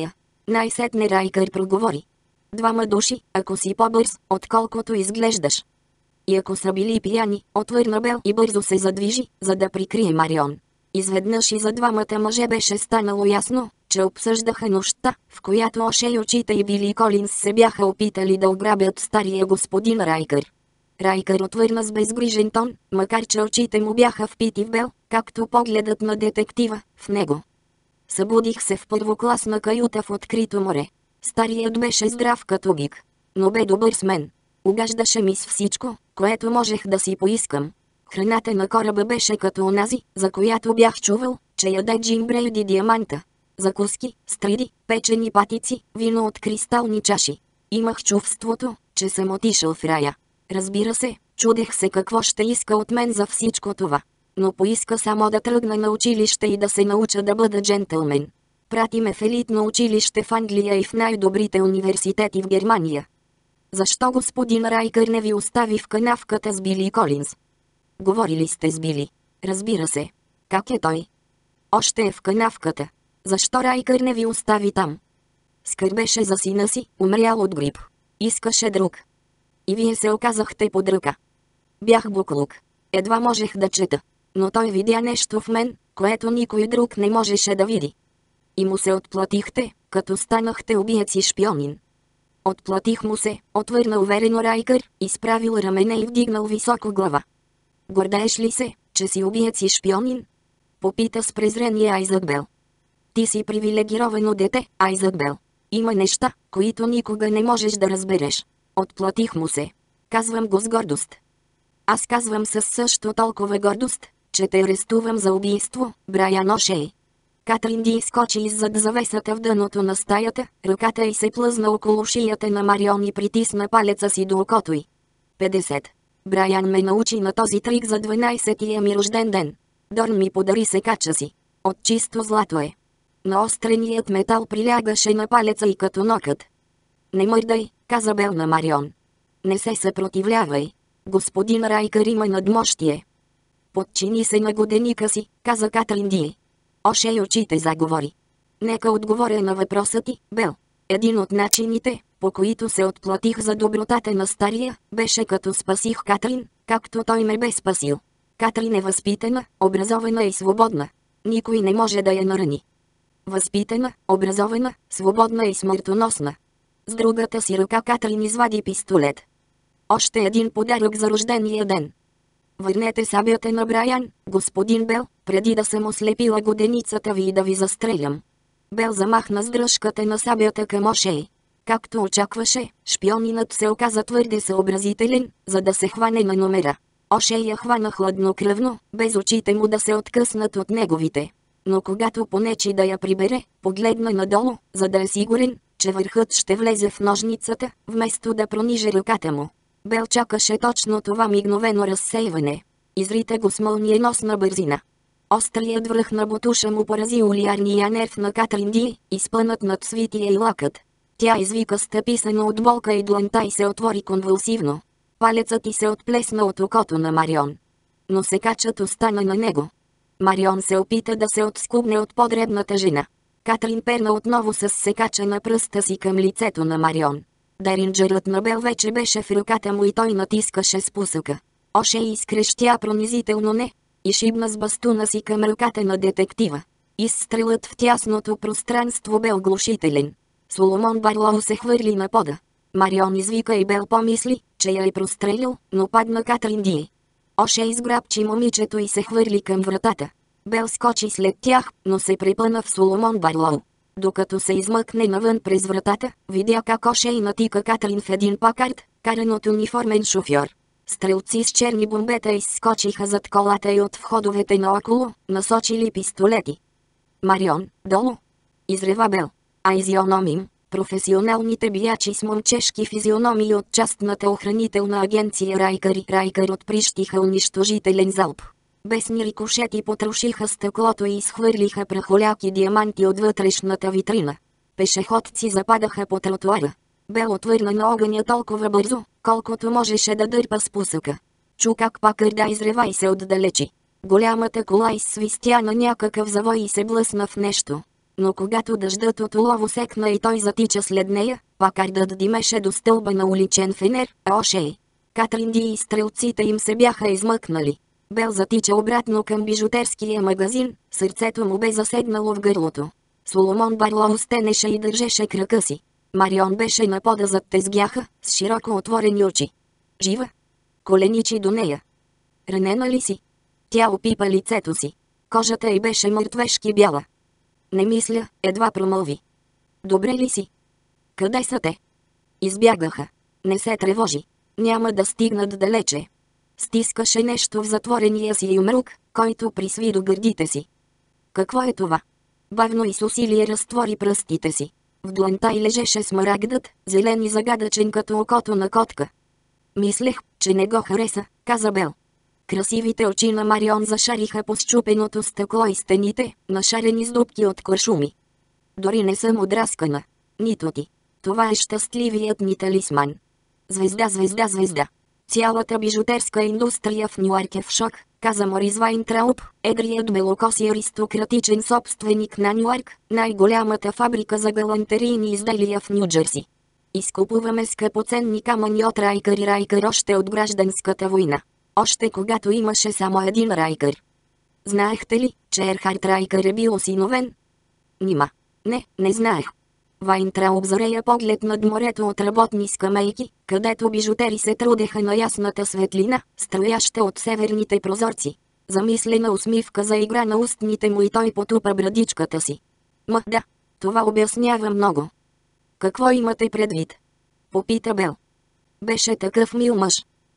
Най-сетне Райкър проговори. Двама души, ако си по-бърз, отколкото изглеждаш. И ако са били пияни, отвърна Бел и бързо се задвижи, за да прикрие Марион. Изведнъж и за двамата мъже беше станало ясно, че обсъждаха нощта, в която Ошей очите и Били Колинс се бяха опитали да ограбят стария господин Райкър. Райкър отвърна с безгрижен тон, макар че очите му бяха впити в Бел, както погледът на детектива в него. Събудих се в първокласна каюта в открито море. Старият беше здрав като бик, но бе добър с мен. Угаждаше ми с всичко, което можех да си поискам. Храната на кораба беше като онази, за която бях чувал, че яде Джим Брейди диаманта. Закуски, стриди, печени патици, вино от кристални чаши. Имах чувството, че съм отишъл в рая. Разбира се, чудех се какво ще иска от мен за всичко това. Но поиска само да тръгна на училище и да се науча да бъда джентълмен. Прати ме в елитно училище в Англия и в най-добрите университети в Германия. Защо господин Райкър не ви остави в канавката с Били Колинс? Говорили сте с Били? Разбира се. Как е той? Още е в канавката. Защо Райкър не ви остави там? Скърбеше за сина си, умрял от грип. Искаше друг. И вие се оказахте под ръка. Бях буклук. Едва можех да чета. Но той видя нещо в мен, което никой друг не можеше да види. И му се отплатихте, като станахте убиец и шпионин. Отплатих му се, отвърна уверено Райкър, изправил рамене и вдигнал високо глава. Гордееш ли се, че си убиец и шпионин? Попита с презрение Айзък Бел. Ти си привилегировано дете, Айзък Бел. Има неща, които никога не можеш да разбереш. Отплатих му се. Казвам го с гордост. Аз казвам със също толкова гордост, че те арестувам за убийство, Брайан Ошей. Катрин Ди скочи иззад завесата в дъното на стаята, ръката й се плъзна около шията на Марион и притисна палеца си до окото й. 50. Брайан ме научи на този трик за 12-тия ми рожден ден. Дорн ми подари секача си. От чисто злато е. Наостреният метал прилягаше на палеца и като нокът. Не мърдай, каза Бел на Марион. Не се съпротивлявай. Господин Райкър има надмощие. Подчини се на годеника си, каза Катрин Ди. Ошей очите заговори. Нека отговоря на въпроса ти, Бел. Един от начините, по които се отплатих за добротата на стария, беше като спасих Катрин, както той ме бе спасил. Катрин е възпитана, образована и свободна. Никой не може да я нарани. Възпитана, образована, свободна и смъртоносна. С другата си ръка Катрин извади пистолет. Още един подарък за рождения ден. Върнете сабята на Брайан, господин Бел, преди да съм ослепила годеницата ви и да ви застрелям. Бел замахна с дръжката на сабята към Ошей. Както очакваше, шпионинът се оказа твърде съобразителен, за да се хване на номера. Ошей я хвана хладнокръвно, без очите му да се откъснат от неговите. Но когато понечи да я прибере, погледна надолу, за да е сигурен, че върхът ще влезе в ножницата, вместо да прониже ръката му. Бел чакаше точно това мигновено разсейване. Изрита го с мълниеносна бързина. Острият връх на бутуша му порази улиарния нерв на Катрин Ди, изпънат над свития и лакът. Тя извика стъписано от болка и дланта и се отвори конвулсивно. Палецът й се отплесна от окото на Марион. Но секачът остана на него. Марион се опита да се отскубне от подребната жена. Катрин перна отново с секача на пръста си към лицето на Марион. Деринджерът на Бел вече беше в ръката му и той натискаше спусъка. Ошей изкрещя пронизително не и шибна с бастуна си към ръката на детектива. Изстрелът в тясното пространство бе оглушителен. Соломон Барлоу се хвърли на пода. Марион извика и Бел помисли, че я е прострелил, но падна Катрин Ди. Ошей изграбчи момичето и се хвърли към вратата. Бел скочи след тях, но се припъна в Соломон Барлоу. Докато се измъкне навън през вратата, видя как Ошей натика Катрин в един пакард, каран от униформен шофьор. Стрелци с черни бомбета изскочиха зад колата и от входовете наоколо, насочили пистолети. Марион, долу! Изрева Бел. Айзиономим, професионалните биячи с момчешки физиономии от частната охранителна агенция Райкър отприщиха унищожителен залп. Бесни рикошети потрошиха стъклото и изхвърлиха прахоляки диаманти от вътрешната витрина. Пешеходци западаха по тротуара. Бел отвърна на огъня толкова бързо, колкото можеше да дърпа спусъка. Чу как пакърда изрева и се отдалечи. Голямата кола изсвистя на някакъв завой и се блъсна в нещо. Но когато дъждът от олово секна и той затича след нея, пакардът димеше до стълба на уличен фенер, а Ошей, Катринди и стрелците им се бяха измъкнали. Бел затича обратно към бижутерския магазин, сърцето му бе заседнало в гърлото. Соломон Барлоу стенеше и държеше крака си. Марион беше на пода зад тезгяха, с широко отворени очи. Жива? Коленичи до нея. Ранена ли си? Тя опипа лицето си. Кожата й беше мъртвешки бяла. Не мисля, едва промълви. Добре ли си? Къде са те? Избягаха. Не се тревожи. Няма да стигнат далече. Стискаше нещо в затворения си юмрук, който присви до гърдите си. Какво е това? Бавно и с усилие разтвори пръстите си. В дланта й лежеше смарагдът, зелен и загадъчен като окото на котка. Мислех, че не го хареса, каза Бел. Красивите очи на Марион зашариха по счупеното стъкло и стените, нашарени с дупки от куршуми. Дори не съм отраскана. Нито ти. Това е щастливият ни талисман. Звезда, звезда, звезда. Цялата бижутерска индустрия в Нюарк е в шок, каза Морис Вайнтрауб, едрият белокоси аристократичен собственик на Нюарк, най-голямата фабрика за галантерийни изделия в Ню-Джерси. Изкупуваме скъпоценни камъни от Райкър и Райкър още от гражданската война. Още когато имаше само един Райкър. Знаехте ли, че Ерхард Райкър е бил осиновен? Нима. Не знаех. Вайнтрауб зарея поглед над морето от работни скамейки, където бижутери се трудеха на ясната светлина, струяща от северните прозорци. Замислена усмивка заигра на устните му и той потупа брадичката си. Да, това обяснява много. Какво имате предвид? Попита Бел. Беше такъв мил мъж.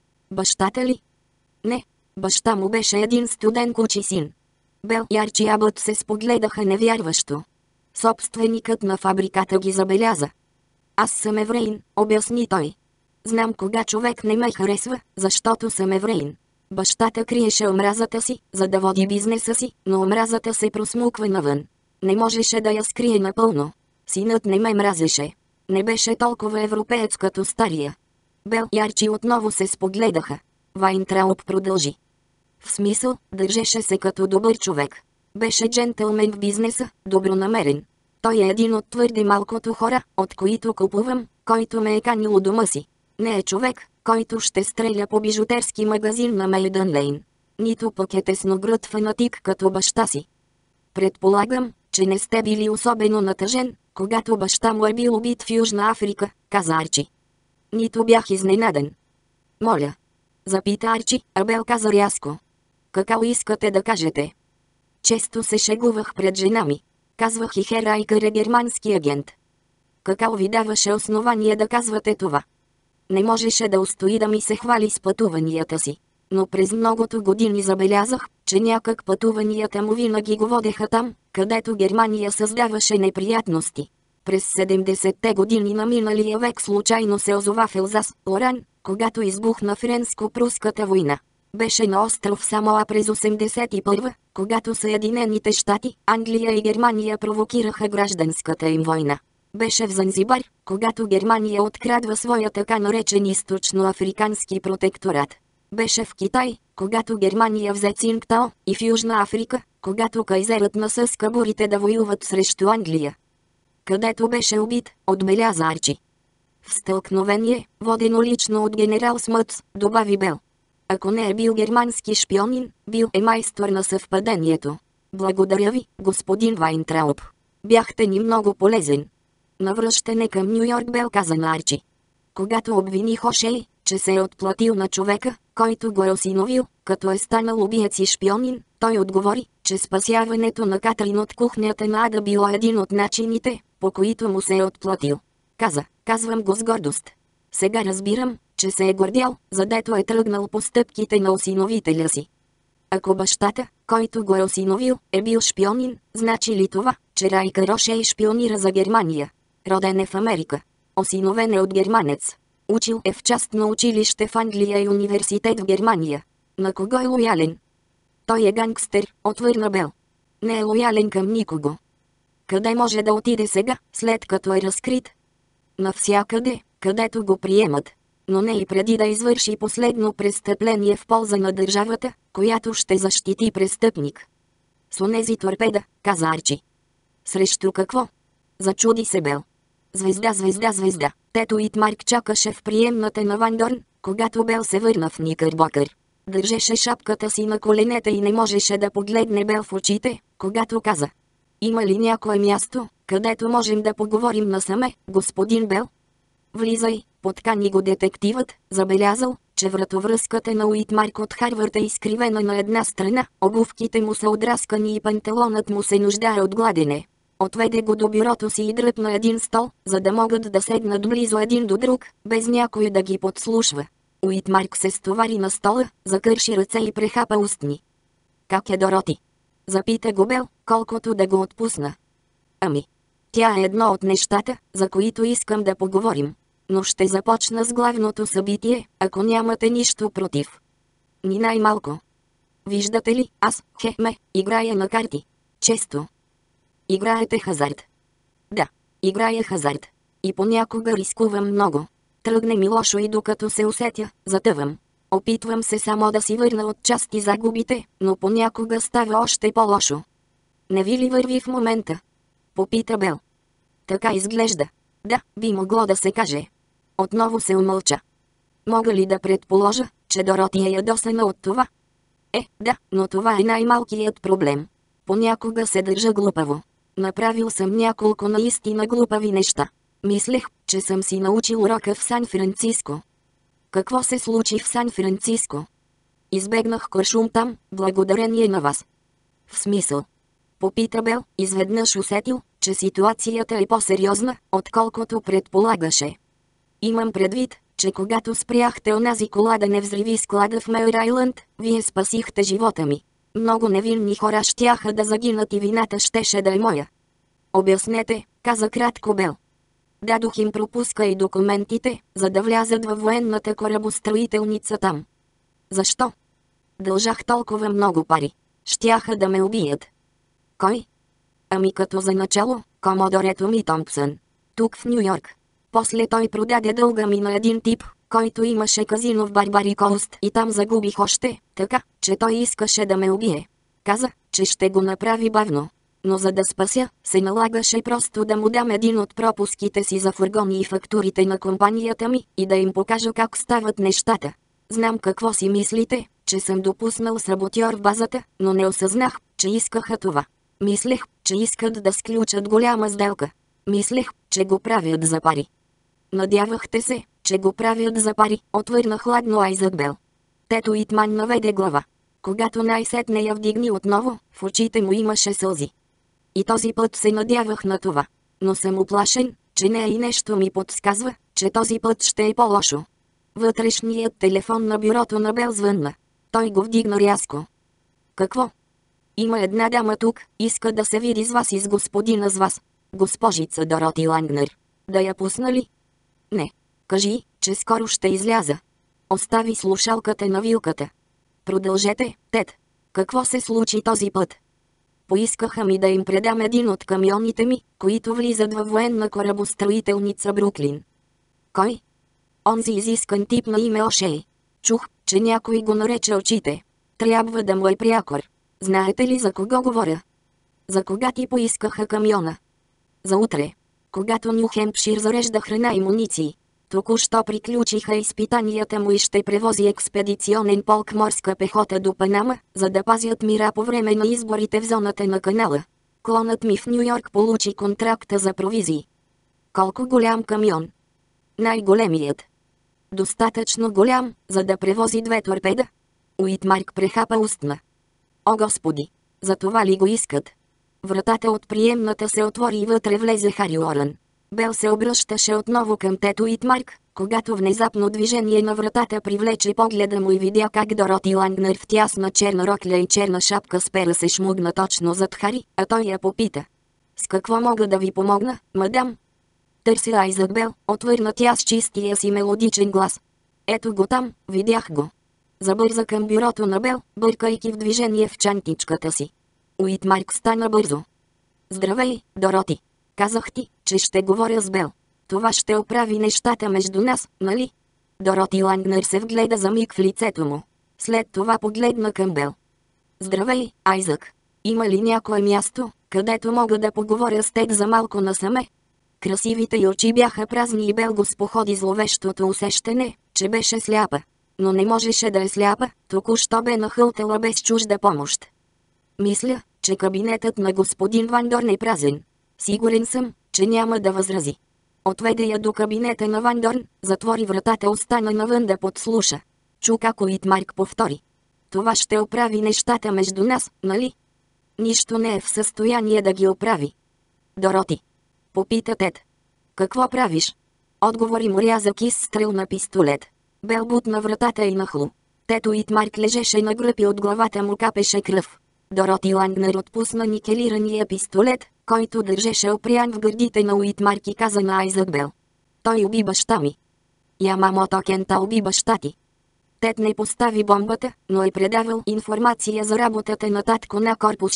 Бащата ли? Не, баща му беше един студен кучи син. Бел и Арчи Абът се спогледаха невярващо. Собственикът на фабриката ги забеляза. Аз съм евреин, обясни той. Знам кога човек не ме харесва, защото съм евреин. Бащата криеше омразата си, за да води бизнеса си, но омразата се просмуква навън. Не можеше да я скрие напълно. Синът не ме мразеше. Не беше толкова европеец като стария. Бел и Арчи отново се спогледаха. Вайнтрауб продължи. В смисъл, държеше се като добър човек. Беше джентълмен в бизнеса, добронамерен. Той е един от твърде малкото хора, от които купувам, който ме е канил у дома си. Не е човек, който ще стреля по бижутерски магазин на Мейдън Лейн. Нито пък е тесногръд фанатик като баща си. Предполагам, че не сте били особено натъжен, когато баща му е бил убит в Южна Африка, каза Арчи. Нито бях изненаден. Моля. Запита Арчи, а Бел каза рязко. Какво искате да кажете? Често се шегувах пред жена ми. Казвах и Хер Райкър е германски агент. Какво ви даваше основание да казвате това? Не можеше да устои да ми се хвали с пътуванията си. Но през многото години забелязах, че някак пътуванията му винаги го водеха там, където Германия създаваше неприятности. През 70-те години на миналия век случайно се озова в Елзас, Лоран, когато избухна Френско-пруската война. Беше на остров Самоа през 81, когато Съединените щати, Англия и Германия провокираха гражданската им война. Беше в Занзибар, когато Германия открадва своя така наречен източноафрикански протекторат. Беше в Китай, когато Германия взе Цингтао, и в Южна Африка, когато кайзерът насъска бурите да воюват срещу Англия. Където беше убит, отбеляза Арчи. В стълкновение, водено лично от генерал Смътс, добави Бел. Ако не е бил германски шпионин, бил е майстор на съвпадението. Благодаря ви, господин Вайнтрауб. Бяхте ни много полезен. Навръщане към Ню Йорк, Бел каза на Арчи. Когато обвиних Ошей, че се е отплатил на човека, който го е осиновил, като е станал убиец и шпионин, той отговори, че спасяването на Катрин от кухнята на Ада било един от начините, по които му се е отплатил. Казвам го с гордост. Сега разбирам, че се е гордял, задето е тръгнал по стъпките на осиновителя си. Ако бащата, който го е осиновил, е бил шпионин, значи ли това, че Райкър Ошей шпионира за Германия? Роден е в Америка. Осиновен е от германец. Учил е в частно училище в Англия и университет в Германия. На кого е лоялен? Той е гангстер, отвърна Бел. Не е лоялен към никого. Къде може да отиде сега, след като е разкрит? Навсякъде, където го приемат. Но не и преди да извърши последно престъпление в полза на държавата, която ще защити престъпник. С онези торпеда, каза Арчи. Срещу какво? Зачуди се Бел. Звезда, звезда, звезда. Тето Уитмарк чакаше в приемната на Ван Дорн, когато Бел се върна в Никърбокър. Държеше шапката си на коленете и не можеше да погледне Бел в очите, когато каза: има ли някое място, където можем да поговорим насаме, господин Бел? Влизай, подкани го детективът, забелязал, че вратовръзката на Уитмарк от Харвард е изкривена на една страна, обувките му са отраскани и панталонът му се нуждае от гладене. Отведе го до бюрото си и дръпна един стол, за да могат да седнат близо един до друг, без някой да ги подслушва. Уитмарк се стовари на стола, закърши ръце и прехапа устни. Как е Дороти? Запита го Бел, колкото да го отпусна. Ами, тя е едно от нещата, за които искам да поговорим. Но ще започна с главното събитие, ако нямате нищо против. Ни най-малко. Виждате ли, аз, играя на карти. Често. Играете хазарт? Да, играя хазарт. И понякога рискувам много. Тръгне ми лошо и докато се усетя, затъвам. Опитвам се само да си върна от части загубите, но понякога става още по-лошо. Не ви ли върви в момента? Попита Бел. Така изглежда. Да, би могло да се каже. Отново се умълча. Мога ли да предположа, че Дороти е ядосана от това? Да, но това е най-малкият проблем. Понякога се държа глупаво. Направил съм няколко наистина глупави неща. Мислех, че съм си научил урока в Сан-Франциско. Какво се случи в Сан-Франциско? Избегнах куршум там, благодарение на вас. В смисъл? Попита Бел, изведнъж усетил, че ситуацията е по-сериозна, отколкото предполагаше. Имам предвид, че когато спряхте онази кола да не взриви склада в Мейр Айлънд, вие спасихте живота ми. Много невинни хора щяха да загинат и вината щеше да е моя. Обяснете, каза кратко Бел. Дадох им пропуска и документите, за да влязат във военната корабостроителница там. Защо? Дължах толкова много пари. Щяха да ме убият. Кой? Ами като за начало, комодорето ми Томпсън. Тук в Нью-Йорк. После той продаде дълга ми на един тип, който имаше казино в Барбари Коуст и там загубих още, така, че той искаше да ме убие. Каза, че ще го направи бавно. Но за да спася, се налагаше просто да му дам един от пропуските си за фургони и фактурите на компанията ми и да им покажа как стават нещата. Знам какво си мислите, че съм допуснал саботьор в базата, но не осъзнах, че искаха това. Мислех, че искат да сключат голяма сделка. Мислех, че го правят за пари. Надявахте се, че го правят за пари, отвърна хладно Айзък Бел. Тето Уитман наведе глава. Когато най-сетне я вдигни отново, в очите му имаше сълзи. И този път се надявах на това. Но съм уплашен, че не и нещо ми подсказва, че този път ще е по-лошо. Вътрешният телефон на бюрото на Бел звънна. Той го вдигна рязко. Какво? Има една дама тук, иска да се види с вас и с господина с вас. Госпожица Дороти Лангнер. Да я пусна ли? Не. Кажи, че скоро ще изляза. Остави слушалката на вилката. Продължете, Тед. Какво се случи този път? Поискаха ми да им предам един от камионите ми, които влизат във военна корабостроителница Бруклин. Кой? Онзи изискан тип на име Ошей. Чух, че някой го нарече очите. Трябва да му е прякор. Знаете ли за кого говоря? За кога ти поискаха камиона? За утре. Когато Ню Хемпшир зарежда храна и муниции. Току-що приключиха изпитанията му и ще превози експедиционен полк морска пехота до Панама, за да пазят мира по време на изборите в зоната на канала. Клонът ми в Нью-Йорк получи контракта за провизии. Колко голям камион? Най-големият. Достатъчно голям, за да превози 2 торпеда? Уитмарк прехапа устна. О господи! За това ли го искат? Вратата от приемната се отвори и вътре влезе Хари Уорън. Бел се обръщаше отново към тето Уитмарк, когато внезапно движение на вратата привлече погледа му и видя как Дороти Лангнер в тясна черна рокля и черна шапка с пера се шмугна точно зад Хари, а той я попита. С какво мога да ви помогна, мадам? Търся Айзък Бел, отвърна тя с чистия си мелодичен глас. Ето го там, видях го. Забърза към бюрото на Бел, бъркайки в движение в чантичката си. Уитмарк стана бързо. Здравей, Дороти. Казах ти, че ще говоря с Бел. Това ще оправи нещата между нас, нали? Дороти Лангнер се вгледа за миг в лицето му. След това погледна към Бел. Здравей, Айзък. Има ли някое място, където мога да поговоря с Тед за малко насаме. Красивите й очи бяха празни и Бел го споходи зловещото усещане, че беше сляпа. Но не можеше да е сляпа, току-що бе нахълтала без чужда помощ. Мисля, че кабинетът на господин Ван Дорн е празен. Сигурен съм, че няма да възрази. Отведе я до кабинета на Ван Дорн, затвори вратата, остана навън да подслуша. Чу как Уитмарк повтори: това ще оправи нещата между нас, нали? Нищо не е в състояние да ги оправи. Дороти. Попита Тед. Какво правиш? Отговори му рязък изстрел на пистолет. Бел бутна вратата и нахлу. Тед Уитмарк лежеше на гръб и от главата му капеше кръв. Дороти Лангнер отпусна никелирания пистолет, който държеше опрян в гърдите на Уитмарк, и каза на Айзък Бел: той уби баща ми. Ямамото Кента уби баща ти. Тед не постави бомбата, но е предавал информация за работата на татко на Корпус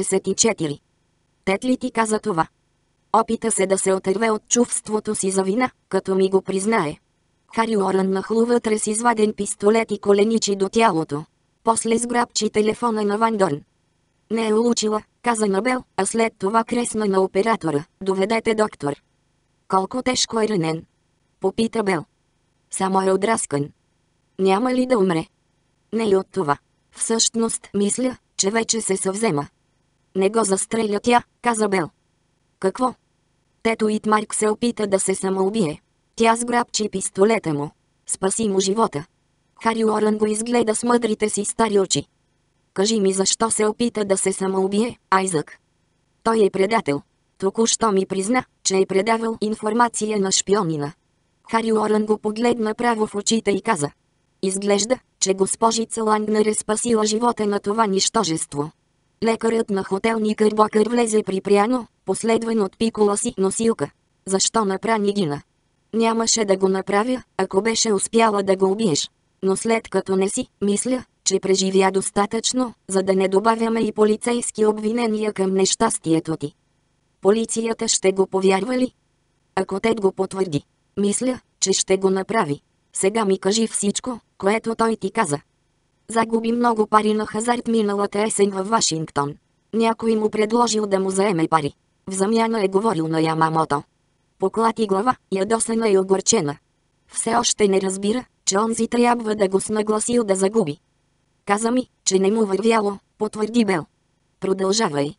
44. Тед ли ти каза това? Опита се да се отърве от чувството си за вина, като ми го признае. Хари Уорън нахлу вътре с изваден пистолет и коленичи до тялото. После сграбчи телефона на Ван Дорн. Не е улучила, каза на Бел, а след това кресна на оператора: доведете доктор. Колко тежко е ранен? Попита Бел. Само е отраскан. Няма ли да умре? Не и от това. Всъщност мисля, че вече се съвзема. Не го застреля тя, каза Бел. Какво? Тед Уитмарк се опита да се самоубие. Тя сграбчи пистолета му. Спаси му живота. Хари Уорън го изгледа с мъдрите си стари очи. Кажи ми защо се опита да се самоубие, Айзък? Той е предател. Току-що ми призна, че е предавал информация на шпионина. Хари Уорън го погледна право в очите и каза: изглежда, че госпожица Лангнер е спасила живота на това нищожество. Лекарът на хотел Никърбокър влезе припряно, последван от пикола си носилка. Защо напра Нигина? Нямаше да го направя, ако беше успяла да го убиеш. Но след като не си, мисля, че преживя достатъчно, за да не добавяме и полицейски обвинения към нещастието ти. Полицията ще го повярва ли? Ако Тед го потвърди, мисля, че ще го направи. Сега ми кажи всичко, което той ти каза. Загуби много пари на хазарт миналата есен във Вашингтон. Някой му предложил да му заеме пари. В замяна е говорил на Ямамото. Поклати глава, ядосана и огорчена. Все още не разбира, че онзи трябва да го снагласил да загуби. Каза ми, че не му вървяло, потвърди Бел. Продължавай.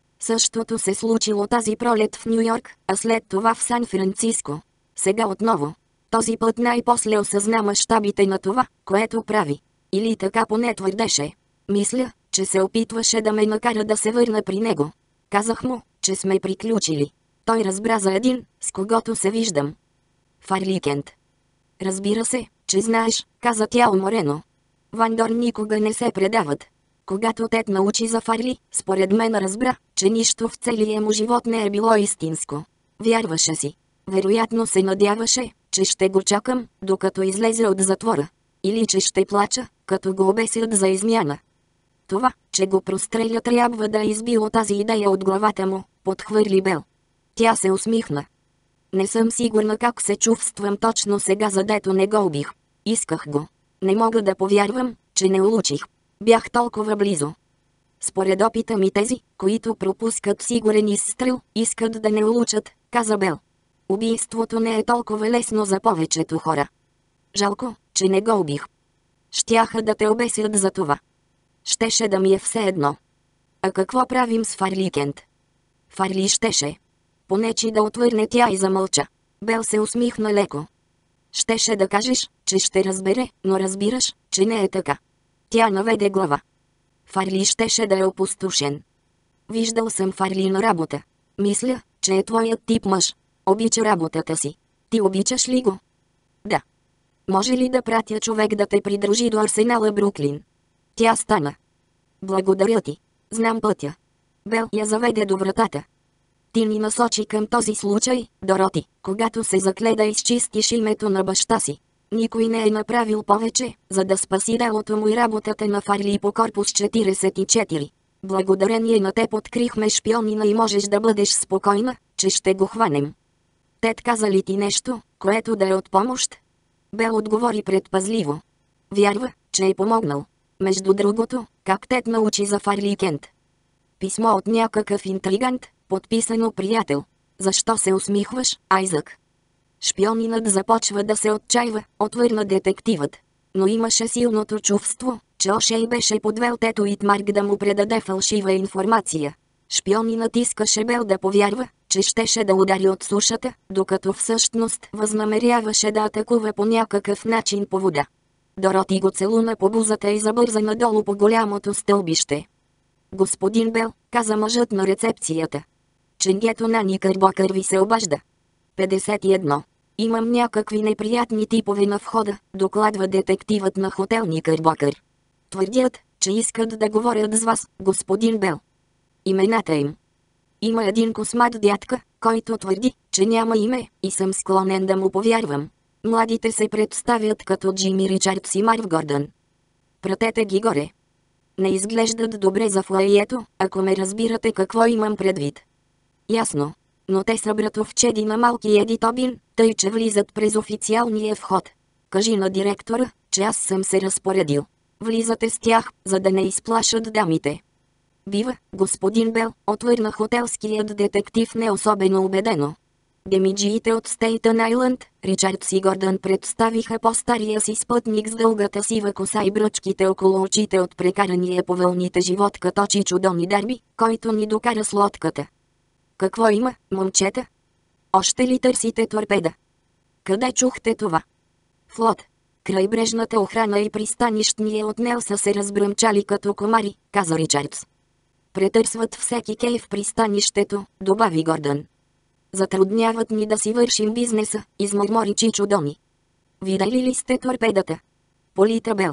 Същото се случило тази пролет в Ню Йорк, а след това в Сан-Франциско. Сега отново. Този път най-после осъзна мащабите на това, което прави. Или така поне твърдеше. Мисля, че се опитваше да ме накара да се върна при него. Казах му, че сме приключили. Той разбра за един, с когото се виждам. Фарли Кент. Разбира се, че знаеш, каза тя уморено. Ван Дорн никога не се предават. Когато Тед научи за Фарли, според мен разбра, че нищо в целия му живот не е било истинско. Вярваше си. Вероятно се надяваше, че ще го чакам, докато излезе от затвора. Или че ще плача, като го обесят за измяна. Това, че го простреля, трябва да е избило тази идея от главата му, подхвърли Бел. Тя се усмихна. Не съм сигурна как се чувствам точно сега, задето не го убих. Исках го. Не мога да повярвам, че не улучих. Бях толкова близо. Според опита ми тези, които пропускат сигурен изстрел, искат да не улучат, каза Бел. Убийството не е толкова лесно за повечето хора. Жалко, че не го убих. Щяха да те обесят за това. Щеше да ми е все едно. А какво правим с Фарли Кент? Фарли щеше. Понечи да отвърне тя и замълча. Бел се усмихна леко. Щеше да кажеш, че ще разбере, но разбираш, че не е така. Тя наведе глава. Фарли щеше да е опустошен. Виждал съм Фарли на работа. Мисля, че е твоят тип мъж. Обича работата си. Ти обичаш ли го? Да. Може ли да пратя човек да те придружи до Арсенала Бруклин? Тя стана. Благодаря ти. Знам пътя. Бел я заведе до вратата. Ти ни насочи към този случай, Дороти, когато се закле да изчистиш името на баща си. Никой не е направил повече, за да спаси делото му и работата на Фарли по Корпус 44. Благодарение на теб открихме шпионина и можеш да бъдеш спокойна, че ще го хванем. Тед каза ли ти нещо, което да е от помощ? Бел отговори предпазливо. Вярва, че е помогнал. Между другото, как Тед научи за Фарли Кент? Писмо от някакъв интригант, подписано приятел. Защо се усмихваш, Айзък? Шпионинът започва да се отчаива, отвърна детективът. Но имаше силното чувство, че Ошей беше подвел Тето Итмарк да му предаде фалшива информация. Шпионинът искаше Бел да повярва, че щеше да удари от сушата, докато всъщност възнамеряваше да атакува по някакъв начин по вода. Дороти го целуна по бузата и забърза надолу по голямото стълбище. Господин Бел, каза мъжът на рецепцията. Ченгето на Никърбокър ви се обажда. 51. Имам някакви неприятни типове на входа, докладва детективът на хотел Никърбокър. Твърдят, че искат да говорят с вас, господин Бел. Имената им. Има един космат дядка, който твърди, че няма име, и съм склонен да му повярвам. Младите се представят като Джими Ричардс и Марв Гордън. Пратете ги горе. Не изглеждат добре за фоайето, ако ме разбирате какво имам предвид. Ясно. Но те са братовчеди на малки Еди Тобин, тъй че влизат през официалния вход. Кажи на директора, че аз съм се разпоредил. Влизате с тях, за да не изплашат дамите. Бива, господин Бел, отвърна хотелският детектив не особено убедено. Демиджиите от Стейтън Айлънд, Ричардс и Гордън представиха по-стария си спътник с дългата сива коса и бръчките около очите от прекарания по вълните живот като Чичо Дони Дарби, който ни докара с лодката. Какво има, момчета? Още ли търсите торпеда? Къде чухте това? Флот. Крайбрежната охрана и пристанищния отнел са се разбръмчали като комари, каза Ричардс. Претърсват всеки кей в пристанището, добави Гордън. Затрудняват ни да си вършим бизнеса, измърмори Чичо Дони. Видели ли сте торпедата? Полита Бел.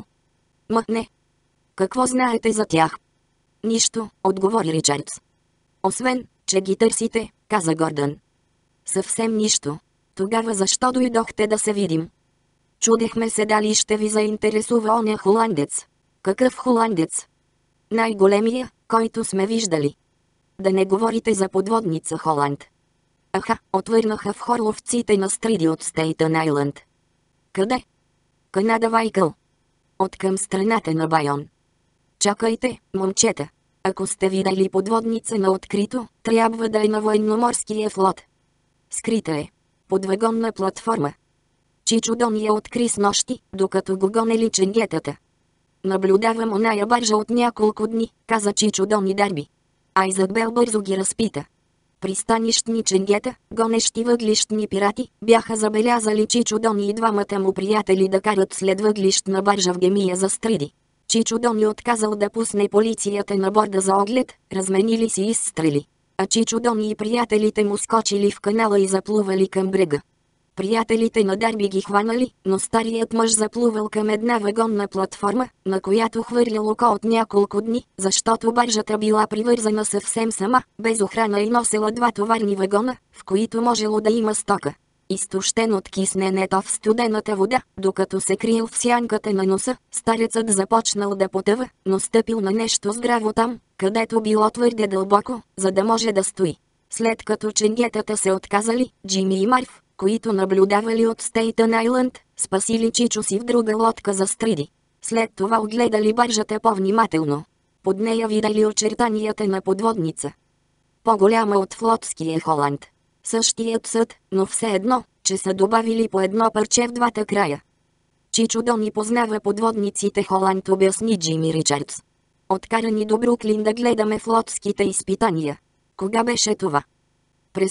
Не. Какво знаете за тях? Нищо, отговори Ричардс. Освен, че ги търсите, каза Гордън. Съвсем нищо. Тогава защо дойдохте да се видим? Чудехме се дали ще ви заинтересува оня холандец. Какъв холандец? Най-големия, който сме виждали. Да не говорите за подводница Холанд. Аха, отвърнаха в хор ловците на стриди от Стейтън Айлънд. Къде? Канада Вайкъл. От към страната на Байон. Чакайте, момчета. Ако сте видели подводница на открито, трябва да е на военноморския флот. Скрита е. Под вагонна платформа. Чичо Дони я откри с нощи, докато го гонели ченгетата. Наблюдавам оная баржа от няколко дни, каза Чичо Дони Дарби. Айзък Бел бързо ги разпита. Пристанищни ченгета, гонещи въглищни пирати, бяха забелязали Чичо Дони и двамата му приятели да карат след въглищна баржа в гемия за стриди. Чичо Дони отказал да пусне полицията на борда за оглед, разменили си изстрели. А Чичо Дони и приятелите му скочили в канала и заплували към брега. Приятелите на Дарби ги хванали, но старият мъж заплувал към една вагонна платформа, на която хвърлял око от няколко дни, защото баржата била привързана съвсем сама, без охрана и носела два товарни вагона, в които можело да има стока. Изтощен от кисненето в студената вода, докато се криел в сянката на носа, старецът започнал да потъва, но стъпил на нещо здраво там, където било твърде дълбоко, за да може да стои. След като ченгетата се отказали, Джими и Марв, които наблюдавали от Стейтън Айлънд, спасили Чичо си в друга лодка за стриди. След това огледали баржата по-внимателно. Под нея видели очертанията на подводница. По-голяма от флотския Холанд. Същият съд, но все едно, че са добавили по едно парче в двата края. Чичо Дони познава подводниците Холанд, обясни Джими Ричардс. Откарани до Бруклин да гледаме флотските изпитания. Кога беше това? През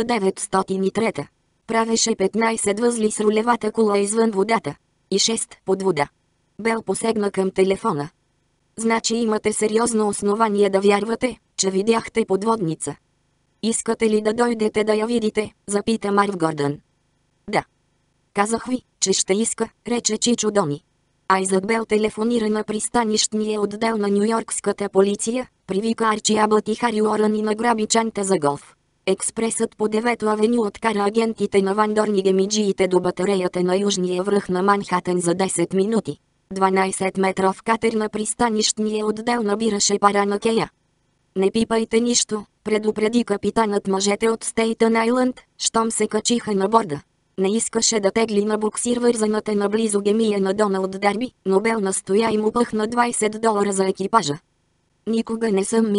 1903. Правеше 15 възли с рулевата кола извън водата. И 6 под вода. Бел посегна към телефона. Значи имате сериозно основание да вярвате, че видяхте подводница. Искате ли да дойдете да я видите, запита Марв Гордън. Да. Казах ви, че ще иска, рече Чичо Дони. Айзък Бел телефонира на пристанищния отдел на нюйоркската полиция, привика Арчи Абът и Хари Уорън и награби чанта за голф. Експресът по 9-то авеню откара агентите на Ван Дорн и гемиджиите до батареята на южния връх на Манхатън за 10 минути. 12-метров катер на пристанищния отдел набираше пара на кея. Не пипайте нищо, предупреди капитанът мъжете от Стейтън Айлънд, щом се качиха на борда. Не искаше да тегли на буксир вързаната наблизо гемия на Доналд Дарби, но Бел настоя и му пъхна $20 за екипажа. Никога не съм мислил,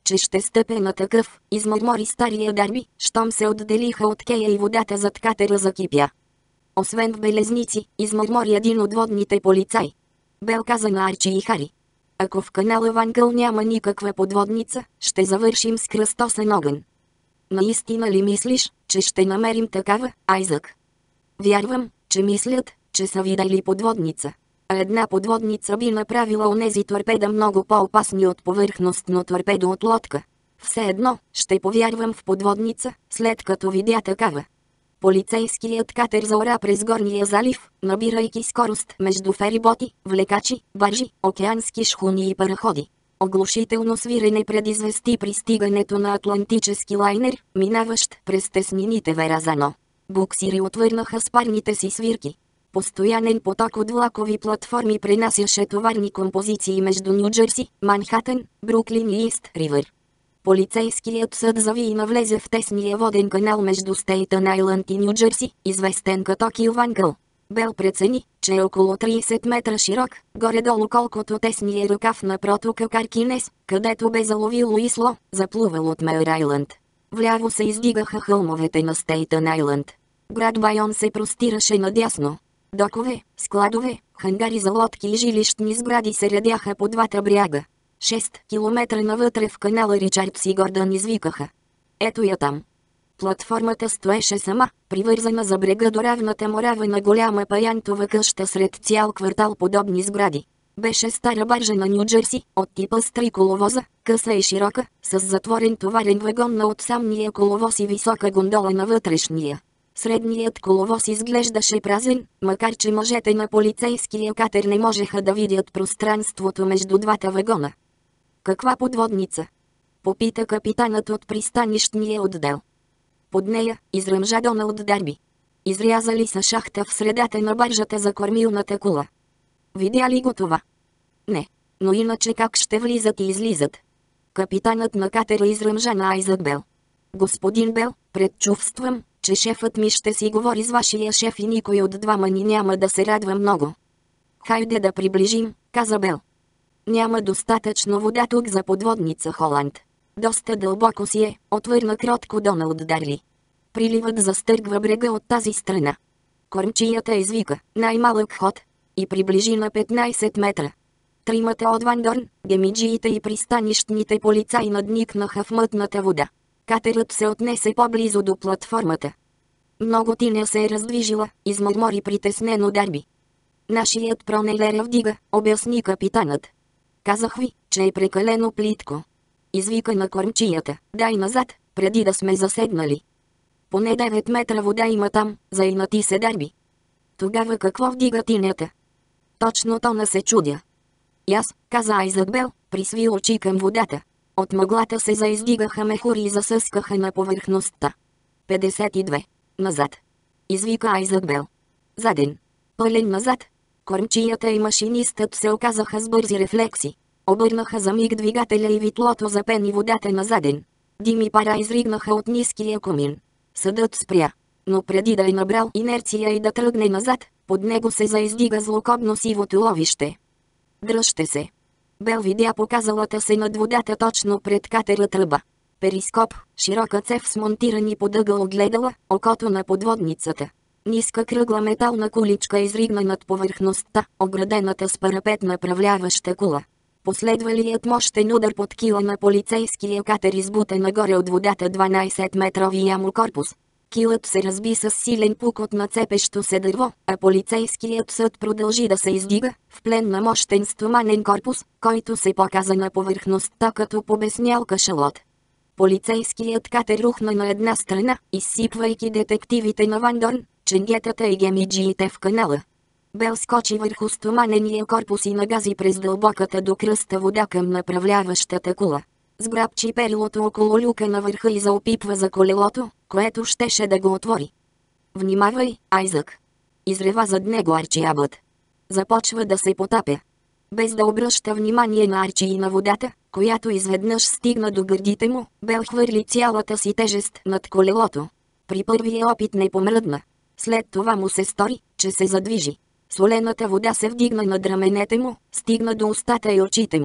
че ще стъпя на такъв, измърмори стария Дарби, щом се отделиха от кея и водата зад катера закипя. Освен в белезници, измърмори един от водните полицаи. Бел каза на Арчи и Хари. Ако в канала Вангъл няма никаква подводница, ще завършим с кръстосен огън. Наистина ли мислиш, че ще намерим такава, Айзък? Вярвам, че мислят, че са видели подводница. А една подводница би направила онези торпеда много по-опасни от повърхностно торпедо от лодка. Все едно, ще повярвам в подводница, след като видя такава. Полицейският катер заора през горния залив, набирайки скорост между фериботи, влекачи, баржи, океански шхуни и параходи. Оглушително свирене предизвести пристигането на атлантически лайнер, минаващ през теснините Веразано. Буксири отвърнаха с парните си свирки. Постоянен поток от влакови платформи пренасяше товарни композиции между Ню-Джерси, Манхатън, Бруклин и Ист Ривър. Полицейският съд зави и навлезе в тесния воден канал между Стейтън Айлънд и Ню-Джерси, известен като Килвангъл. Бел прецени, че е около 30 метра широк, горе-долу колкото тесния ръкав на протока Каркинес, където бе заловил Уисло, заплувал от Мейр Айлънд. Вляво се издигаха хълмовете на Стейтън Айлънд. Град Байон се простираше надясно. Докове, складове, хангари за лодки и жилищни сгради се редяха по двата бряга. 6 километра навътре в канала Ричардс и Гордън извикаха. Ето я там. Платформата стоеше сама, привързана за брега до равната морава на голяма паянтова къща сред цял квартал подобни сгради. Беше стара баржа на Ню-Джерси, от типа с 3 коловоза, къса и широка, с затворен товарен вагон на отсамния коловоз и висока гондола на вътрешния. Средният коловоз изглеждаше празен, макар че мъжете на полицейския катер не можеха да видят пространството между двата вагона. Каква подводница? Попита капитанът от пристанищния отдел. Под нея изръмжа Доналд Дарби. Изрязали са шахта в средата на баржата за кормилната кула. Видя ли го това? Не, но иначе как ще влизат и излизат? Капитанът на катера изръмжа на Айзък Бел. Господин Бел, предчувствам, че шефът ми ще си говори с вашия шеф и никой от двама ни няма да се радва много. Хайде да приближим, каза Бел. Няма достатъчно вода тук за подводница, Холанд. Доста дълбоко си е, отвърна кротко Доналд Дарли. Приливът застъргва брега от тази страна. Кормчията извика, най-малък ход, и приближи на 15 метра. Тримата от Вандорн, гемиджиите и пристанищните полицаи надникнаха в мътната вода. Катерът се отнесе по-близо до платформата. Много тиня се е раздвижила, измърмори притеснено Дарби. Нашият пронелера вдига, обясни капитанът. Казах ви, че е прекалено плитко. Извика на кормчията, дай назад, преди да сме заседнали. Поне 9 метра вода има там, заинати се Дарби. Тогава какво вдига тинята? Точно тона се чудя. И аз, каза Айзък Бел, присви очи към водата. От мъглата се заиздигаха мехури и засъскаха на повърхността. 52. Назад. Извика Айзък Бел. Заден. Пълен назад. Кормчията и машинистът се оказаха с бързи рефлекси. Обърнаха за миг двигателя и витлото запени водата на заден. Дим и пара изригнаха от ниския комин. Съдът спря. Но преди да е набрал инерция и да тръгне назад, под него се заиздига злокобно сивото ловище. Дръжте се. Бел видя показалата се над водата точно пред катера тръба. Перископ, широка цев с монтирани под ъгъл огледала, окото на подводницата. Ниска кръгла метална куличка изригна над повърхността, оградената с парапет направляваща кула. Последвалият мощен удар под кила на полицейския катер избута нагоре от водата 12-метрови ямокорпус. Килът се разби с силен пукот на цепещо се дърво, а полицейският съд продължи да се издига, в плен на мощен стоманен корпус, който се показа на повърхността като побеснял кашалот. Полицейският катер рухна на една страна, изсипвайки детективите на Вандорн, ченгетата и гемиджиите в канала. Бел скочи върху стоманения корпус и нагази през дълбоката до кръста вода към направляващата кула. Сграбчи перилото около люка на върха и заопипва за колелото, което щеше да го отвори. Внимавай, Айзък! Изрева зад него Арчи Абът. Започва да се потапя. Без да обръща внимание на Арчи и на водата, която изведнъж стигна до гърдите му, Бел хвърли цялата си тежест над колелото. При първия опит не помръдна. След това му се стори, че се задвижи. Солената вода се вдигна над раменете му, стигна до устата и очите му.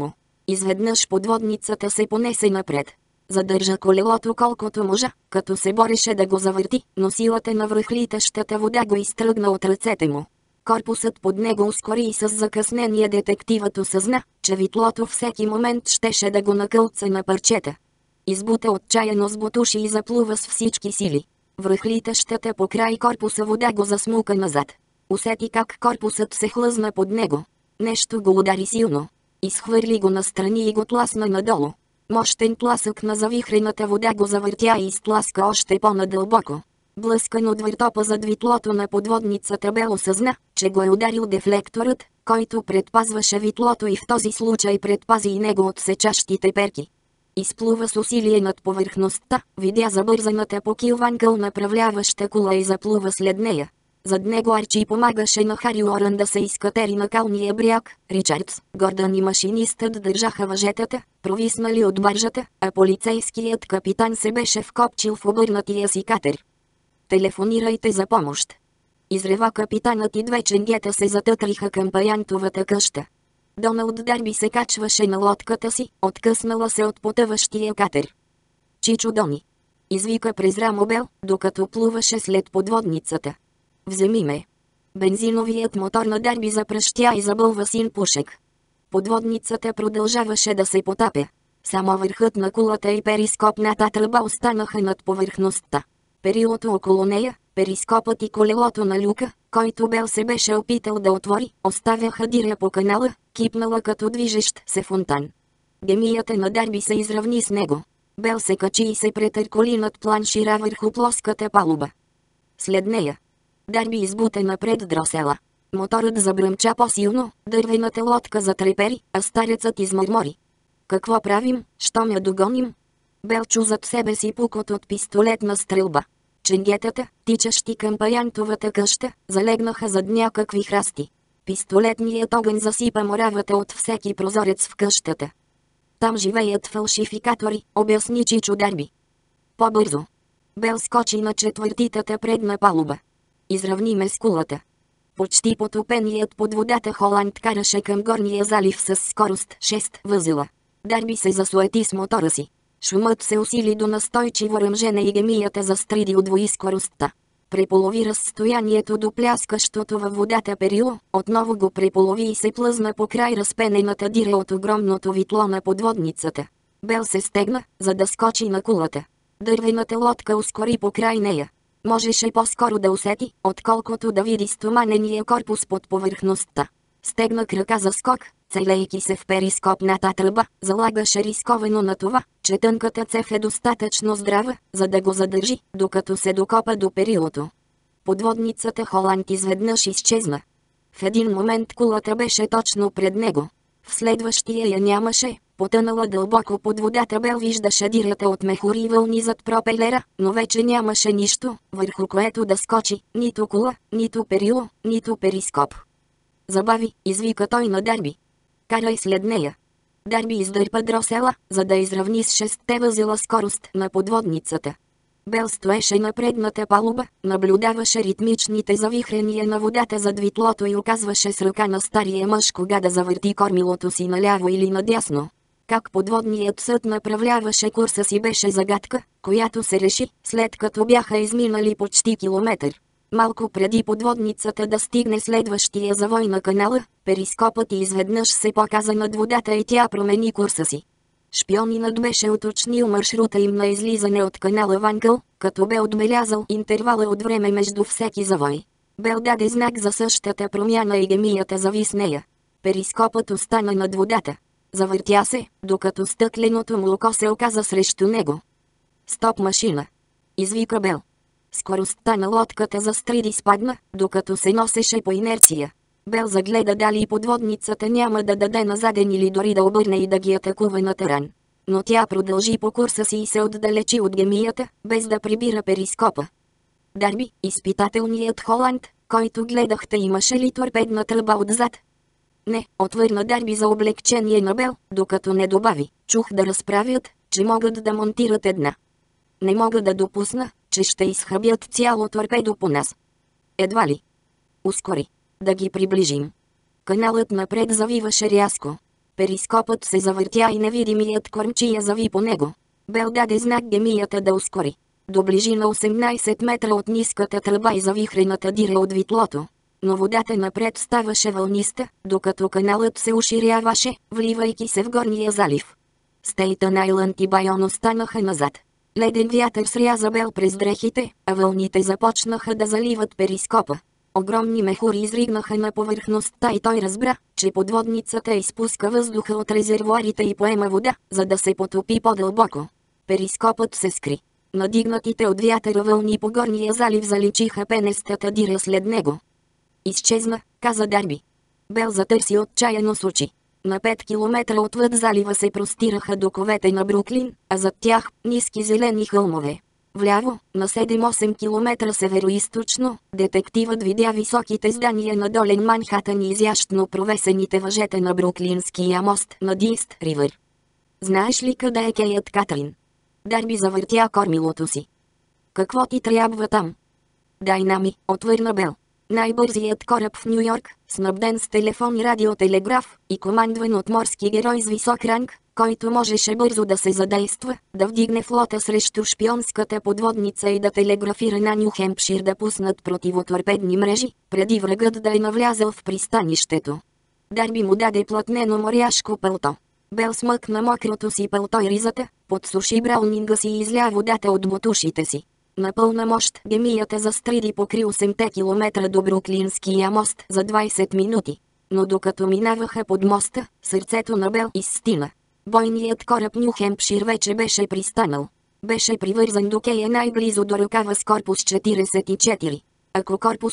Изведнъж подводницата се понесе напред. Задържа колелото колкото можа, като се бореше да го завърти, но силата на връхлитащата вода го изтръгна от ръцете му. Корпусът под него ускори и с закъснение детективът осъзна, че витлото всеки момент щеше да го накълца на парчета. Избута отчаяно с бутуши и заплува с всички сили. Връхлитащата по край корпуса вода го засмука назад. Усети как корпусът се хлъзна под него. Нещо го удари силно. Изхвърли го настрани и го тласна надолу. Мощен тласък на завихрената вода го завъртя и изтласка още по-надълбоко. Блъскан от въртопа зад витлото на подводницата Бел осъзна, че го е ударил дефлекторът, който предпазваше витлото и в този случай предпази и него от сечащите перки. Изплува с усилие над повърхността, видя забързаната по килванкъл направляваща кула и заплува след нея. Зад него Арчи помагаше на Хари Уорън да се изкатери на калния бряг. Ричардс, Гордън и машинистът държаха въжетата, провиснали от баржата, а полицейският капитан се беше вкопчил в обърнатия си катер. «Телефонирайте за помощ!» изрева капитанът и две ченгета се затътриха към паянтовата къща. Доналд Дарби се качваше на лодката си, откъснала се от потъващия катер. «Чичо Дони!» извика през рамо Бел, докато плуваше след подводницата. «Вземи ме!» Бензиновият мотор на Дарби запръщя и забълва син пушек. Подводницата продължаваше да се потапя. Само върхът на кулата и перископната тръба останаха над повърхността. Перилото около нея, перископът и колелото на люка, който Бел се беше опитал да отвори, оставяха диря по канала, кипнала като движещ се фонтан. Гемията на Дарби се изравни с него. Бел се качи и се претърколи над планшира върху плоската палуба. След нея Дарби избута напред дросела. Моторът забръмча по-силно, дървената лодка затрепери, а старецът измърмори. «Какво правим, щом я догоним?» Бел чу зад себе си пукот от пистолетна стрелба. Ченгетата, тичащи към паянтовата къща, залегнаха зад някакви храсти. Пистолетният огън засипа моравата от всеки прозорец в къщата. «Там живеят фалшификатори», обясни Чичо Дарби. «По-бързо!» Бел скочи на четвъртитата предна палуба. «Изравни ме с кулата!» Почти потопеният под водата Холанд караше към горния залив с скорост 6 възела. Дарби се засуети с мотора си. Шумът се усили до настойчиво ръмжене и гемията застриди удвои скоростта. Преполови разстоянието до пляскащото във водата перило, отново го преполови и се плъзна по край разпенената диря от огромното витло на подводницата. Бел се стегна, за да скочи на кулата. Дървената лодка ускори по край нея. Можеше по-скоро да усети, отколкото да види стоманения корпус под повърхността. Стегна крака за скок, целейки се в перископната тръба, залагаше рисковано на това, че тънката цев е достатъчно здрава, за да го задържи, докато се докопа до перилото. Подводницата Холанд изведнъж изчезна. В един момент кулата беше точно пред него. В следващия я нямаше, потънала дълбоко под водата. Бел виждаше дирята от мехури вълни зад пропелера, но вече нямаше нищо, върху което да скочи, нито кула, нито перило, нито перископ. «Забави», извика той на Дарби. «Карай след нея». Дарби издърпа дросела, за да изравни с 6 възела скорост на подводницата. Бел стоеше на предната палуба, наблюдаваше ритмичните завихрения на водата зад витлото и указваше с ръка на стария мъж кога да завърти кормилото си наляво или надясно. Как подводният съд направляваше курса си беше загадка, която се реши, след като бяха изминали почти километър. Малко преди подводницата да стигне следващия завой на канала, перископът изведнъж се показа над водата и тя промени курса си. Шпионинът беше уточнил маршрута им на излизане от канала Ванкъл, като бе отбелязал интервала от време между всеки завой. Бел даде знак за същата промяна и гемията зави с нея. Перископът остана над водата. Завъртя се, докато стъкленото му око се оказа срещу него. «Стоп, машина!» извика Бел. Скоростта на лодката застриди спадна, докато се носеше по инерция. Бел загледа дали подводницата няма да даде назаден или дори да обърне и да ги атакува на таран. Но тя продължи по курса си и се отдалечи от гемията, без да прибира перископа. «Дарби, изпитателният Холанд, който гледахте, имаше ли торпедна тръба отзад?» «Не», отвърна Дарби за облегчение на Бел, докато не добави. «Чух да разправят, че могат да монтират една. Не мога да допусна, че ще изхабят цяло торпедо по нас». «Едва ли?» «Ускори. Да ги приближим». Каналът напред завиваше рязко. Перископът се завъртя и невидимият кормчия зави по него. Бел даде знак гемията да ускори. Доближи на 18 метра от ниската тръба и завихрената дира от витлото. Но водата напред ставаше вълниста, докато каналът се уширяваше, вливайки се в горния залив. Стейтън Айлънд и Байон останаха назад. Леден вятър сряза Бел през дрехите, а вълните започнаха да заливат перископа. Огромни мехури изригнаха на повърхността и той разбра, че подводницата изпуска въздуха от резервоарите и поема вода, за да се потопи по-дълбоко. Перископът се скри. Надигнатите от вятъра вълни по горния залив заличиха пенестата дира след него. Изчезна, каза Дарби. Бел затърси отчаяно с очи. На 5 километра отвъд залива се простираха доковете на Бруклин, а зад тях – ниски зелени хълмове. Вляво, на 7-8 километра североизточно, детективът видя високите здания на долен Манхатън и изящно провесените въжета на Бруклинския мост на Ист Ривър. Знаеш ли къде е Кейът Катрин? Дарби завъртя кормилото си. Какво ти трябва там? Дайнами, отвърна Бел. Най-бързият кораб в Нью-Йорк, снабден с телефон и радиотелеграф, и командван от морски герой с висок ранг, който можеше бързо да се задейства, да вдигне флота срещу шпионската подводница и да телеграфира на Ню Хемпшир да пуснат противоторпедни мрежи, преди врагът да е навлязъл в пристанището. Дарби му даде платнено моряшко пълто. Бел смъкна мокрото си пълто и ризата, подсуши браунинга си и изля водата от бутушите си. На пълна мощ гемията застриди покри 8 километра до Бруклинския мост за 20 минути. Но докато минаваха под моста, сърцето на Бел изстина. Бойният кораб Ню Хемпшир вече беше пристанал. Беше привързан до кея най-близо до ръкава с корпус 44. Ако корпус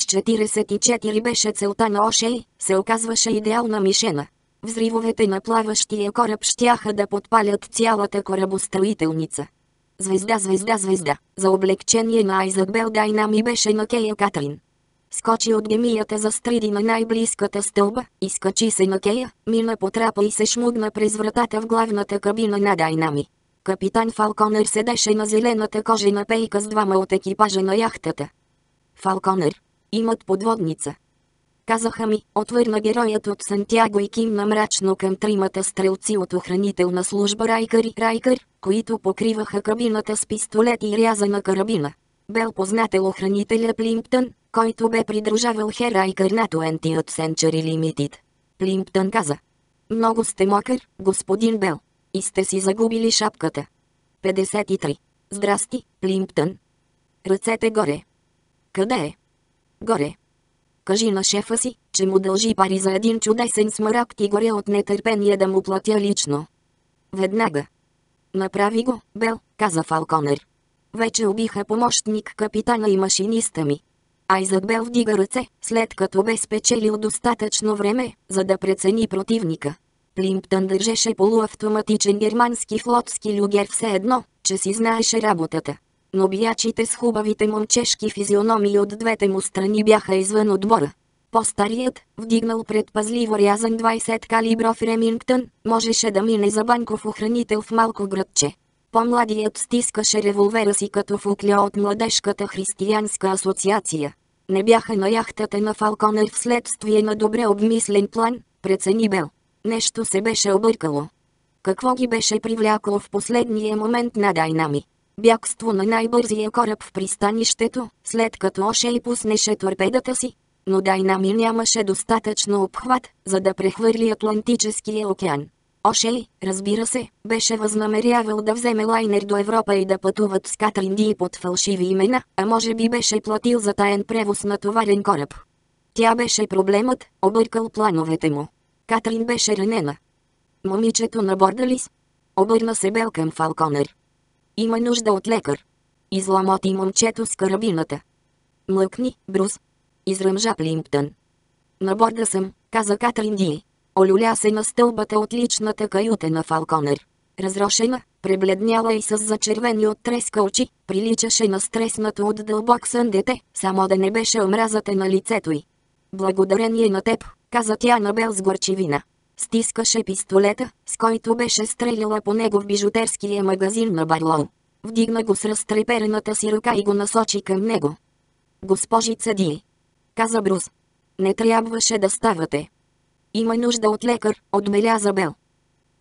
44 беше целта на Ошей, се оказваше идеална мишена. Взривовете на плаващия кораб щяха да подпалят цялата корабостроителница. Звезда, звезда, звезда, за облегчение на Айзък Бел Дайнами беше на кея Катрин. Скочи от гемията застриди на най-близката стълба, изкачи се на кея, мина по трапа и се шмугна през вратата в главната кабина на Дайнами. Капитан Фалконър седеше на зелената кожена пейка с двама от екипажа на яхтата. Фалконър, имат подводница. Казаха ми, отвърна героят от Сантяго и кимна мрачно към тримата стрелци от охранителна служба Райкър, които покриваха кабината с пистолет и рязана карабина. Бел познател охранителя Плимптън, който бе придружавал Хер Райкър на 20th Century Limited. Плимптън каза: много сте мокър, господин Бел. И сте си загубили шапката. 53. Здрасти, Плимптън. Ръцете горе. Къде е? Горе. Кажи на шефа си, че му дължи пари за един чудесен смарагд и горе от нетърпение да му платя лично. Веднага. Направи го, Бел, каза Фалконър. Вече убиха помощник капитана и машиниста ми. Айзък Бел вдига ръце, след като бе спечелил достатъчно време, за да прецени противника. Плимптън държеше полуавтоматичен германски флотски люгер все едно, че си знаеше работата. Но биячите с хубавите момчешки физиономии от двете му страни бяха извън отбора. По-старият, вдигнал предпазливо рязан 20 калибров Ремингтън, можеше да мине за банков охранител в малко градче. По-младият стискаше револвера си като фукльо от младежката християнска асоциация. Не бяха на яхтата на Фалконър вследствие на добре обмислен план, прецени Бел. Нещо се беше объркало. Какво ги беше привлякло в последния момент на Дайнами? Бягство на най-бързия кораб в пристанището, след като Ошей пуснеше торпедата си, но Дайнами нямаше достатъчно обхват, за да прехвърли Атлантическия океан. Ошей, разбира се, беше възнамерявал да вземе лайнер до Европа и да пътуват с Катрин Ди под фалшиви имена, а може би беше платил за таен превоз на товарен кораб. Тя беше проблемът, объркал плановете му. Катрин беше ранена. Момичето на борда ли с? Обърна се Бел към Фалконър. Има нужда от лекар. Изламоти момчето с карабината. Млъкни, Брус. Изръмжа Плимптън. На борда съм, каза Катрин Ди. Олюля се на стълбата от личната каюта на Фалконър. Разрошена, пребледняла и с зачервени от треска очи, приличаше на стреснато от дълбок сън дете, само да не беше омразата на лицето й. Благодарение на теб, каза тя на Бел с горчивина. Стискаше пистолета, с който беше стреляла по него в бижутерския магазин на Барлоу. Вдигна го с разтреперената си ръка и го насочи към него. Госпожица Ди, каза Брус. Не трябваше да ставате. Има нужда от лекар, отбеляза Бел.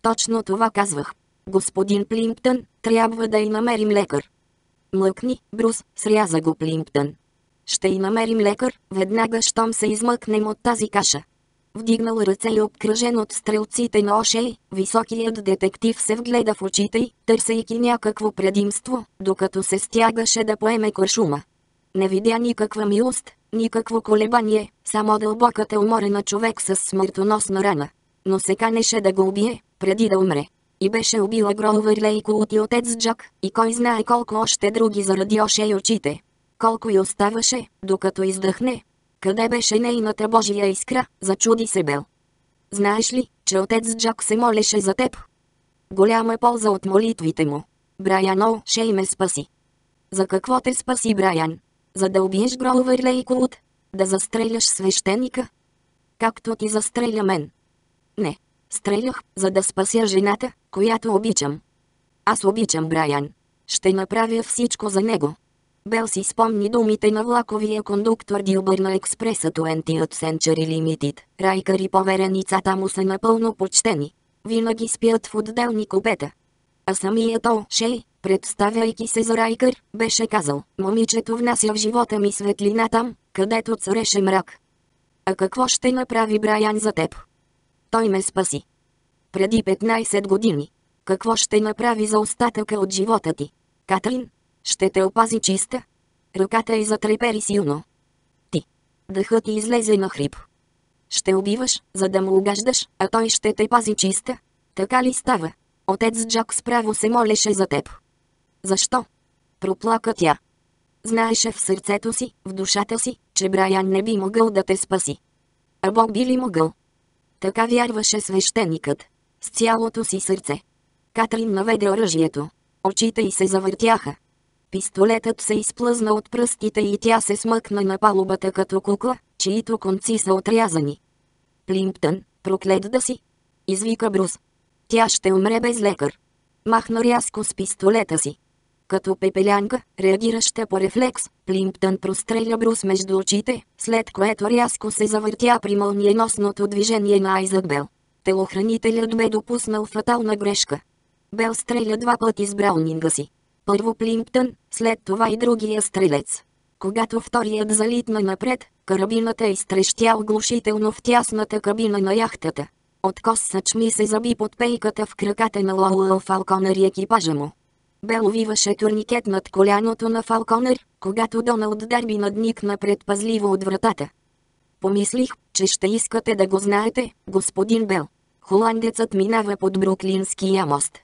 Точно това казвах. Господин Плимптън, трябва да й намерим лекар. Млъкни, Брус, сряза го Плимптън. Ще й намерим лекар, веднага щом се измъкнем от тази каша. Вдигнал ръце и обкръжен от стрелците на Ошей, високият детектив се вгледа в очите й, търсейки някакво предимство, докато се стягаше да поеме куршума. Не видя никаква милост, никакво колебание, само дълбоката уморена човек с смъртоносна рана. Но се канеше да го убие, преди да умре. И беше убила Гроувър Лейкоут и отец Джак, и кой знае колко още други заради Ошей очите. Колко й оставаше, докато издъхне. Къде беше нейната божия искра, зачуди се Бел. Знаеш ли, че отец Джак се молеше за теб? Голяма полза от молитвите му. Брайан О'Шей ме спаси. За какво те спаси Брайан? За да убиеш Гроувър Лейкоут? Да застреляш свещеника? Както ти застреля мен. Не. Стрелях, за да спася жената, която обичам. Аз обичам Брайан. Ще направя всичко за него. Бел си спомни думите на влаковия кондуктор Дилбър на експреса 20th Century Limited. Райкър и повереницата му са напълно почтени. Винаги спят в отделни купета. А самият О'Шей, представяйки се за Райкър, беше казал: момичето внася в живота ми светлина там, където цареше мрак. А какво ще направи Брайан за теб? Той ме спаси. Преди 15 години. Какво ще направи за остатъка от живота ти? Катрин? Ще те опази чиста? Ръката й затрепери силно. Ти. Дъхът ти излезе на хрип. Ще убиваш, за да му угаждаш, а той ще те пази чиста? Така ли става? Отец Джак справо се молеше за теб. Защо? Проплака тя. Знаеше в сърцето си, в душата си, че Брайан не би могъл да те спаси. А Бог би ли могъл? Така вярваше свещеникът. С цялото си сърце. Катрин наведе оръжието. Очите й се завъртяха. Пистолетът се изплъзна от пръстите и тя се смъкна на палубата като кукла, чието конци са отрязани. Плимптън, проклет да си! Извика Брус. Тя ще умре без лекар. Махна рязко с пистолета си. Като пепелянка, реагираща по рефлекс, Плимптън простреля Брус между очите, след което рязко се завъртя при мълниеносното движение на Айзък Бел. Телохранителят бе допуснал фатална грешка. Бел стреля 2 пъти с браунинга си. Първо Плимптън, след това и другия стрелец. Когато вторият залитна напред, карабинът е изтрещял оглушително в тясната кабина на яхтата. Откос съчми се заби под пейката в краката на Лоуъл Фалконър и екипажа му. Бел увиваше турникет над коляното на Фалконър, когато Доналд Дарби надникна предпазливо от вратата. Помислих, че ще искате да го знаете, господин Бел. Холандецът минава под Бруклинския мост.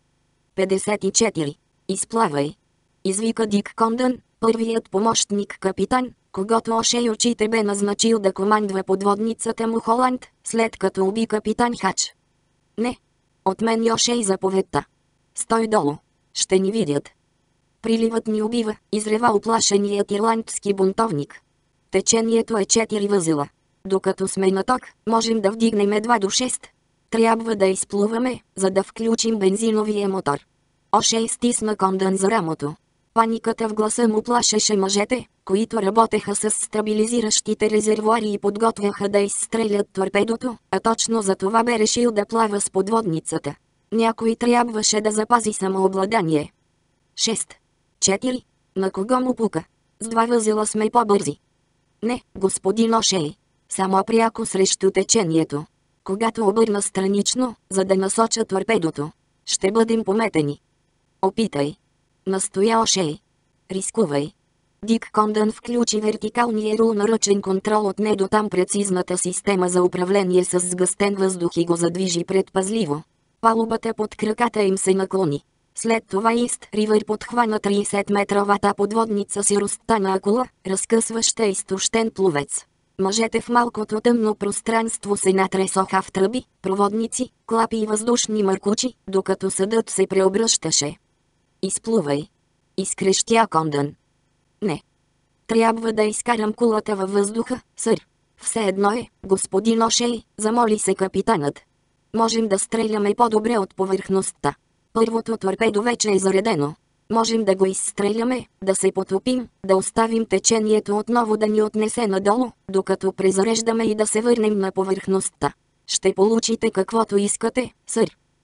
54. Изплавай. Извика Дик Кондън, първият помощник капитан, когато О'Шей очите бе назначил да командва подводницата му Холанд, след като уби капитан Хач. Не. Отмени О'Шей заповедта. Стой долу. Ще ни видят. Приливът ни убива, изрева уплашеният ирландски бунтовник. Течението е 4 възела. Докато сме на ток, можем да вдигнем едва до 6. Трябва да изплуваме, за да включим бензиновия мотор. О'Шей стисна Кондън за рамото. Паниката в гласа му плашеше мъжете, които работеха с стабилизиращите резервуари и подготвяха да изстрелят торпедото, а точно за това бе решил да плава с подводницата. Някой трябваше да запази самообладание. 6. 4. На кого му пука? С 2 възела сме по-бързи. Не, господин О'Шей. Само пряко срещу течението. Когато обърна странично, за да насоча торпедото, ще бъдем пометени. Опитай. Настоя О'Шей. Рискувай. Дик Кондън включи вертикалния рул на ръчен контрол от не до там прецизната система за управление с сгъстен въздух и го задвижи предпазливо. Палубата под краката им се наклони. След това Ист Ривър подхвана 30-метровата подводница си разтана акула, разкъсваща изтощен пловец. Мъжете в малкото тъмно пространство се натресоха в тръби, проводници, клапи и въздушни мъркучи, докато съдът се преобръщаше. Изплувай. Изкрещя Кондън. Не. Трябва да изкарам кулата във въздуха, сър. Все едно е, господин О'Шей, замоли се капитанът. Можем да стреляме по-добре от повърхността. Първото торпедо вече е заредено. Можем да го изстреляме, да се потопим, да оставим течението отново да ни отнесе надолу, докато презареждаме и да се върнем на повърхността. Ще получите каквото искате, сър.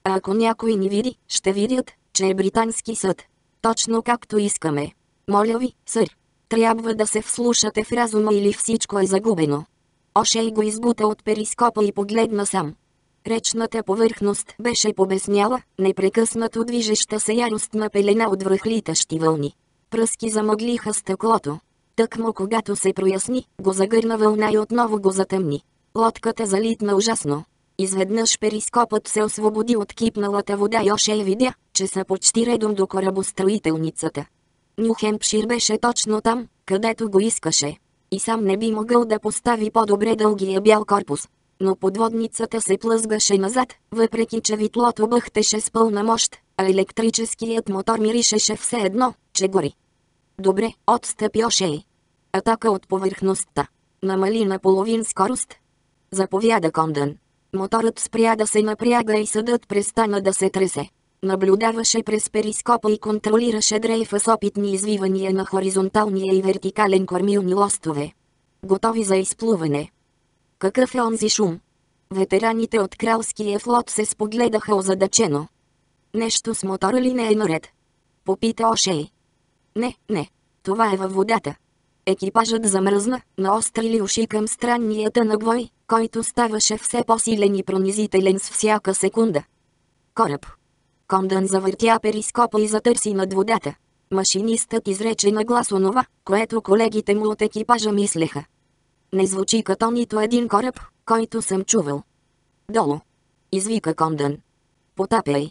А ако някой ни види, ще видят, че е британски съд. Точно както искаме. Моля ви, сър. Трябва да се вслушате в разума или всичко е загубено. Ошей го избута от перископа и погледна сам. Речната повърхност беше побесняла, непрекъснато движеща се яростна пелена от връхлитащи вълни. Пръски замъглиха стъклото. Тъкмо когато се проясни, го загърна вълна и отново го затъмни. Лодката залитна ужасно. Изведнъж перископът се освободи от кипналата вода и Ошей видя, че са почти редом до корабостроителницата. Ню Хемпшир беше точно там, където го искаше. И сам не би могъл да постави по-добре дългия бял корпус. Но подводницата се плъзгаше назад, въпреки че витлото бъхтеше с пълна мощ, а електрическият мотор миришеше все едно, че гори. Добре, отстъпи Ошей. Атака от повърхността. Намали на половин скорост. Заповяда Кондън. Моторът спря да се напряга и съдът престана да се тресе. Наблюдаваше през перископа и контролираше дрейфа с опитни извивания на хоризонталния и вертикален кормилни лостове. Готови за изплуване. Какъв е онзи шум? Ветераните от кралския флот се спогледаха озадачено. Нещо с мотора ли не е наред? Попита Ошей. Не. Това е във водата. Екипажът замръзна, наострили уши към странния тънък вой, който ставаше все по-силен и пронизителен с всяка секунда. Кораб. Кондън завъртя перископа и затърси над водата. Машинистът изрече на глас онова, което колегите му от екипажа мислеха. Не звучи като нито един кораб, който съм чувал. Долу. Извика Кондън. Потапяй.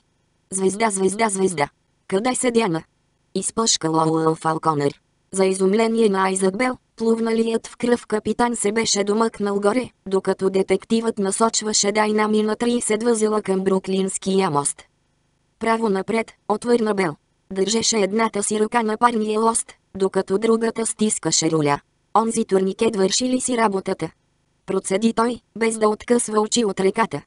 Звезда. Къде се Дяна? Изпъшка Лоуъл Фалконър. За изумление на Айзък Бел, плувналият в кръв капитан се беше домъкнал горе, докато детективът насочваше Дайнами на 30 възела към Бруклинския мост. Право напред, отвърна Бел. Държеше едната си ръка на парния лост, докато другата стискаше руля. Онзи турникет върши ли си работата? Процеди той, без да откъсва очи от реката.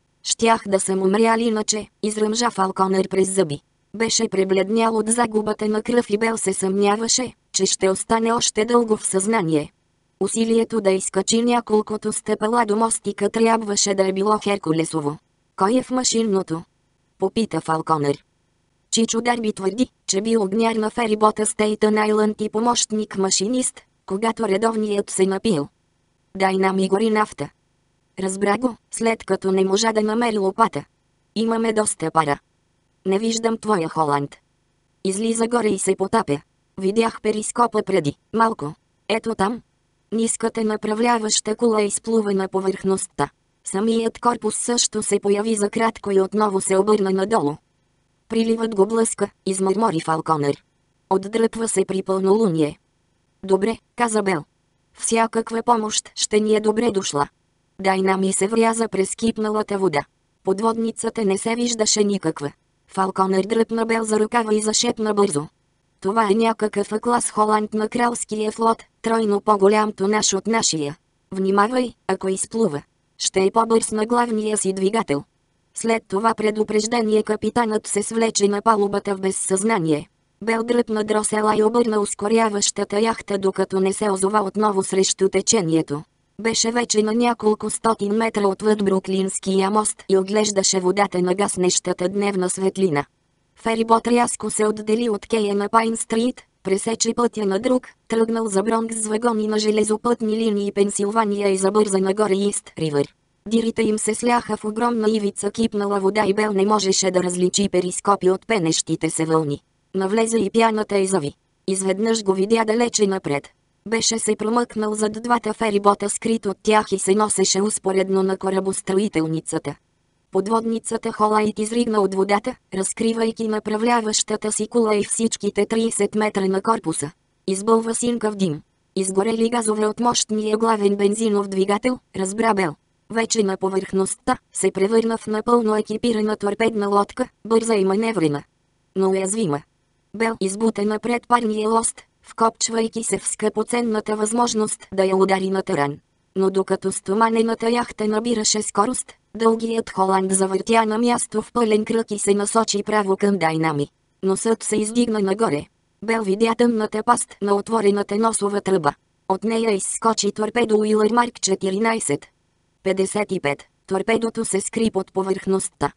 Щях да съм умрял иначе, изръмжа Фалконър през зъби. Беше пребледнял от загубата на кръв и Бел се съмняваше, че ще остане още дълго в съзнание. Усилието да изкачи няколкото стъпала до мостика трябваше да е било херкулесово. Кой е в машинното? Попита Фалконър. Чичо Дарби твърди, че бил огняр на ферибота Стейтън Айлънд и помощник-машинист, когато редовният се напил. Дайнами гори нафта. Разбра го, след като не можа да намери лопата. Имаме доста пара. Не виждам твоя Холанд. Излиза горе и се потапя. Видях перископа преди малко. Ето там. Ниската направляваща кула изплува на повърхността. Самият корпус също се появи за кратко и отново се обърна надолу. Приливът го блъска, измърмори Фалконър. Отдръпва се при пълнолуние. Добре, каза Бел. Всякаква помощ ще ни е добре дошла. Дайнами се вряза през кипналата вода. Подводницата не се виждаше никаква. Фалконър дръпна Бел за ръкава и зашепна бързо. Това е някакъв клас Холанд на кралския флот, тройно по-голям тонаж от нашия. Внимавай, ако изплува. Ще е по-бърз на главния си двигател. След това предупреждение капитанът се свлече на палубата в безсъзнание. Бел дръпна дросела и обърна ускоряващата яхта, докато не се озова отново срещу течението. Беше вече на няколко стотин метра отвъд Бруклинския мост и оглеждаше водата на гаснещата дневна светлина. Ферибот рязко се отдели от кея на Пайн Стрит, пресече пътя на друг, тръгнал за Бронкс с вагони на железопътни линии Пенсилвания и забърза нагоре Ист Ривър. Дирите им се сляха в огромна ивица кипнала вода и Бел не можеше да различи перископи от пенещите се вълни. Навлезе и пяната и зави. Изведнъж го видя далече напред. Беше се промъкнал зад двата ферибота, скрит от тях, и се носеше успоредно на корабостроителницата. Подводницата Холайт изригна от водата, разкривайки направляващата си кула и всичките 30 метра на корпуса. Избълва синкав дим. Изгорели газове от мощния главен бензинов двигател, разбра Бел. Вече на повърхността се превърна в напълно екипирана торпедна лодка, бърза и маневрена. Но уязвима. Бел избута напред парния лост, вкопчвайки се в скъпоценната възможност да я удари на таран. Но докато стоманената яхта набираше скорост, дългият Холанд завъртя на място в пълен кръг и се насочи право към Дайнами. Носът се издигна нагоре. Бел видя тъмната паст на отворената носова тръба. От нея изскочи торпедо Уилър Марк 14. 55. Торпедото се скри под повърхността.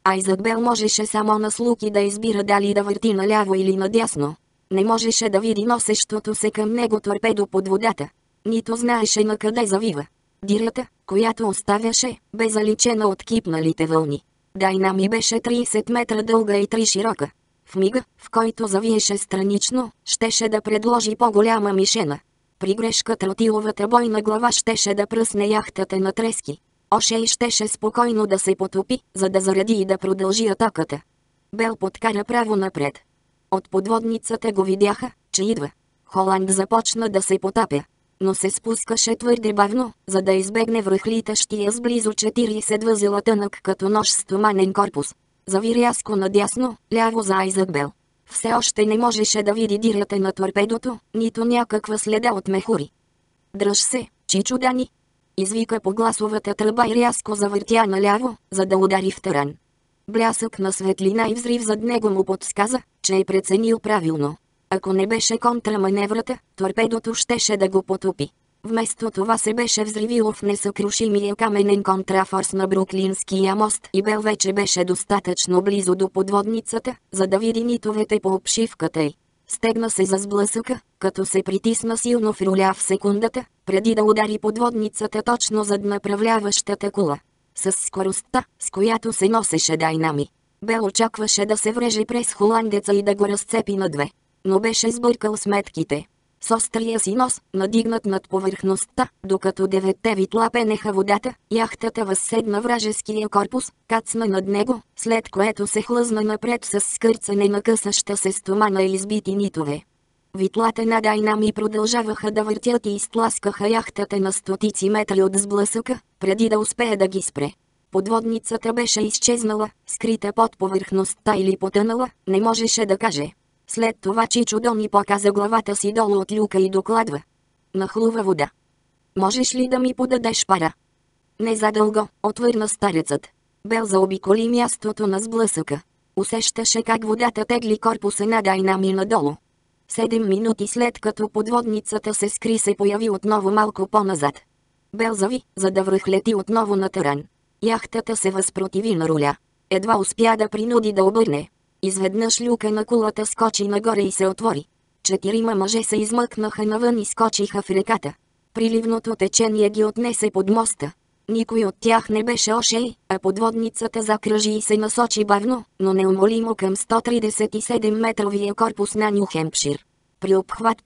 Айзък Бел можеше само на слух и да избира дали да върти наляво или надясно. Не можеше да види носещото се към него торпедо под водата. Нито знаеше на къде завива. Дирата, която оставяше, бе заличена от кипналите вълни. Дайнами беше 30 метра дълга и 3 широка. В мига, в който завиеше странично, щеше да предложи по-голяма мишена. При грешка тротиловата бойна глава щеше да пръсне яхтата на трески. Ошей щеше спокойно да се потопи, за да заради и да продължи атаката. Бел подкара право напред. От подводницата го видяха, че идва. Холанд започна да се потапя, но се спускаше твърде бавно, за да избегне връхлитащия с близо 40 възела тънък като нож стоманен корпус. Зави рязко надясно, ляво за Айзък Бел. Все още не можеше да види дирата на торпедото, нито някаква следа от мехури. "Дръж се, Чичо Дани!" извика по гласовата тръба и рязко завъртя наляво, за да удари в таран. Блясък на светлина и взрив зад него му подсказа, че е преценил правилно. Ако не беше контраманеврата, торпедото щеше да го потопи. Вместо това се беше взривило в несъкрушимия каменен контрафорс на Бруклинския мост и Бел вече беше достатъчно близо до подводницата, за да види нитовете по обшивката й. Стегна се за сблъсъка, като се притисна силно в руля в секундата, преди да удари подводницата точно зад направляващата кула. С скоростта, с която се носеше Дайнами, Бел очакваше да се вреже през холандеца и да го разцепи на две. Но беше сбъркал сметките. С острия си нос, надигнат над повърхността, докато 9 витла пенеха водата, яхтата възседна вражеския корпус, кацна над него, след което се хлъзна напред с скърцане на късаща се стомана и избити нитове. Витлата на Дайнами продължаваха да въртят и изтласкаха яхтата на стотици метри от сблъсъка, преди да успее да ги спре. Подводницата беше изчезнала, скрита под повърхността или потънала, не можеше да каже. След това Чичо Дани показа главата си долу от люка и докладва: "Нахлува вода. Можеш ли да ми подадеш пара?" "Не задълго", отвърна старецът. Бел заобиколи мястото на сблъсъка. Усещаше как водата тегли корпуса на Дайнами надолу. 7 минути след като подводницата се скри, се появи отново малко по-назад. Бел зави, за да връхлети отново на таран. Яхтата се възпротиви на руля. Едва успя да принуди да обърне. Изведнъж люка на кулата скочи нагоре и се отвори. 4 мъже се измъкнаха навън и скочиха в реката. Приливното течение ги отнесе под моста. Никой от тях не беше Ошей, а подводницата закръжи и се насочи бавно, но неумолимо към 137-метровия корпус на Ню Хемпшир. При обхват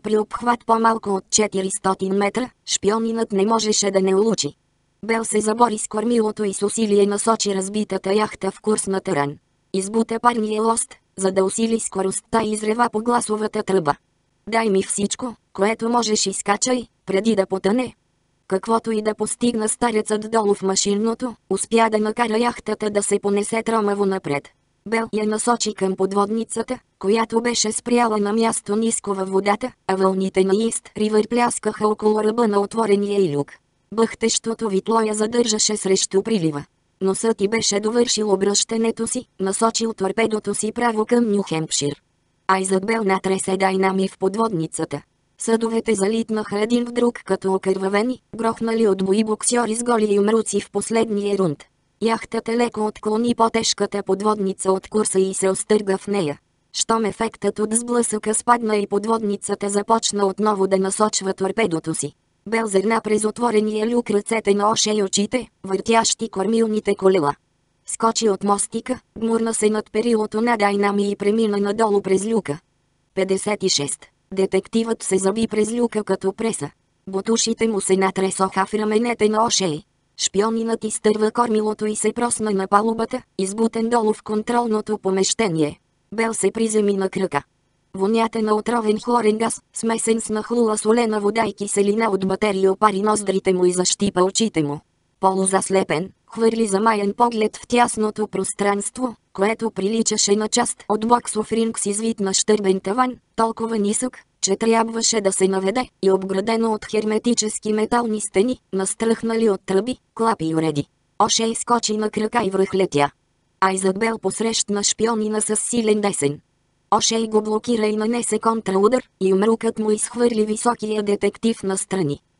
по-малко от 400 метра, шпионинът не можеше да не улучи. Бел се забори с кормилото и с усилие насочи разбитата яхта в курс на таран. Избута парния лост, за да усили скоростта и изрева по гласовата тръба: "Дай ми всичко, което можеш, и скачай, преди да потъне." Каквото и да постигна старецът долу в машинното, успя да накара яхтата да се понесе тромаво напред. Бел я насочи към подводницата, която беше спряла на място ниско във водата, а вълните на Ист Ривър пляскаха около ръба на отворения й люк. Бъхтещото витло я задържаше срещу прилива. Носът й беше довършил обръщането си, насочил торпедото си право към Ню Хемпшир. Айзък Бел натресе Дайнами в подводницата. Съдовете залитнаха един в друг като окървавени, грохнали от бои боксьори с голи юмруци в последния рунд. Яхтата леко отклони по-тежката подводница от курса и се остърга в нея. Щом ефектът от сблъсъка спадна и подводницата започна отново да насочва торпедото си. Бел зърна през отворения люк ръцете на Оше и очите, въртящи кормилните колела. Скочи от мостика, гмурна се над перилото на Дайнами и премина надолу през люка. 56. Детективът се заби през люка като преса. Бутушите му се натресоха в раменете на Ошей. Шпионинът изтърва кормилото и се просна на палубата, избутен долу в контролното помещение. Бел се приземи на крака. Вонята на отровен хлорен газ, смесен с нахлула солена вода и киселина от батерия опари ноздрите му и защипа очите му. Полузаслепен, хвърли замаян поглед в тясното пространство, което приличаше на част от боксов ринг с извит на щърбен таван, толкова нисък, че трябваше да се наведе, и обградено от херметически метални стени, настръхнали от тръби, клапи и уреди. Ошей скочи на крака и връхлетя. Айзък Бел посрещна шпионина с силен десен. Ошей го блокира и нанесе контраудар, и умрукът му изхвърли високия детектив настрани.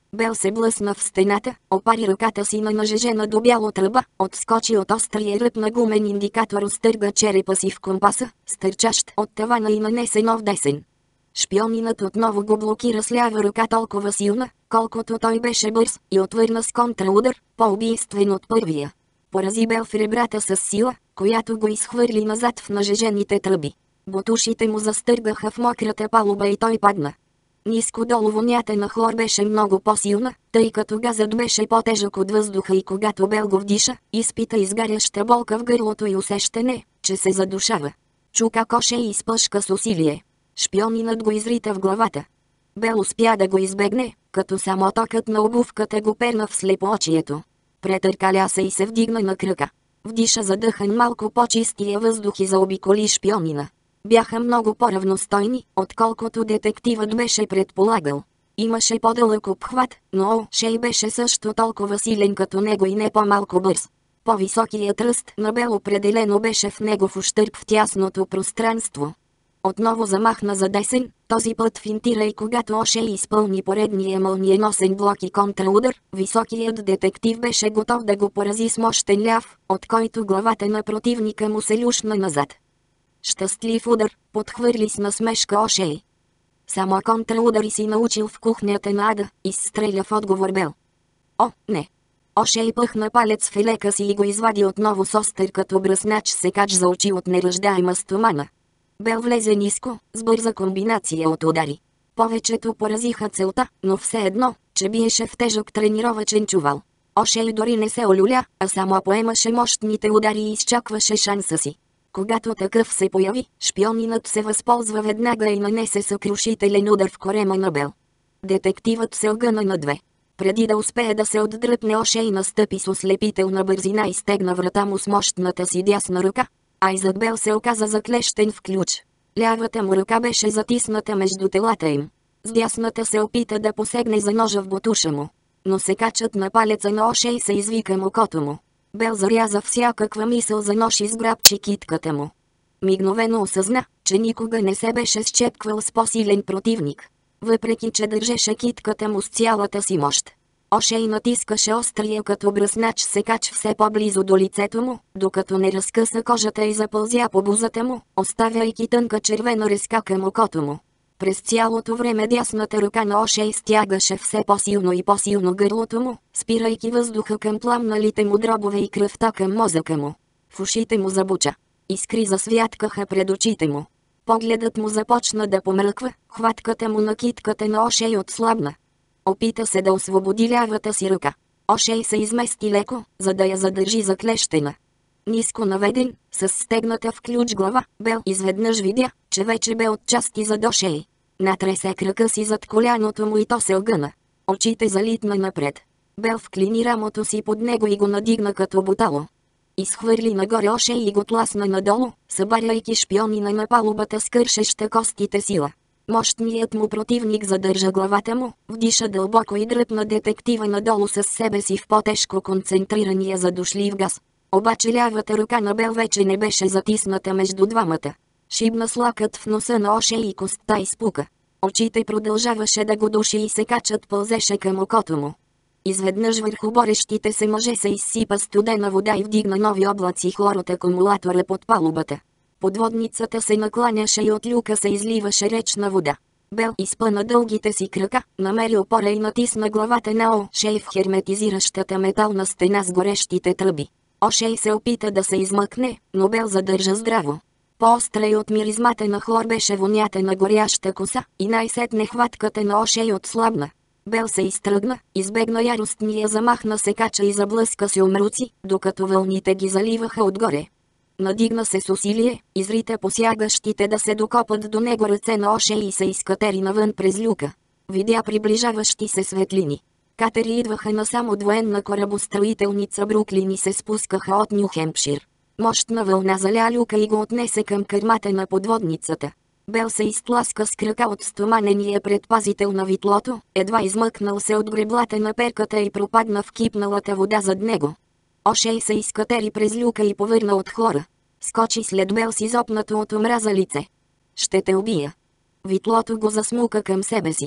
Бел се блъсна в стената, опари ръката си на нажежена до бяло тръба, отскочи от острия ръб на гумен индикатор, остърга черепа си в компаса, стърчащ от тавана и нанесе нов десен. Шпионинът отново го блокира с лява ръка толкова силна, колкото той беше бърз, и отвърна с контраудар, по-убийствен от първия. Порази Бел в ребрата с сила, която го изхвърли назад в нажежените тръби. Ботушите му застъргаха в мократа палуба и той падна. Ниско долу вонята на хлор беше много по-силна, тъй като газът беше по-тежък от въздуха и когато Бел го вдиша, изпита изгаряща болка в гърлото и усещане, че се задушава. Чу как Ошей изпъшка с усилие. Шпионинът го изрита в главата. Бел успя да го избегне, като само токът на обувката го перна в слепоочието. Претъркаля се и се вдигна на крака. Вдиша задъхан малко по-чистия въздух и заобиколи шпионина. Бяха много по-равностойни, отколкото детективът беше предполагал. Имаше по-дълъг обхват, но Ошей беше също толкова силен като него и не по-малко бърз. По-високият ръст на Бел определено беше в негов ущърб в тясното пространство. Отново замахна за десен, този път финтира и когато Ошей изпълни поредния мълниеносен блок и контраудар, високият детектив беше готов да го порази с мощен ляв, от който главата на противника му се люшна назад. Щастлив удар, подхвърли с насмешка Ошей. Само контраудари си научил в кухнята на Ада, изстреля в отговор Бел. О, не! Ошей пъхна палец в елека си и го извади отново с остър като бръснач секач за очи от неръждаема стомана. Бел влезе ниско, с бърза комбинация от удари. Повечето поразиха целта, но все едно, че биеше в тежък тренировачен чувал. Ошей дори не се олюля, а само поемаше мощните удари и изчакваше шанса си. Когато такъв се появи, шпионинът се възползва веднага и нанесе съкрушителен удар в корема на Бел. Детективът се огъна на две. Преди да успее да се отдръпне, Ошей настъпи с ослепителна бързина и стегна врата му с мощната си дясна ръка. Айзът Бел се оказа заклещен в ключ. Лявата му ръка беше затисната между телата им. С дясната се опита да посегне за ножа в ботуша му. Но секачът на палеца на Ошей се изви към окото му. Бел заряза всякаква мисъл за нож и сграбчи китката му. Мигновено осъзна, че никога не се беше счепквал с по-силен противник. Въпреки че държеше китката му с цялата си мощ. Ошей натискаше острия като бръснач секач все по-близо до лицето му, докато не разкъса кожата и запълзя по бузата му, оставяйки тънка червена резка към окото му. През цялото време дясната ръка на Ошей стягаше все по-силно и по-силно гърлото му, спирайки въздуха към пламналите му дробове и кръвта към мозъка му. В ушите му забуча. Искри засвяткаха пред очите му. Погледът му започна да помръква, хватката му на китката на Ошей отслабна. Опита се да освободи лявата си ръка. Ошей се измести леко, за да я задържи заклещена. Ниско наведен, с стегната в ключ глава, Бел изведнъж видя, че вече бе отчасти зад Ошей. Натресе крака си зад коляното му и то се огъна. Очите залитна напред. Бел вклини рамото си под него и го надигна като бутало. Изхвърли нагоре Ошей и го тласна надолу, събаряйки шпионина на палубата с кършеща костите сила. Мощният му противник задържа главата му, вдиша дълбоко и дръпна детектива надолу със себе си в по-тежко концентрирания задушлив газ. Обаче лявата ръка на Бел вече не беше затисната между двамата. Шибна с лакът в носа на Ошей и костта изпука. Очите продължаваше да го души и секачът пълзеше към окото му. Изведнъж върху борещите се мъже се изсипа студена вода и вдигна нови облаци хлор от акумулатора под палубата. Подводницата се накланяше и от люка се изливаше речна вода. Бел изпъна дългите си крака, намери опора и натисна главата на Ошей в херметизиращата метална стена с горещите тръби. Ошей се опита да се измъкне, но Бел задържа здраво. По-остра и от миризмата на хлор беше вонята на горяща коса и най-сетне хватката на Ошей отслабна. Бел се изтръгна, избегна яростния замах на секача и заблъска се умруци, докато вълните ги заливаха отгоре. Надигна се с усилие, изрита посягащите да се докопат до него ръце на Ошей и се изкатери навън през люка. Видя приближаващи се светлини. Катери идваха насам от военна корабостроителница Бруклин и се спускаха от Ню Хемпшир. Мощна вълна заля люка и го отнесе към кърмата на подводницата. Бел се изтласка с крака от стоманения предпазител на витлото, едва измъкнал се от греблата на перката и пропадна в кипналата вода зад него. Ошей се изкатери през люка и повърна от хлора. Скочи след Бел с изопнато от омраза лице. Ще те убия. Витлото го засмука към себе си.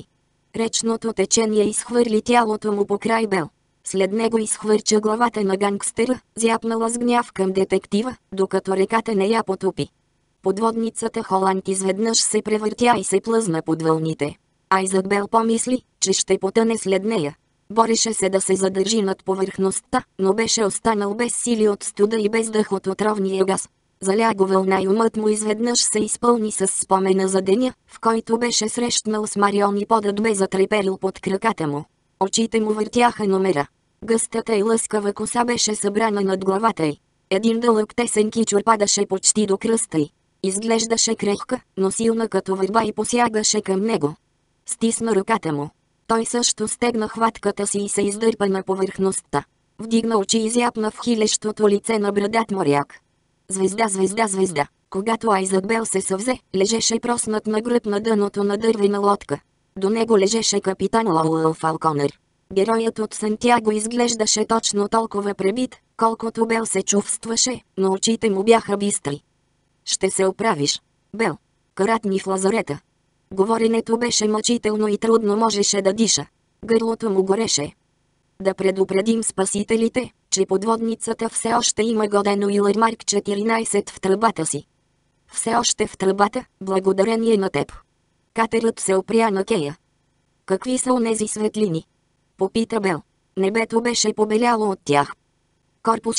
Речното течение изхвърли тялото му покрай Бел. След него изхвърча главата на гангстера, зяпнала с гняв към детектива, докато реката не я потопи. Подводницата Холанд изведнъж се превъртя и се плъзна под вълните. Айзък Бел помисли, че ще потъне след нея. Бореше се да се задържи над повърхността, но беше останал без сили от студа и без дъх от отровния газ. Заля го вълна и умът му изведнъж се изпълни с спомена за деня, в който беше срещнал с Марион и подът бе затреперил под краката му. Очите му въртяха номера. Гъстата и лъскава коса беше събрана над главата й. Един дълъг тесен кичур падаше почти до кръста й. Изглеждаше крехка, но силна като върба и посягаше към него. Стисна ръката му. Той също стегна хватката си и се издърпа на повърхността. Вдигна очи и зяпна в хилещото лице на брадат моряк. Звезда, звезда, звезда. Когато Айзък Бел се съвзе, лежеше проснат на гръб на дъното на дървена лодка. До него лежеше капитан Лоуел Фалконър. Героят от Сантяго изглеждаше точно толкова пребит, колкото Бел се чувстваше, но очите му бяха бистри. Ще се оправиш, Бел. Карат ни в лазарета. Говоренето беше мъчително и трудно можеше да диша. Гърлото му гореше. Да предупредим спасителите, че подводницата все още има годен Уилърмарк 14 в тръбата си. Все още в тръбата, благодарение на теб. Катерът се опря на кея. Какви са онези светлини? Попита Бел. Небето беше побеляло от тях. Корпус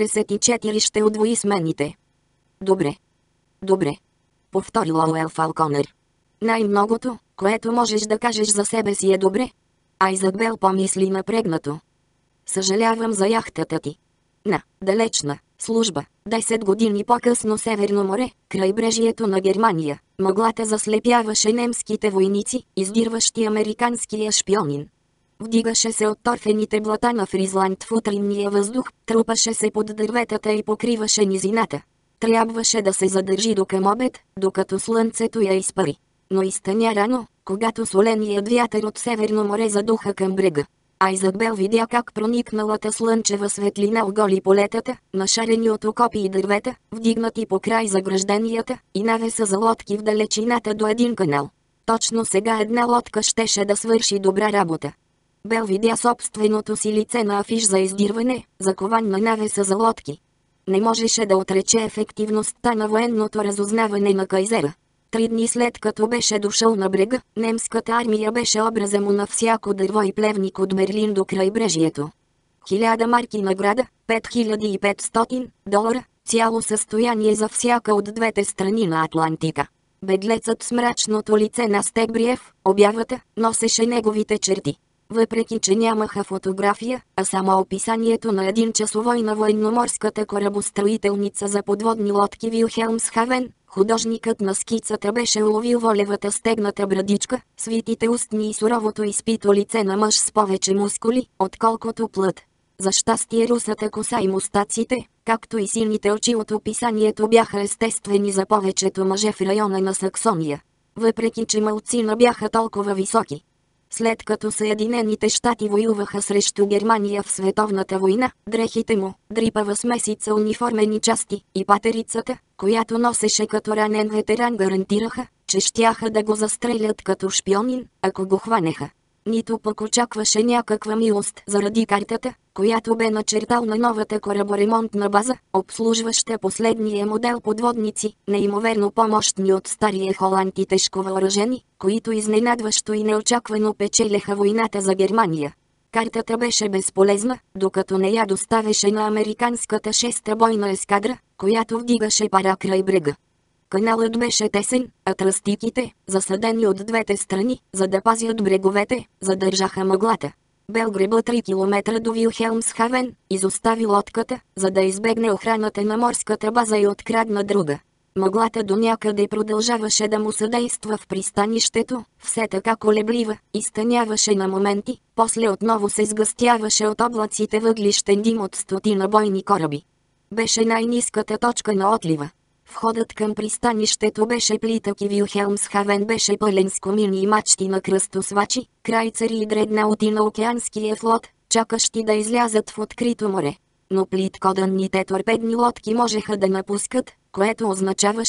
44 ще удвои смените. Добре. Добре. Повтори Лоуел Фалконър. Най-многото, което можеш да кажеш за себе си е добре. Айзък Бел помисли напрегнато. Съжалявам за яхтата ти. На далечна служба, 10 години по-късно Северно море, крайбрежието на Германия, мъглата заслепяваше немските войници, издирващи американския шпионин. Вдигаше се от торфените блата на Фризланд в утринния въздух, трупаше се под дърветата и покриваше низината. Трябваше да се задържи до към обед, докато слънцето я изпари. Но изтъня рано, когато соленият вятър от Северно море задуха към брега. Айзък Бел видя как проникналата слънчева светлина оголи полетата, нашарени от окопи и дървета, вдигнати по край загражденията, и навеса за лодки в далечината до един канал. Точно сега една лодка щеше да свърши добра работа. Бел видя собственото си лице на афиш за издирване, закован на навеса за лодки. Не можеше да отрече ефективността на военното разузнаване на Кайзера. 3 дни след като беше дошъл на брега, немската армия беше образа му на всяко дърво и плевник от Берлин до крайбрежието. 1000 марки награда, $5500, цяло състояние за всяка от двете страни на Атлантика. Беглецът с мрачното лице на Стегбриев, обявата, носеше неговите черти. Въпреки че нямаха фотография, а само описанието на един часовой на военноморската корабостроителница за подводни лодки Вилхелмсхавен, художникът на скицата беше уловил волевата стегната брадичка, свитите устни и суровото изпито лице на мъж с повече мускули, отколкото плът. За щастие русата коса и мустаците, както и сините очи от описанието бяха естествени за повечето мъже в района на Саксония. Въпреки че малцина бяха толкова високи. След като Съединените щати воюваха срещу Германия в световната война, дрехите му, дрипава смесица униформени части и патерицата, която носеше като ранен ветеран, гарантираха, че щяха да го застрелят като шпионин, ако го хванеха. Нито пък очакваше някаква милост заради картата, която бе начертал на новата кораборемонтна база, обслужваща последния модел подводници, неимоверно по-мощни от стария Холанд и тежко въоръжени, които изненадващо и неочаквано печелеха войната за Германия. Картата беше безполезна, докато не я доставеше на американската 6-та бойна ескадра, която вдигаше пара край брега. Каналът беше тесен, а тръстиките, засадени от двете страни, за да пазят бреговете, задържаха мъглата. Бел греба 3 км до Вилхелмсхавен, изостави лодката, за да избегне охраната на морската база и открадна друга. Мъглата до някъде продължаваше да му съдейства в пристанището, все така колеблива, изтъняваше на моменти, после отново се сгъстяваше от облаците въглищен дим от стотина бойни кораби. Беше най-ниската точка на отлива. Входът към пристанището беше плитък и Вилхелмсхавен беше пълен с комини и мачти на кръстосвачи, крайцери и дреднаути на океанския флот, чакащи да излязат в открито море. Но плиткодънните торпедни лодки можеха да напускат, което означаваше,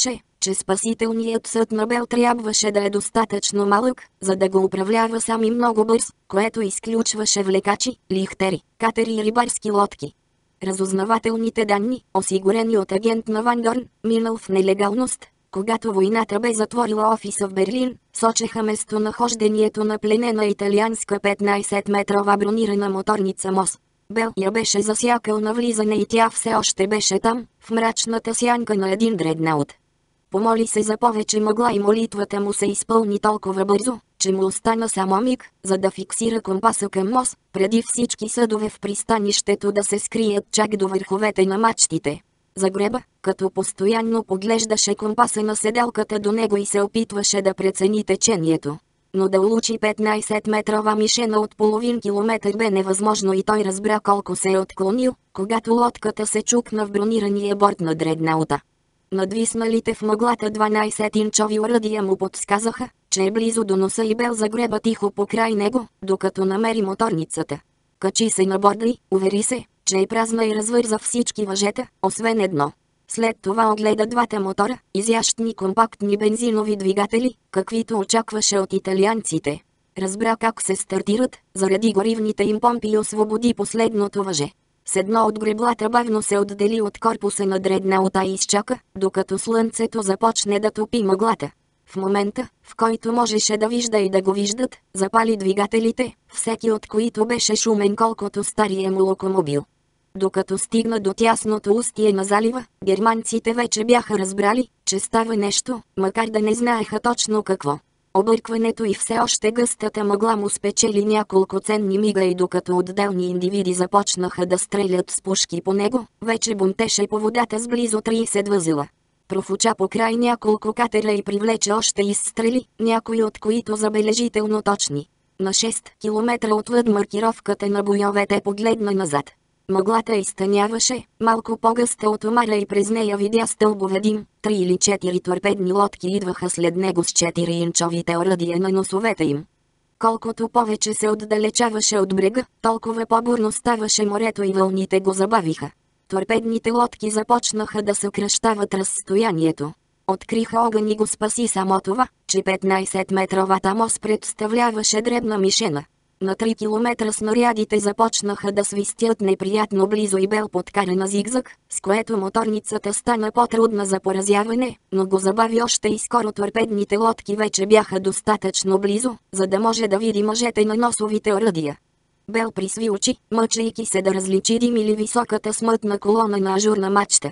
че спасителният съд на Бел трябваше да е достатъчно малък, за да го управлява сам и много бърз, което изключваше влекачи, лихтери, катери и рибарски лодки. Разузнавателните данни, осигурени от агент на Ван Дорн, минал в нелегалност, когато войната бе затворила офиса в Берлин, сочеха местонахождението на пленена италианска 15-метрова бронирана моторница МОС. Бел я беше засякал на влизане и тя все още беше там, в мрачната сянка на един дреднаут. Помоли се за повече мъгла и молитвата му се изпълни толкова бързо, че му остана само миг, за да фиксира компаса към МОС, преди всички съдове в пристанището да се скрият чак до върховете на мачтите. Загреба, като постоянно поглеждаше компаса на седелката до него и се опитваше да прецени течението. Но да улучи 15-метрова мишена от половин километър бе невъзможно и той разбра колко се е отклонил, когато лодката се чукна в бронирания борт на дреднаута. Надвисналите в мъглата 12-инчови оръдия му подсказаха, че е близо до носа и Бел загреба тихо покрай него, докато намери моторницата. Качи се на борда и, увери се, че е празна и развърза всички въжета, освен едно. След това огледа двата мотора, изящни компактни бензинови двигатели, каквито очакваше от италианците. Разбра как се стартират, заради горивните им помпи и освободи последното въже. С едно от греблата бавно се отдели от корпуса на дреднаута и изчака, докато слънцето започне да топи мъглата. В момента, в който можеше да вижда и да го виждат, запали двигателите, всеки от които беше шумен колкото стария му локомобил. Докато стигна до тясното устие на залива, германците вече бяха разбрали, че става нещо, макар да не знаеха точно какво. Объркването и все още гъстата мъгла му спечели няколко ценни мига и докато отделни индивиди започнаха да стрелят с пушки по него, вече бунтеше по водата с близо 30 възела. Профуча покрай няколко катера и привлече още изстрели, някои от които забележително точни. На 6 километра отвъд маркировката на бойовете погледна назад. Мъглата изтъняваше, малко по-гъста от омара и през нея видя стълбове дим. 3 или 4 торпедни лодки идваха след него с 4-инчовите оръдия на носовете им. Колкото повече се отдалечаваше от брега, толкова по-бурно ставаше морето и вълните го забавиха. Торпедните лодки започнаха да съкращават разстоянието. Откриха огън и го спаси само това, че 15-метровата МОС представляваше дребна мишена. На 3 километра снарядите започнаха да свистят неприятно близо и Бел подкара на зигзаг, с което моторницата стана по-трудна за поразяване, но го забави още и скоро торпедните лодки вече бяха достатъчно близо, за да може да види мъжете на носовите оръдия. Бел присви очи, мъчейки се да различи дим или високата смътна колона на ажурна мачта.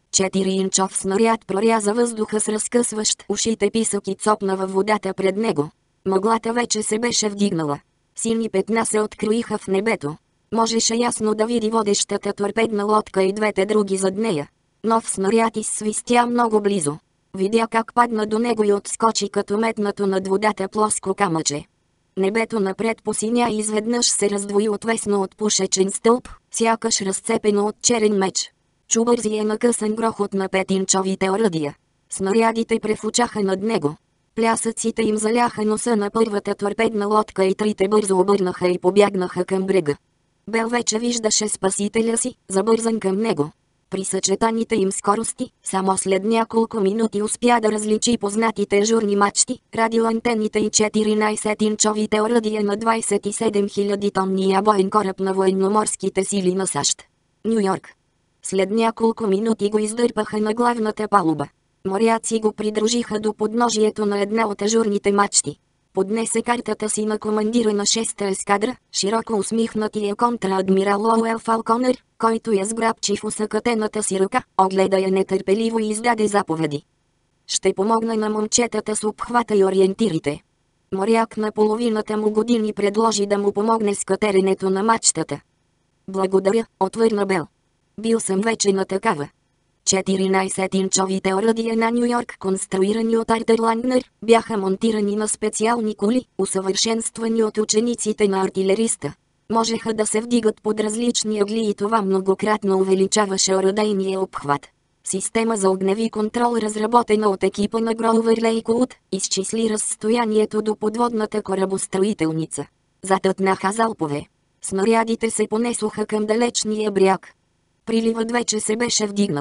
4-инчов снаряд проряза въздуха с разкъсващ ушите писък и цопна във водата пред него. Мъглата вече се беше вдигнала. Сини петна се откроиха в небето. Можеше ясно да види водещата торпедна лодка и двете други зад нея. Нов снаряд изсвистя много близо. Видя как падна до него и отскочи като метнато над водата плоско камъче. Небето напред посиня и изведнъж се раздвои отвесно от пушечен стълб, сякаш разцепено от черен меч. Чу бързия накъсан грохот на 5-инчовите оръдия. Снарядите префучаха над него. Плясъците им заляха носа на първата торпедна лодка и трите бързо обърнаха и побягнаха към брега. Бел вече виждаше спасителя си, забързан към него. При съчетаните им скорости, само след няколко минути успя да различи познатите ажурни мачти, радиоантените и 14-инчовите оръдия на 27 000 тонния боен кораб на военноморските сили на САЩ. Ню Йорк. След няколко минути го издърпаха на главната палуба. Моряци го придружиха до подножието на една от ажурните мачти. Поднесе картата си на командира на 6-та ескадра, широко усмихнатия контраадмирал Лоуел Фалконер, който я сграбчи в усъкатената си ръка, огледа я нетърпеливо и издаде заповеди. Ще помогна на момчетата с обхвата и ориентирите. Моряк на половината му години предложи да му помогне с катеренето на мачтата. Благодаря, отвърна Бел. Бил съм вече на такава. 14-инчовите оръдия на Ню Йорк, конструирани от Артър Лангнер, бяха монтирани на специални коли, усъвършенствани от учениците на артилериста. Можеха да се вдигат под различни ъгли и това многократно увеличаваше оръдейния обхват. Система за огневи контрол, разработена от екипа на Гроувър Лейквуд, изчисли разстоянието до подводната корабостроителница. Затътнаха залпове. Снарядите се понесоха към далечния бряг. Приливът вече се беше вдигнал.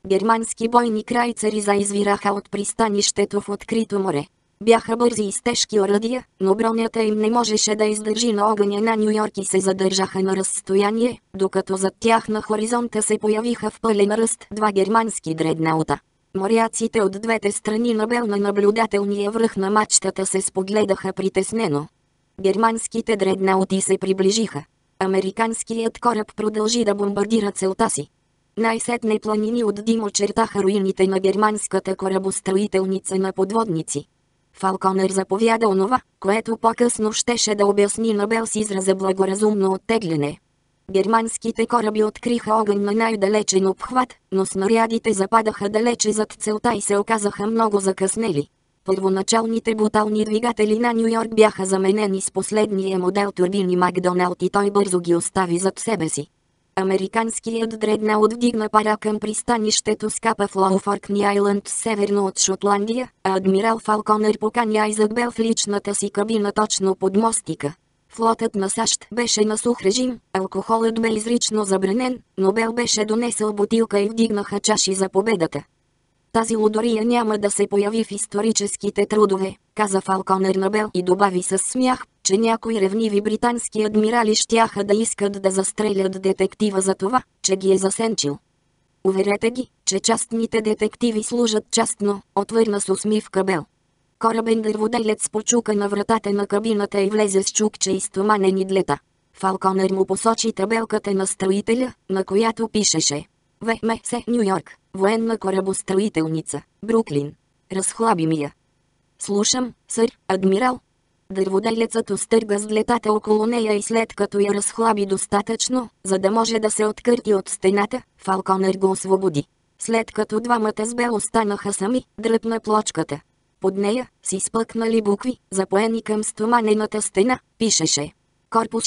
Германски бойни крайцери заизвираха от пристанището в открито море. Бяха бързи и с тежки оръдия, но бронята им не можеше да издържи на огъня на Ню Йорк и се задържаха на разстояние, докато зад тях на хоризонта се появиха в пълен ръст два германски дреднаута. Моряците от двете страни на Бел на наблюдателния връх на мачтата се спогледаха притеснено. Германските дреднаути се приближиха. Американският кораб продължи да бомбардира целта си. Най-сетне планини от дим очертаха руините на германската корабостроителница на подводници. Фалконер заповяда онова, което по-късно щеше да обясни на Бел с израза благоразумно оттегляне. Германските кораби откриха огън на най-далечен обхват, но снарядите западаха далече зад целта и се оказаха много закъснели. Първоначалните бутални двигатели на Ню Йорк бяха заменени с последния модел турбини Макдоналд и той бързо ги остави зад себе си. Американският дреднаут вдигна пара към пристанището Скапа в Лоуфоркни Айлънд северно от Шотландия, а адмирал Фалконер покани Айзък Бел в личната си кабина точно под мостика. Флотът на САЩ беше на сух режим, алкохолът бе изрично забранен, но Бел беше донесъл бутилка и вдигнаха чаши за победата. Тази лудория няма да се появи в историческите трудове, каза Фалконер на Бел и добави със смях, че някои ревниви британски адмирали щяха да искат да застрелят детектива за това, че ги е засенчил. Уверете ги, че частните детективи служат частно, отвърна с усмивка Бел. Корабен дърводелец почука на вратата на кабината и влезе с чукче и стоманени длета. Фалконер му посочи табелката на строителя, на която пишеше ВМС Ню Йорк, военна корабостроителница, Бруклин. Разхлаби ми я. Слушам, сър, адмирал. Дърводелецът остърга с длетата около нея и след като я разхлаби достатъчно, за да може да се откърти от стената, Фалконер го освободи. След като двамата с Бел останаха сами, дръпна плочката. Под нея, с изпъкнали букви, запоени към стоманената стена, пишеше Корпус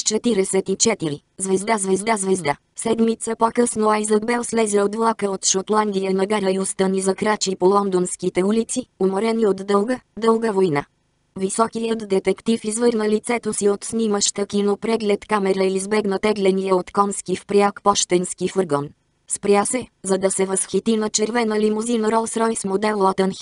44, звезда, звезда, звезда. Седмица по-късно Айзък Бел слезе от влака от Шотландия на гара Юстън и закрачи по лондонските улици, уморени от дълга война. Високият детектив извърна лицето си от снимаща кинопреглед камера и избегна тегления от конски впряг пощенски фургон. Спря се, за да се възхити на червена лимузина Rolls-Royce модел Lotan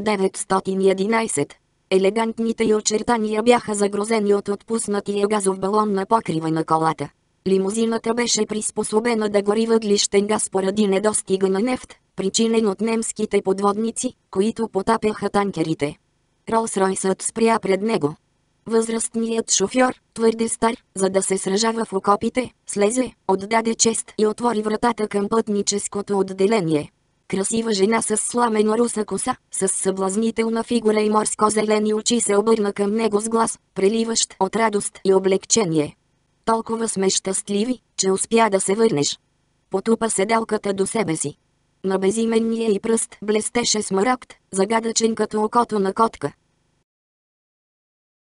1911. Елегантните й очертания бяха загрозени от отпуснатия газов балон на покрива на колата. Лимузината беше приспособена да гори въглищен газ поради недостига на нефт, причинен от немските подводници, които потапяха танкерите. Ролс-Ройсът спря пред него. Възрастният шофьор, твърде стар, за да се сражава в окопите, слезе, отдаде чест и отвори вратата към пътническото отделение. Красива жена с сламена руса коса, с съблазнителна фигура и морско-зелени очи се обърна към него с глас, преливащ от радост и облегчение. Толкова сме щастливи, че успя да се върнеш. Потупа седалката до себе си. На безименния й пръст блестеше смарагд, загадъчен като окото на котка.